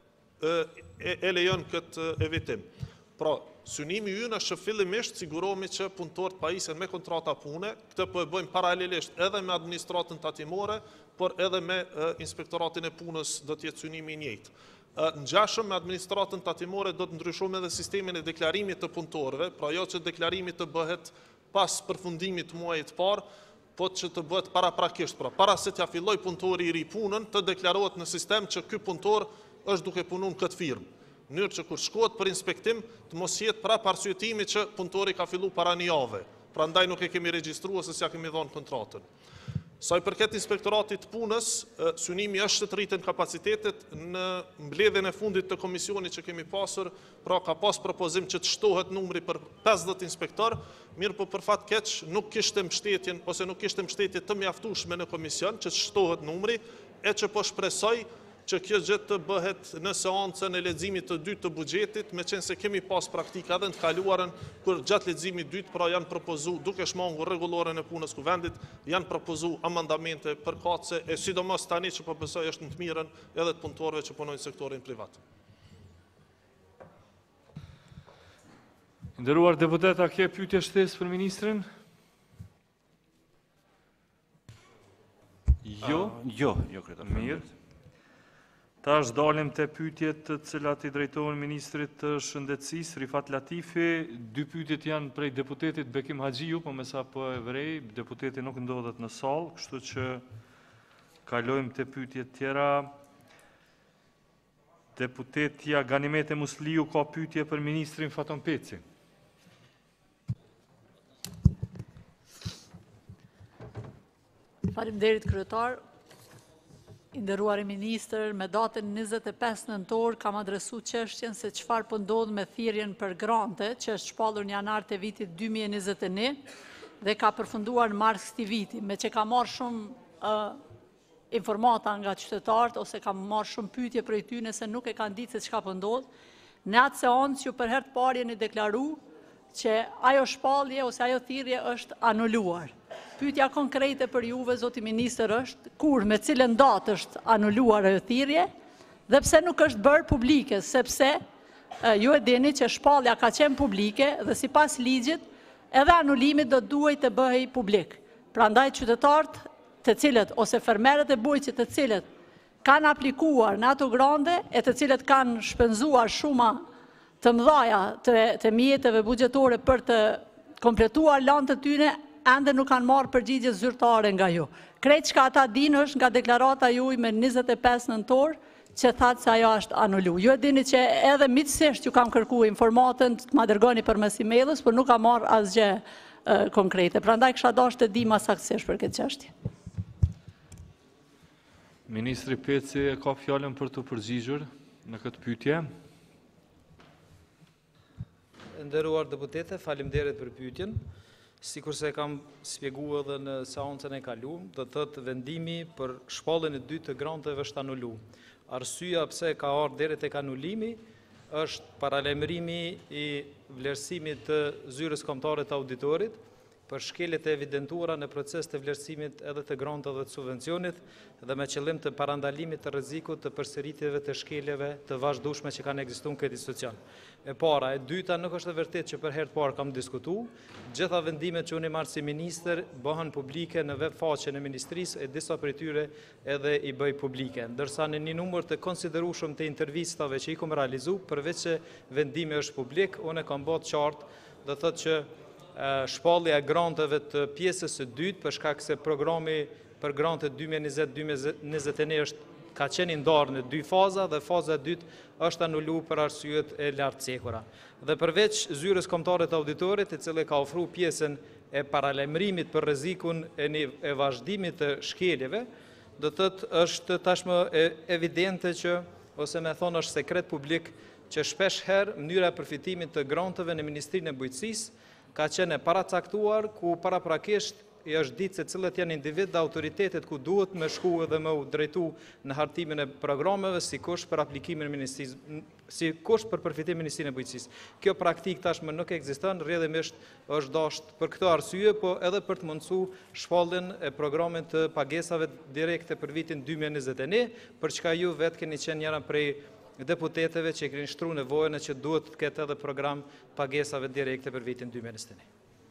e, e, e lejon këtë evitim. Pra, synimi ynë është që fillimisht sigurohemi që punëtorët pajisen me kontrata pune, këtë po e bëjmë paralelisht edhe me administratën tatimore, por edhe me e, Inspektoratin e Punës do të jetë synimi i njëjtë. E, Ngjashëm me administratën tatimore do të ndryshojmë edhe sistemin e deklarimit të punëtorëve, pra jo që deklarimi të bëhet pas përfundimit të muajit parë, po që të bëhet paraprakisht, pra para se t'ja filloj punëtori i ri punën, të deklarohet në sistem që ky punëtor është duke punuar në këtë firmë. Në mënyrë që kur shkohet për inspektim, të mos jetë prap arsyetimi që punëtori ka filluar para një jave. Prandaj nuk e kemi regjistruar se s'ja kemi dhënë kontratën. Sa i përket Inspektoratit të Punës, e, synimi është të rriten kapacitetet në mbledhjen e fundit të komisionit që kemi pasur, pra ka pas propozim që të shtohet numri për pesëdhjetë inspektor, mirë po për fat keq nuk kishte mbështetjen ose nuk kishte mbështetje të mjaftueshme në komision që të shtohet numri, e që po shpresoj që kjo gjë të bëhet në seancën e leximit të dytë të buxhetit, me qenë se kemi pas praktika edhe në të kaluarën, kur gjatë leximit dytë pra janë propozu, duke shmangur rregulloren e punës kuvendit, janë propozu amandamente përkatëse, e sidomos tani që po besoj është në të mirën edhe të punëtorëve që punojnë në sektorin privat. Nderuar deputet, a ke pyetje shtesë për ministrin? Jo? Uh, jo, jo kryetar. Mirë. Tash dalim të pyetjet të cilat i drejtohen Ministrit të Shëndetësisë, Rifat Latifi. Dy pyetjet janë prej deputetit Bekim Haxhiu, po me sa po e vrej, deputeti nuk ndodhet në sallë, kështu që kalojmë të pyetjet tjera. Deputetja Ganimete Musliu ka pyetje për Ministrin Faton Peci. Faleminderit kryetar. I nderuari ministër, me datën njëzet e pesë nëntor kam adresu çështjen se çfarë po ndodh me thirrjen për grante që është shpallur në janar të vitit dy mijë e njëzet e një dhe ka përfunduar në mars këtij viti, me që ka marrë shumë uh, informata nga qytetarët ose ka marrë shumë pyetje prej tyre se nuk e kanë ditë se çka po ndodh. Në atë seancë që për herë të parë jeni deklaruar që ajo shpallje ose ajo thirrje është anuluar. pyetja konkrete për juve, zoti minister, është kur me cilën datë është anulluar ajo thirrje dhe pse nuk është bërë publike, sepse ju e dini që shpallja ka qenë publike dhe sipas ligjit edhe anulimi do duhet të bëhej publik. Prandaj qytetarët të cilët ose fermerët e bujqit të cilët kanë aplikuar në ato grande e të cilët kanë shpenzuar shuma të mëdhaja të, të mjeteve buxhetore për të kompletuar lanë të tyne, ende nuk kanë marrë përgjigje zyrtare nga ju. Krejt çka ata dinë është nga deklarata juaj me njëzet e pesë nëntor, që thatë se ajo është anullu. Ju e dini që edhe mitësisht ju kam kërku informatën, të ma dërgoni për mes emailës, për nuk ka marrë asgjë uh, konkrete. Prandaj kësha dashur të di ma saktësisht për këtë çështje. Ministri Peci e ka fjallën për të përgjigjur në këtë pyetje. Nderuar deputete, faleminderit për pyetjen. Sikur se kam shpjeguar edhe në seancën e kaluar, do të thotë vendimi për shpalljen e dytë të granteve është anullu. Arsyeja pse ka ardhur deri tek anulimi është paralajmërimi i vlerësimit të zyrës kombëtare të auditorit për shkeljet e evidentuara në proces të vlerësimit edhe të grantave dhe të subvencionit dhe me qëllim të parandalimit të rrezikut të përsëritjeve të shkeljeve të vazhdueshme që kanë ekzistuar në këtë institucion. E para, e dyta nuk është e vërtetë që për herë të parë kam diskutuar, gjitha vendimet që unë i marr si ministër bëhen publike në web faqen e ministrisë e disa prej tyre edhe i bëj publike, ndërsa në një numër të konsiderueshëm të intervistave që i kam realizuar, përveç se vendimi është publik, unë kam bërë qartë, do thotë që shpallja e granteve të pjesës së dytë për shkak se programi për grantet dy mijë e njëzet dy mijë e njëzet e një është ka qenë ndarë në dy faza dhe faza e dytë është anulluar për arsyet e lartcekura. Dhe përveç zyrës kombëtare të auditorit, e cila ka ofruar pjesën e paralajmërimit për rrezikun e, e vazhdimit të shkeljeve, do thotë është tashmë evidente që ose me thonë është sekret publik që shpesh herë mënyra e përfitimit të granteve në Ministrinë e Bujqësisë ka qenë e paracaktuar, ku paraprakisht i është ditë se cilët janë individ dhe autoritetet ku duhet me shku edhe me u drejtu në hartimin e programeve si kusht për aplikimin e ministrisë, si kusht për përfitimin e Ministrinë e Bujqësisë. Kjo praktik tashmë nuk ekziston, rrjedhimisht është dashur për këtë arsye, po edhe për të mundsuar shpalljen e programit të pagesave direkte për vitin dy mijë e njëzet e një, për çka ju vetë keni qenë njëra prej deputeteve që keni shtruar nevojën që duhet të ketë edhe program pagesave direkte për vitin dy mijë e njëzet e një.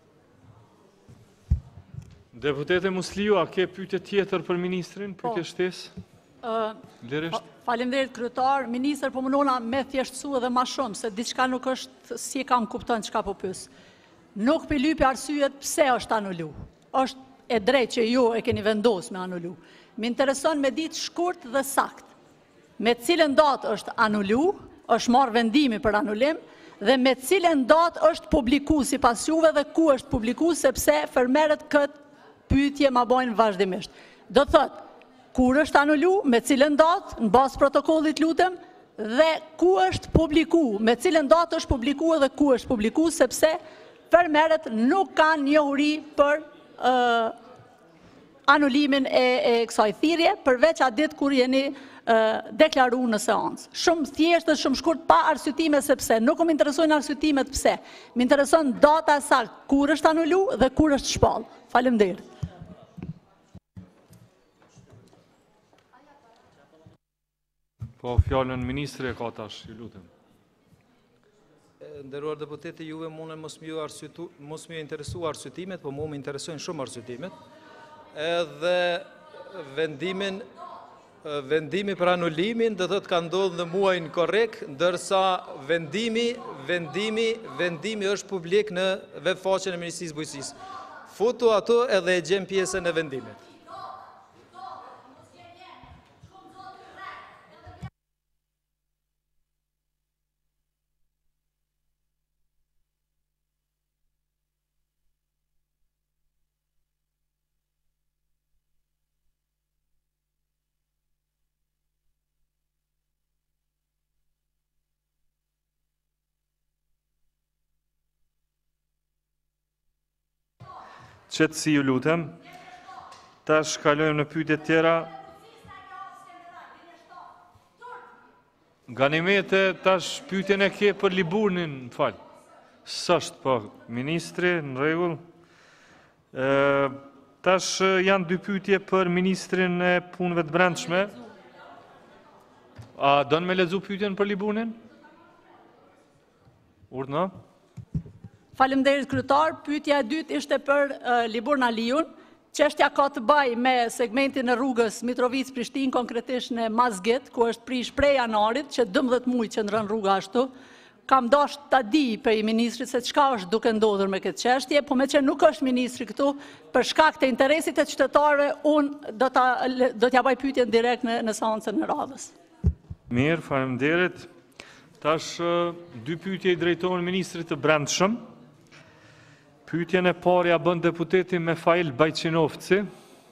Deputete Musliu, a ke pyetje tjetër për ministrin, pyetje shtesë? Lirisht. Faleminderit kryetar, minister, po mënona me thjeshtësu edhe më shumë se diçka nuk është si e kam kupton çka po pyes. Nuk pi lypi arsyet pse është anulu. Është e drejtë që ju e keni vendosur me anulu. Më intereson me ditë shkurt dhe sakt. Me cilën datë është anullu, është marrë vendimi për anulim, dhe me cilën datë është publiku si pas juve dhe ku është publiku, sepse fermerët këtë pyetje ma bojnë vazhdimisht. Do thëtë, kur është anullu, me cilën datë, në basë protokollit lutem, dhe ku është publiku, me cilën datë është publiku dhe ku është publiku, sepse fermerët nuk kanë njohuri për uh, anulimin e, e kësaj thirrje, përveç atë ditë kur jeni deklaru në seancë. Shumë thjeshtë dhe shumë shkurt pa arsyetime sepse, nuk më interesojnë arsyetimet pse. Më intereson data saktë, kur është anullu dhe kur është shpall. Faleminderit. Po fjallën ministri e ka tash, ju lutem. Nderuar deputete, juve mune mos më ju mos më interesu arsyetimet, po mu më interesojnë shumë arsyetimet. Edhe vendimin Vendimi për anulimin do të ka ndodhur në muajin korrekt, ndërsa vendimi, vendimi, vendimi është publik në web faqen e Ministrisë së Bujqësisë. Futu ato edhe e gjem pjesën e vendimit. Qetësi ju lutem, tash kalojmë në pyetjet tjera. Ganimete, tash pyetjen e ke për Liburnin, më fal. S'është, po, ministri, në rregull. Tash janë dy pyetje për Ministrin e Punëve të Brendshme. A don me lexu pyetjen për Libunin? Urdhno. Faleminderit kryetar, pyetja e dytë ishte për uh, Liburn Aliun. Çështja ka të bëjë me segmentin e rrugës Mitrovic-Prishtinë, konkretisht në Mazgjet, ku është prish prej janarit, që dëmbëdhjetë muaj që ndron rruga ashtu. Kam dashur ta di për ministrit se çka është duke ndodhur me këtë çështje, po me që nuk është ministri këtu, për shkak të interesit të qytetarëve, unë do ta do t'ja bëj pyetjen direkt në në seancën e radhës. Mirë, faleminderit. Tash dy pyetje i drejtohen ministrit të Brendshëm. Pyetjen e parë ja bën deputeti Mefail Bajqinovci.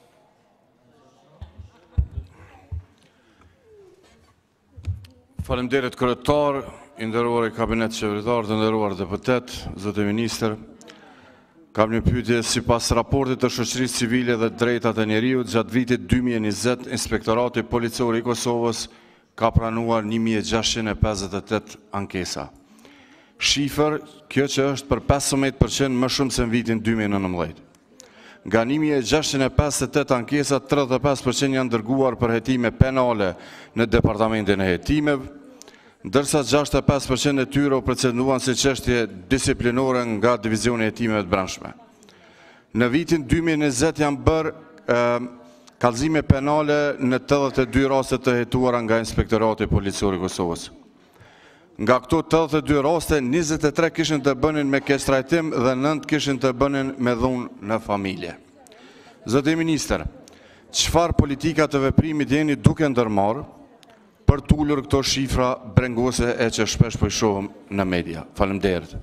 Faleminderit kryetar, i nderuar i kabinet qeveritar, të nderuar deputet, zotë ministër. Kam një pyetje sipas raportit të shoqërisë civile dhe drejtat e njeriut gjatë vitit dy mijë e njëzet, Inspektorati Policor i Kosovës ka pranuar një mijë e gjashtëqind e pesëdhjetë e tetë ankesa. Shifër, kjo që është për pesëmbëdhjetë përqind më shumë se në vitin dy mijë e nëntëmbëdhjetë. Nga një mijë e gjashtëqind e pesëdhjetë e tetë ankesa, tridhjetë e pesë përqind janë dërguar për hetime penale në departamentin e hetimeve, ndërsa gjashtëdhjetë e pesë përqind e tyre u proceduan si çështje disiplinore nga Divizioni i Hetimeve të Brendshme. Në vitin dy mijë e njëzet janë bërë eh, kallëzime penale në tetëdhjetë e dy raste të hetuara nga Inspektorati Policor i Kosovës. Nga këto tetëdhjetë e dy raste, njëzet e tre kishin të bënin me keqtrajtim dhe nëntë kishin të bënin me dhunë në familje. Zoti ministër, çfarë politika të veprimit jeni duke ndërmarrë për t'ulur këto shifra brengose e që shpesh po i shohim në media? Faleminderit.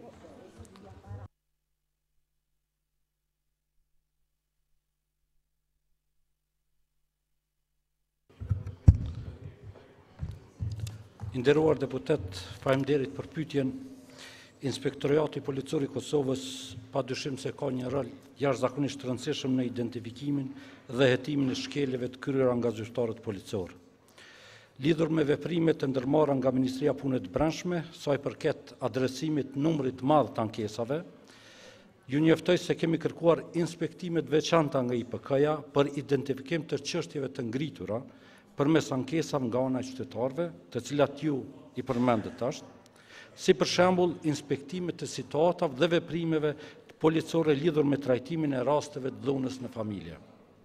Nderuar deputet, faleminderit për pyetjen. Inspektorati Policor i Kosovës padyshim se ka një rol jashtëzakonisht të rëndësishëm në identifikimin dhe hetimin e shkeljeve të kryera nga zyrtarët policor. Lidhur me veprimet e ndërmarra nga Ministria e Punëve të Brendshme, sa i përket adresimit numrit të madh të ankesave, ju njoftoj se kemi kërkuar inspektime të veçanta nga I P K-ja për identifikim të çështjeve të ngritura përmes ankesave nga ana e qytetarëve, të cilat ju i përmendet tash, si për shembull inspektimet të situatave dhe veprimeve policore lidhur me trajtimin e rasteve të dhunës në familje.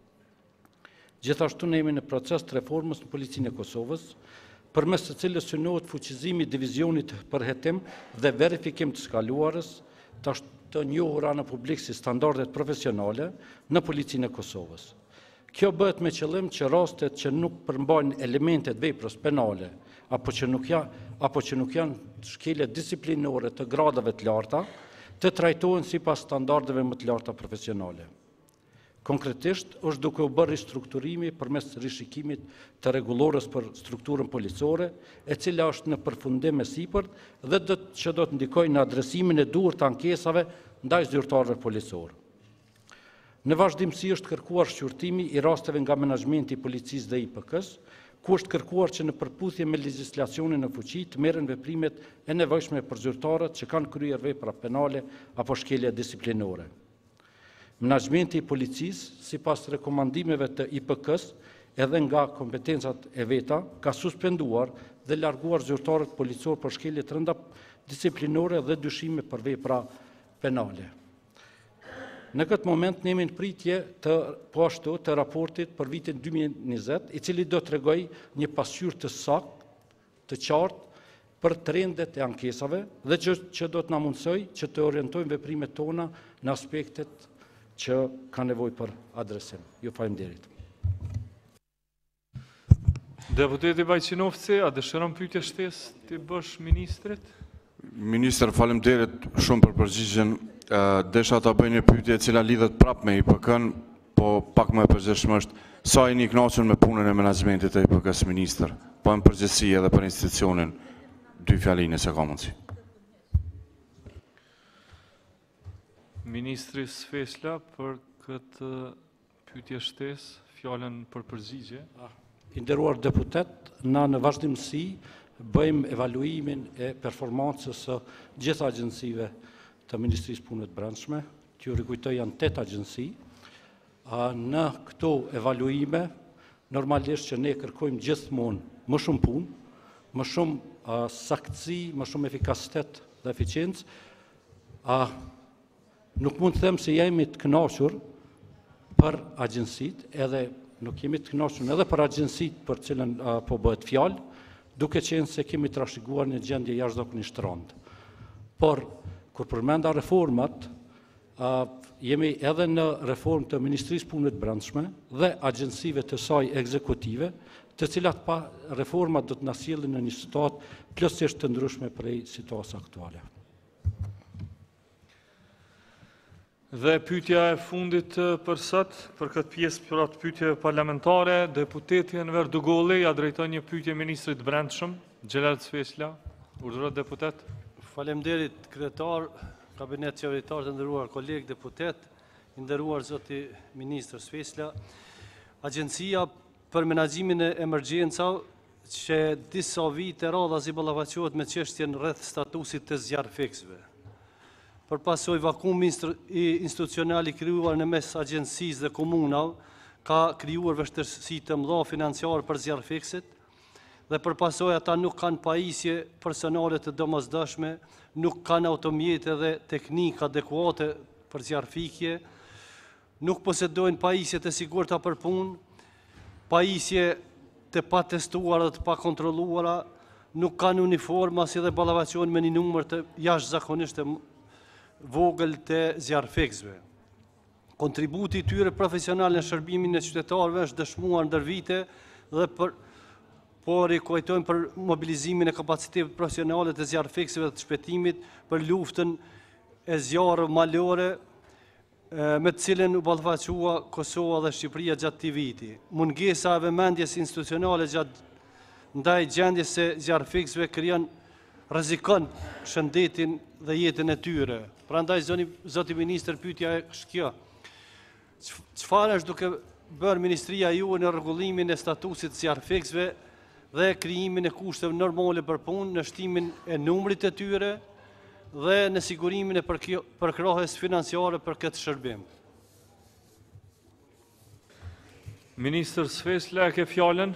Gjithashtu ne jemi në proces të reformës në Policinë e Kosovës, përmes të cilës synohet fuqizimi i divizionit për hetim dhe verifikim të skaluarës, të njohura në publik si standardet profesionale në Policinë e Kosovës. Kjo bëhet me qëllim që rastet që nuk përmbajnë elementet veprës penale apo që nuk janë apo që nuk janë shkelje disiplinore të gradave të larta, të trajtohen sipas standardeve më të larta profesionale. Konkretisht është duke u bërë ristrukturimi përmes rishikimit të rregullorës për strukturën policore, e cila është në përfundim e sipërt dhe do të që do të ndikojë në adresimin e duhur të ankesave ndaj zyrtarëve policor. Në vazhdimsi është kërkuar shqyrtimi i rasteve nga menaxhmenti i policisë dhe I P K-s, ku është kërkuar që në përputhje me legjislacionin në fuqi të merren veprimet e nevojshme për zyrtarët që kanë kryer vepra penale apo shkelje disiplinore. Menaxhmenti i policisë, sipas rekomandimeve të I P K-s, edhe nga kompetencat e veta, ka suspenduar dhe larguar zyrtarët policor për shkelje të rënda disiplinore dhe dyshime për vepra penale. Në këtë moment ne jemi në pritje të po ashtu të raportit për vitin dy mijë e njëzet, i cili do të tregoj një pasqyrë të saktë, të qartë për trendet e ankesave dhe që, që do të na mundsoj që të orientojmë veprimet tona në aspektet që ka nevojë për adresim. Ju faleminderit. Deputeti Bajqinovci, a dëshiron pyetje shtesë të bësh ministrit? Ministër, faleminderit shumë për përgjigjen. Desha ta bëj një pyetje e cila lidhet prapë me I P K-n, po pak më e përgjithshme është sa jeni i kënaqur me punën e menaxhmentit të I P K-s, ministër, po në përgjithësi edhe për institucionin, dy fjali nëse ka mundësi. Ministri Sfesla për këtë pyetje shtesë, fjalën për përgjigje. I nderuar deputet, na në vazhdimsi bëjmë evaluimin e performancës së gjitha agjencive të Ministrisë Punëve të Brendshme, që ju rikujtoj janë tetë agjenci. në këto evaluime, normalisht që ne kërkojmë gjithmonë më shumë punë, më shumë saktësi, më shumë efikasitet dhe eficiencë. Nuk mund të them se jemi të kënaqur për agjensit, edhe nuk jemi të kënaqur edhe për agjensit për cilën po bëhet fjalë, duke qenë se kemi trashëguar një gjendje jashtëzakonisht të rëndë. Por, kur përmenda reformat, jemi edhe në reformë të Ministrisë Punëve të Brendshme dhe agjensive të saj ekzekutive, të cilat pa reformat do të na sjellin në një situatë plotësisht të ndryshme prej situatës aktuale. Dhe pyetja e fundit për sot, për këtë pjesë për atë pyetje parlamentare, deputeti Enver Dugolli ja drejton një pyetje ministrit brendshëm, Xhelal Sfesla, urdhërohet deputet. Faleminderit kryetar, kabinet qeveritar, të nderuar kolegë deputet, i nderuar zoti ministër Sfesla. Agjencia për menaxhimin e emergjencave që disa vite radhazi ballafaqohet me çështjen rreth statusit të zjarrfiksëve. Për pasoj vakumi institucional i krijuar në mes agjencisë dhe komunave ka krijuar vështirësi të mëdha financiare për zjarrfiksit dhe për pasoj ata nuk kanë pajisje personale të domosdoshme, nuk kanë automjete dhe teknika adekuate për zjarrfikje, nuk posedojnë pajisje të sigurta për punë, pajisje të pa testuara dhe të pa kontrolluara, nuk kanë uniforma si dhe ballafaqohen me një numër të jashtëzakonisht të vogël të zjarrfiksëve. Kontributi i tyre profesional në shërbimin e qytetarëve është dëshmuar ndër vite dhe për po rikujtojmë për mobilizimin e kapacitetit profesionale të zjarrfiksëve dhe të shpëtimit për luftën e zjarreve malore me të cilën u ballafaqua Kosova dhe Shqipëria gjatë këtij viti. Mungesa e vëmendjes institucionale gjatë ndaj gjendjes së zjarrfiksëve krijon rrezikon shëndetin dhe jetën e tyre. Prandaj zoti ministër, pyetja është kjo. Çfarë është duke bërë ministria juaj në rregullimin e statusit të zjarrfiksëve dhe krijimin e kushteve normale për punë, në shtimin e numrit të tyre dhe në sigurimin e përkrahjes financiare për këtë shërbim? Ministër Sfesla, ke fjalën.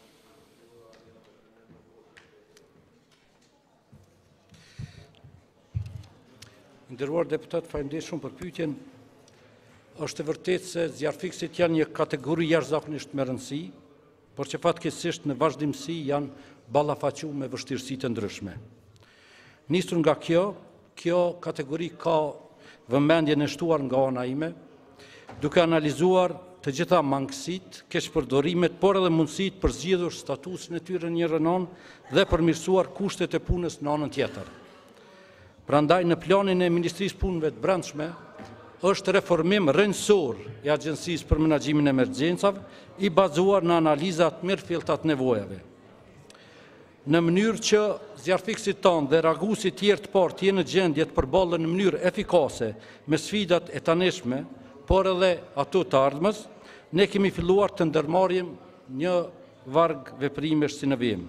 Nderuar deputat, faleminderit shumë për pyetjen. Është e vërtetë se zjarrfiksit janë një kategori jashtëzakonisht me rëndësi, por që fatkeqësisht në vazhdimsi janë ballafaquar me vështirësi të ndryshme. Nisur nga kjo, kjo kategori ka vëmendjen e shtuar nga ana ime, duke analizuar të gjitha mangësitë, keqpërdorimet, por edhe mundësitë për zgjedhur statusin e tyre në një anë dhe përmirësuar kushtet e punës në anën tjetër. Prandaj në planin e Ministrisë Punëve të Brendshme është reformim rrënjësor i Agjencisë për Menaxhimin e Emergjencave, i bazuar në analizat mirëfillta të nevojave. Në mënyrë që zjarrfiksit tonë dhe raguesit tjerë të parë të jenë në gjendje të përballen në mënyrë efikase me sfidat e tanishme, por edhe ato të ardhmes, ne kemi filluar të ndërmarrim një varg veprimesh si në vijim.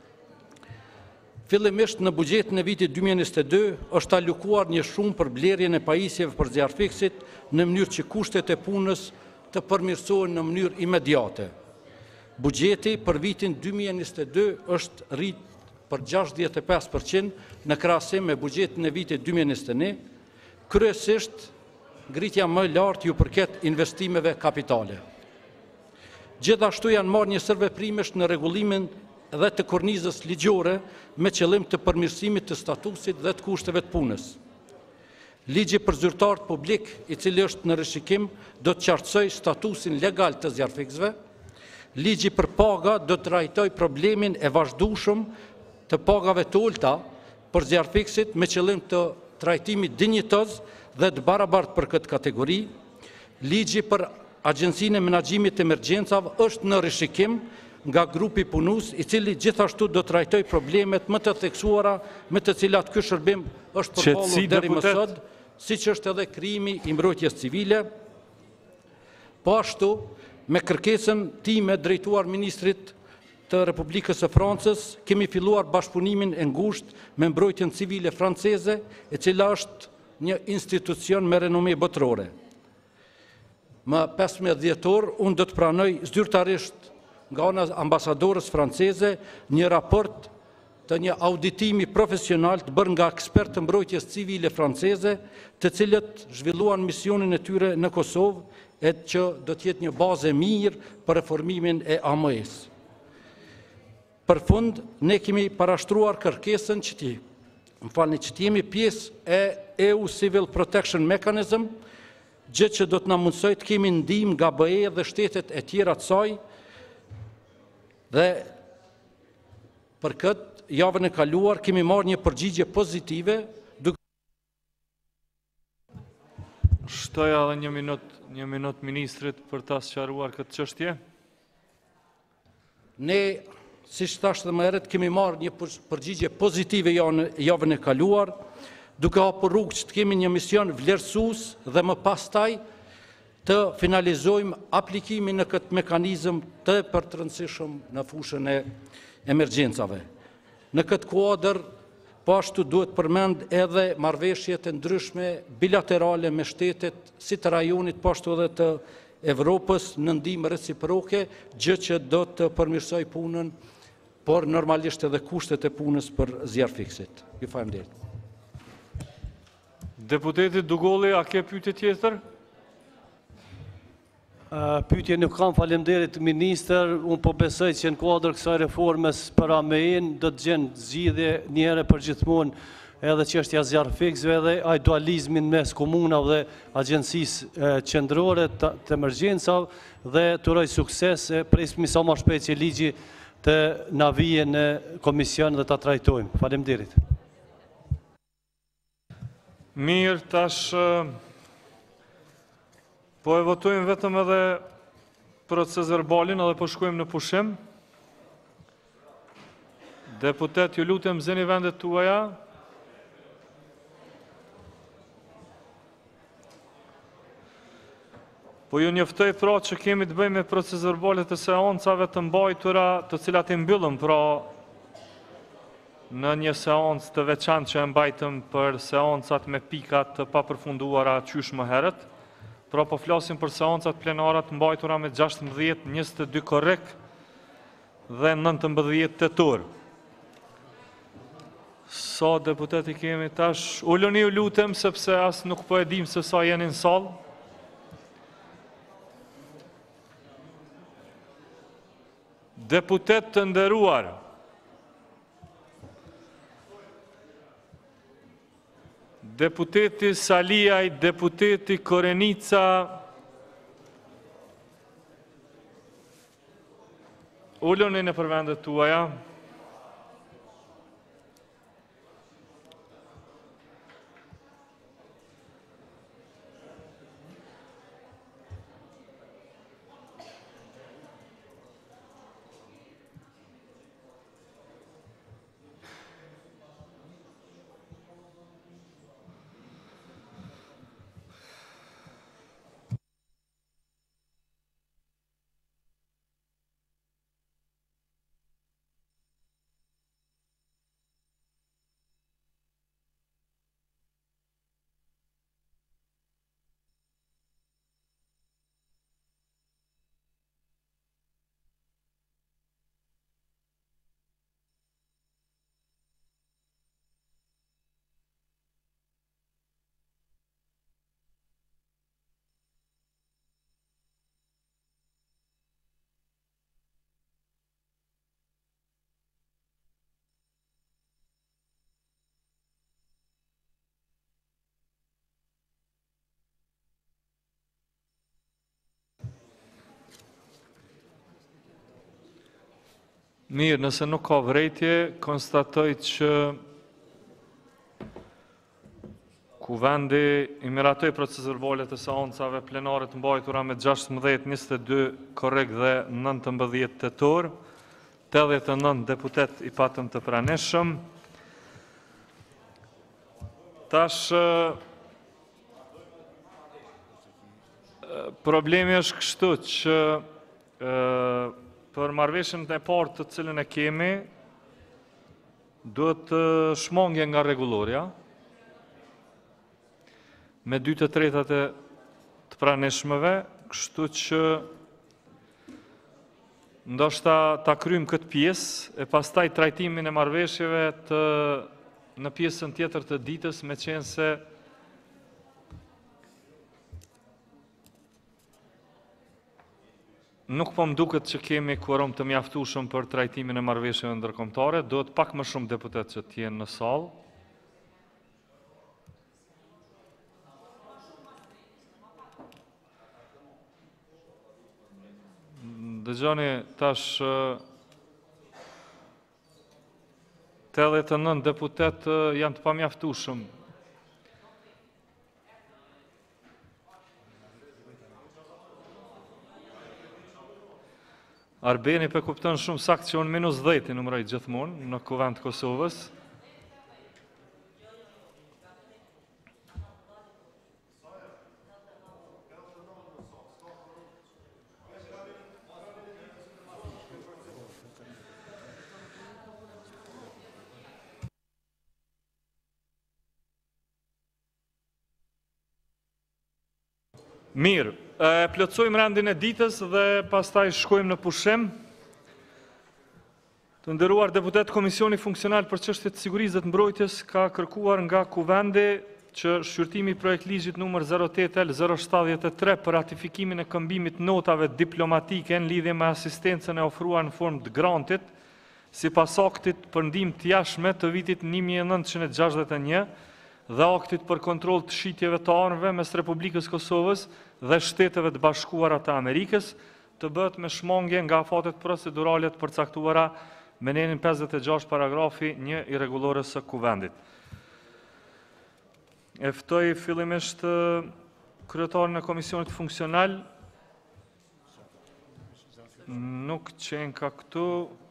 Fillimisht në buxhetin e vitit dy mijë e njëzet e dy është alokuar një shumë për blerjen e pajisjeve për zjarrfiksit në mënyrë që kushtet e punës të përmirësohen në mënyrë imediate. Buxheti për vitin dy mijë e njëzet e dy është rrit për gjashtëdhjetë e pesë përqind në krahasim me buxhetin e vitit dy mijë e njëzet e një, kryesisht ngritja më e lartë ju përket investimeve kapitale. Gjithashtu janë marrë një sër veprimesh në rregullimin dhe të kornizës ligjore me qëllim të përmirësimit të statusit dhe të kushteve të punës. Ligji për zyrtarët publik, i cili është në rishikim, do të qartësoj statusin legal të zjarrfiksëve. Ligji për paga do të trajtoj problemin e vazhdueshëm të pagave të ulta për zjarrfiksit me qëllim të trajtimit dinjitoz dhe të barabartë për këtë kategori. Ligji për Agjencinë e Menaxhimit të Emergjencave është në rishikim nga grupi punues, i cili gjithashtu do të trajtoj problemet më të theksuara me të cilat ky shërbim është përballur deri më sot, siç është edhe krijimi i mbrojtjes civile. Po ashtu, me kërkesën time drejtuar ministrit të Republikës së Francës, kemi filluar bashkëpunimin e ngushtë me mbrojtjen civile franceze, e cila është një institucion me renome botërore. më pesëmbëdhjetë dhjetor, unë do të pranoj zyrtarisht nga ana ambasadorës franceze një raport të një auditimi profesional të bërë nga ekspert të mbrojtjes civile franceze, të cilët zhvilluan misionin e tyre në Kosovë, e që do të jetë një bazë e mirë për reformimin e A M E-s. Për fund, ne kemi parashtruar kërkesën që ti, më falni, që ti jemi pjesë e E U Civil Protection Mechanism, gjë që do të na mundsoj të kemi ndihmë nga B E dhe shtetet e tjera të saj, dhe për këtë javën e kaluar kemi marrë një përgjigje pozitive. Duke... Shtoja edhe një minut, një minut ministrit për ta sqaruar këtë çështje. Ne, si thash dhe më herët, kemi marrë një përgjigje pozitive javën e kaluar, duke hapur rrugë që të kemi një mision vlerësues dhe më pastaj të finalizojmë aplikimin në këtë mekanizëm të përtërëndësishëm në fushën e emergjencave. Në këtë kuadër, po ashtu duhet përmend edhe marrëveshjet e ndryshme bilaterale me shtetet si të rajonit, po ashtu edhe të Evropës në ndihmë reciproke, gjë që do të përmirësoj punën, por normalisht edhe kushtet e punës për zjarfiksit. Ju faleminderit. Deputeti Dugolli, a ke pyetje tjetër? Pyetje nuk kam, faleminderit minister, unë po besoj që në kuadër kësaj reformes për A M E-n do të gjenë zgjidhje një herë për gjithmonë edhe çështja zjarrfiksve dhe ai dualizmin mes komunave dhe agjencisë qendrore të emergjencave dhe të uroj sukses e presim sa më shpejt që ligji të na vijë në komision dhe ta trajtojmë. Faleminderit. Mirë, tash po e votojmë vetëm edhe proces verbalin edhe po shkojmë në pushim. Deputet, ju lutem zëni vendet tuaja. Po ju njoftoj pra që kemi të bëjmë me proces verbalit të seancave të mbajtura të cilat i mbyllëm pra në një seancë të veçantë që e mbajtëm për seancat me pikat të papërfunduara qysh më herët. Pra po flasim për seancat plenarat mbajtura me gjashtëmbëdhjetë, njëzet e dy korrek dhe nëntëmbëdhjetë tetor. Sa deputeti kemi tash? Ulloni u lutem sepse as nuk po e dim se sa jeni në sallë. Deputet të nderuar, deputeti Saliaj, deputeti Korenica, ulloni në përvendet tuaja. Mirë, nëse nuk ka vrejtje, konstatoj që kuvendi i miratoj proces verbalet e seancave plenare të mbajtura me gjashtëmbëdhjetë, njëzet e dy korrekt dhe nëntëmbëdhjetë tetor, tetëdhjetë e nëntë deputet i patëm të pranishëm. Tash, problemi është kështu që për marrëveshjen e parë të cilën e kemi, duhet të shmangje nga rregulloria, me dy të tretat e të pranishmëve, kështu që ndoshta ta kryjm këtë pjesë e pastaj trajtimin e marrëveshjeve të në pjesën tjetër të ditës, me qenë se nuk po mduket që kemi kvorum të mjaftueshëm për trajtimin e marrëveshjeve ndërkombëtare, duhet pak më shumë deputet që të jenë në sallë. Dëgjoni, tash tetëdhjetë e nëntë deputet janë të pamjaftueshëm. Arbeni pe kupton shumë sakt që unë minus dhjetë i numëroj gjithmonë në Kuvend të Kosovës. Mirë, e plotësojmë rendin e ditës dhe pastaj shkojmë në pushim. Të nderuar deputet, Komisioni Funksional për Çështjet e Sigurisë dhe të Mbrojtjes ka kërkuar nga Kuvendi që shqyrtimi i projekt ligjit numër zero tetë L zero shtatëdhjetë e tre për ratifikimin e këmbimit notave diplomatike në lidhje me asistencën e ofruar në formë të grantit, sipas aktit për ndihmë të jashtme të vitit një mijë e nëntëqind e gjashtëdhjetë e një dhe aktit për kontroll të shitjeve të armëve mes Republikës Kosovës dhe Shteteve të Bashkuara të Amerikës, të bëhet me shmangje nga afatet procedurale të përcaktuara me nenin pesëdhjetë e gjashtë paragrafi një i rregullores së Kuvendit. E ftoj fillimisht kryetarin e Komisionit Funksional, nuk qenë ka këtu.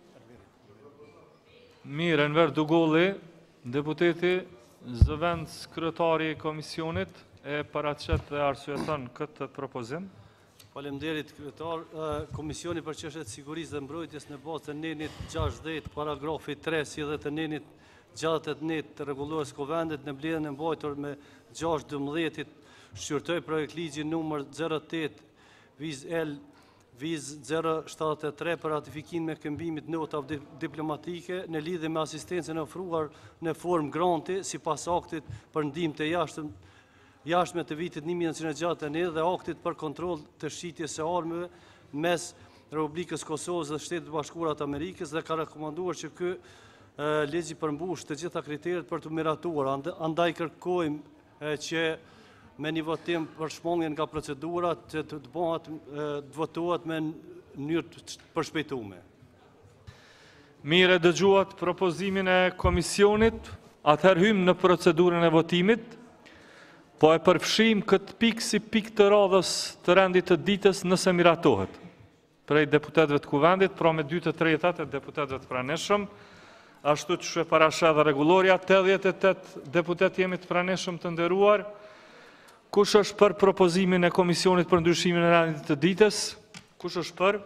Mirë, Enver Dugolli, deputeti, zëvendës kryetari i Komisionit, e paraqet dhe arsyeton këtë propozim. Faleminderit kryetar. Komisioni për Çështjet e Sigurisë dhe Mbrojtjes në bazë të nenit gjashtëdhjetë paragrafi tre si dhe të nenit gjashtëdhjetë e një të rregullores Kuvendit në mbledhjen e mbajtur me gjashtë dymbëdhjetë shqyrtoi projekt ligji numër zero tetë viz L viz zero shtatëdhjetë e tre për ratifikimin e këmbimit notave diplomatike në lidhje me asistencën e ofruar në formë granti sipas aktit për ndihmë të jashtëm jashtme të vitit një mijë e nëntëqind e gjashtëdhjetë e një dhe aktit për kontroll të shitjes së armëve mes Republikës Kosovës dhe Shtetit të Bashkuara të Amerikës dhe ka rekomanduar që ky ligj i përmbush të gjitha kriteret për të miratuar. Andaj kërkojmë që me një votim për shmangjen nga procedurat që të bëhet të votohet me mënyrë të përshpejtuar. Mirë, dëgjuat propozimin e komisionit, atëherë hymë në procedurën e votimit, po e përfshim këtë pikë si pikë të radhës të rendit të ditës nëse miratohet. Prej deputetëve të Kuvendit, pra me dy të tretat e deputetëve të praneshëm, ashtu që shë parasha dhe regulloria, tetëdhjetë e tetë deputet jemi të praneshëm të nderuar. Kush është për propozimin e Komisionit për ndryshimin e rendit të ditës? Kush është për?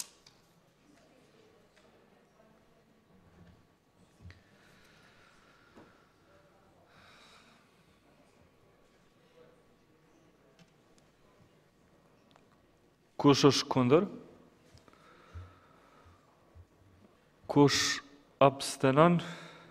Kush është kundër? Kush abstenon?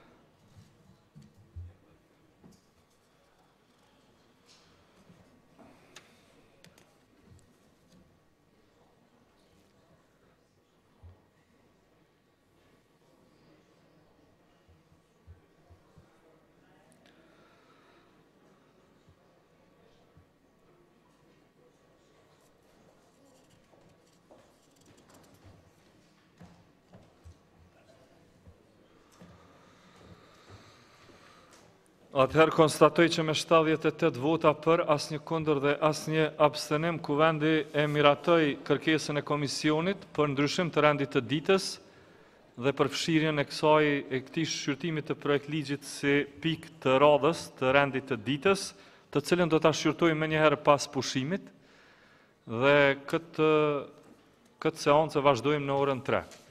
Atëherë konstatoj që me shtatëdhjetë e tetë vota për, asnjë kundër dhe asnjë abstenim, Kuvendi e miratoi kërkesën e Komisionit për ndryshim të rendit të ditës dhe për fshirjen e kësaj e këtij shqyrtimi të projekt ligjit si pikë të radhës të rendit të ditës, të cilën do ta shqyrtojmë menjëherë pas pushimit dhe këtë këtë seancë vazhdojmë në orën tre.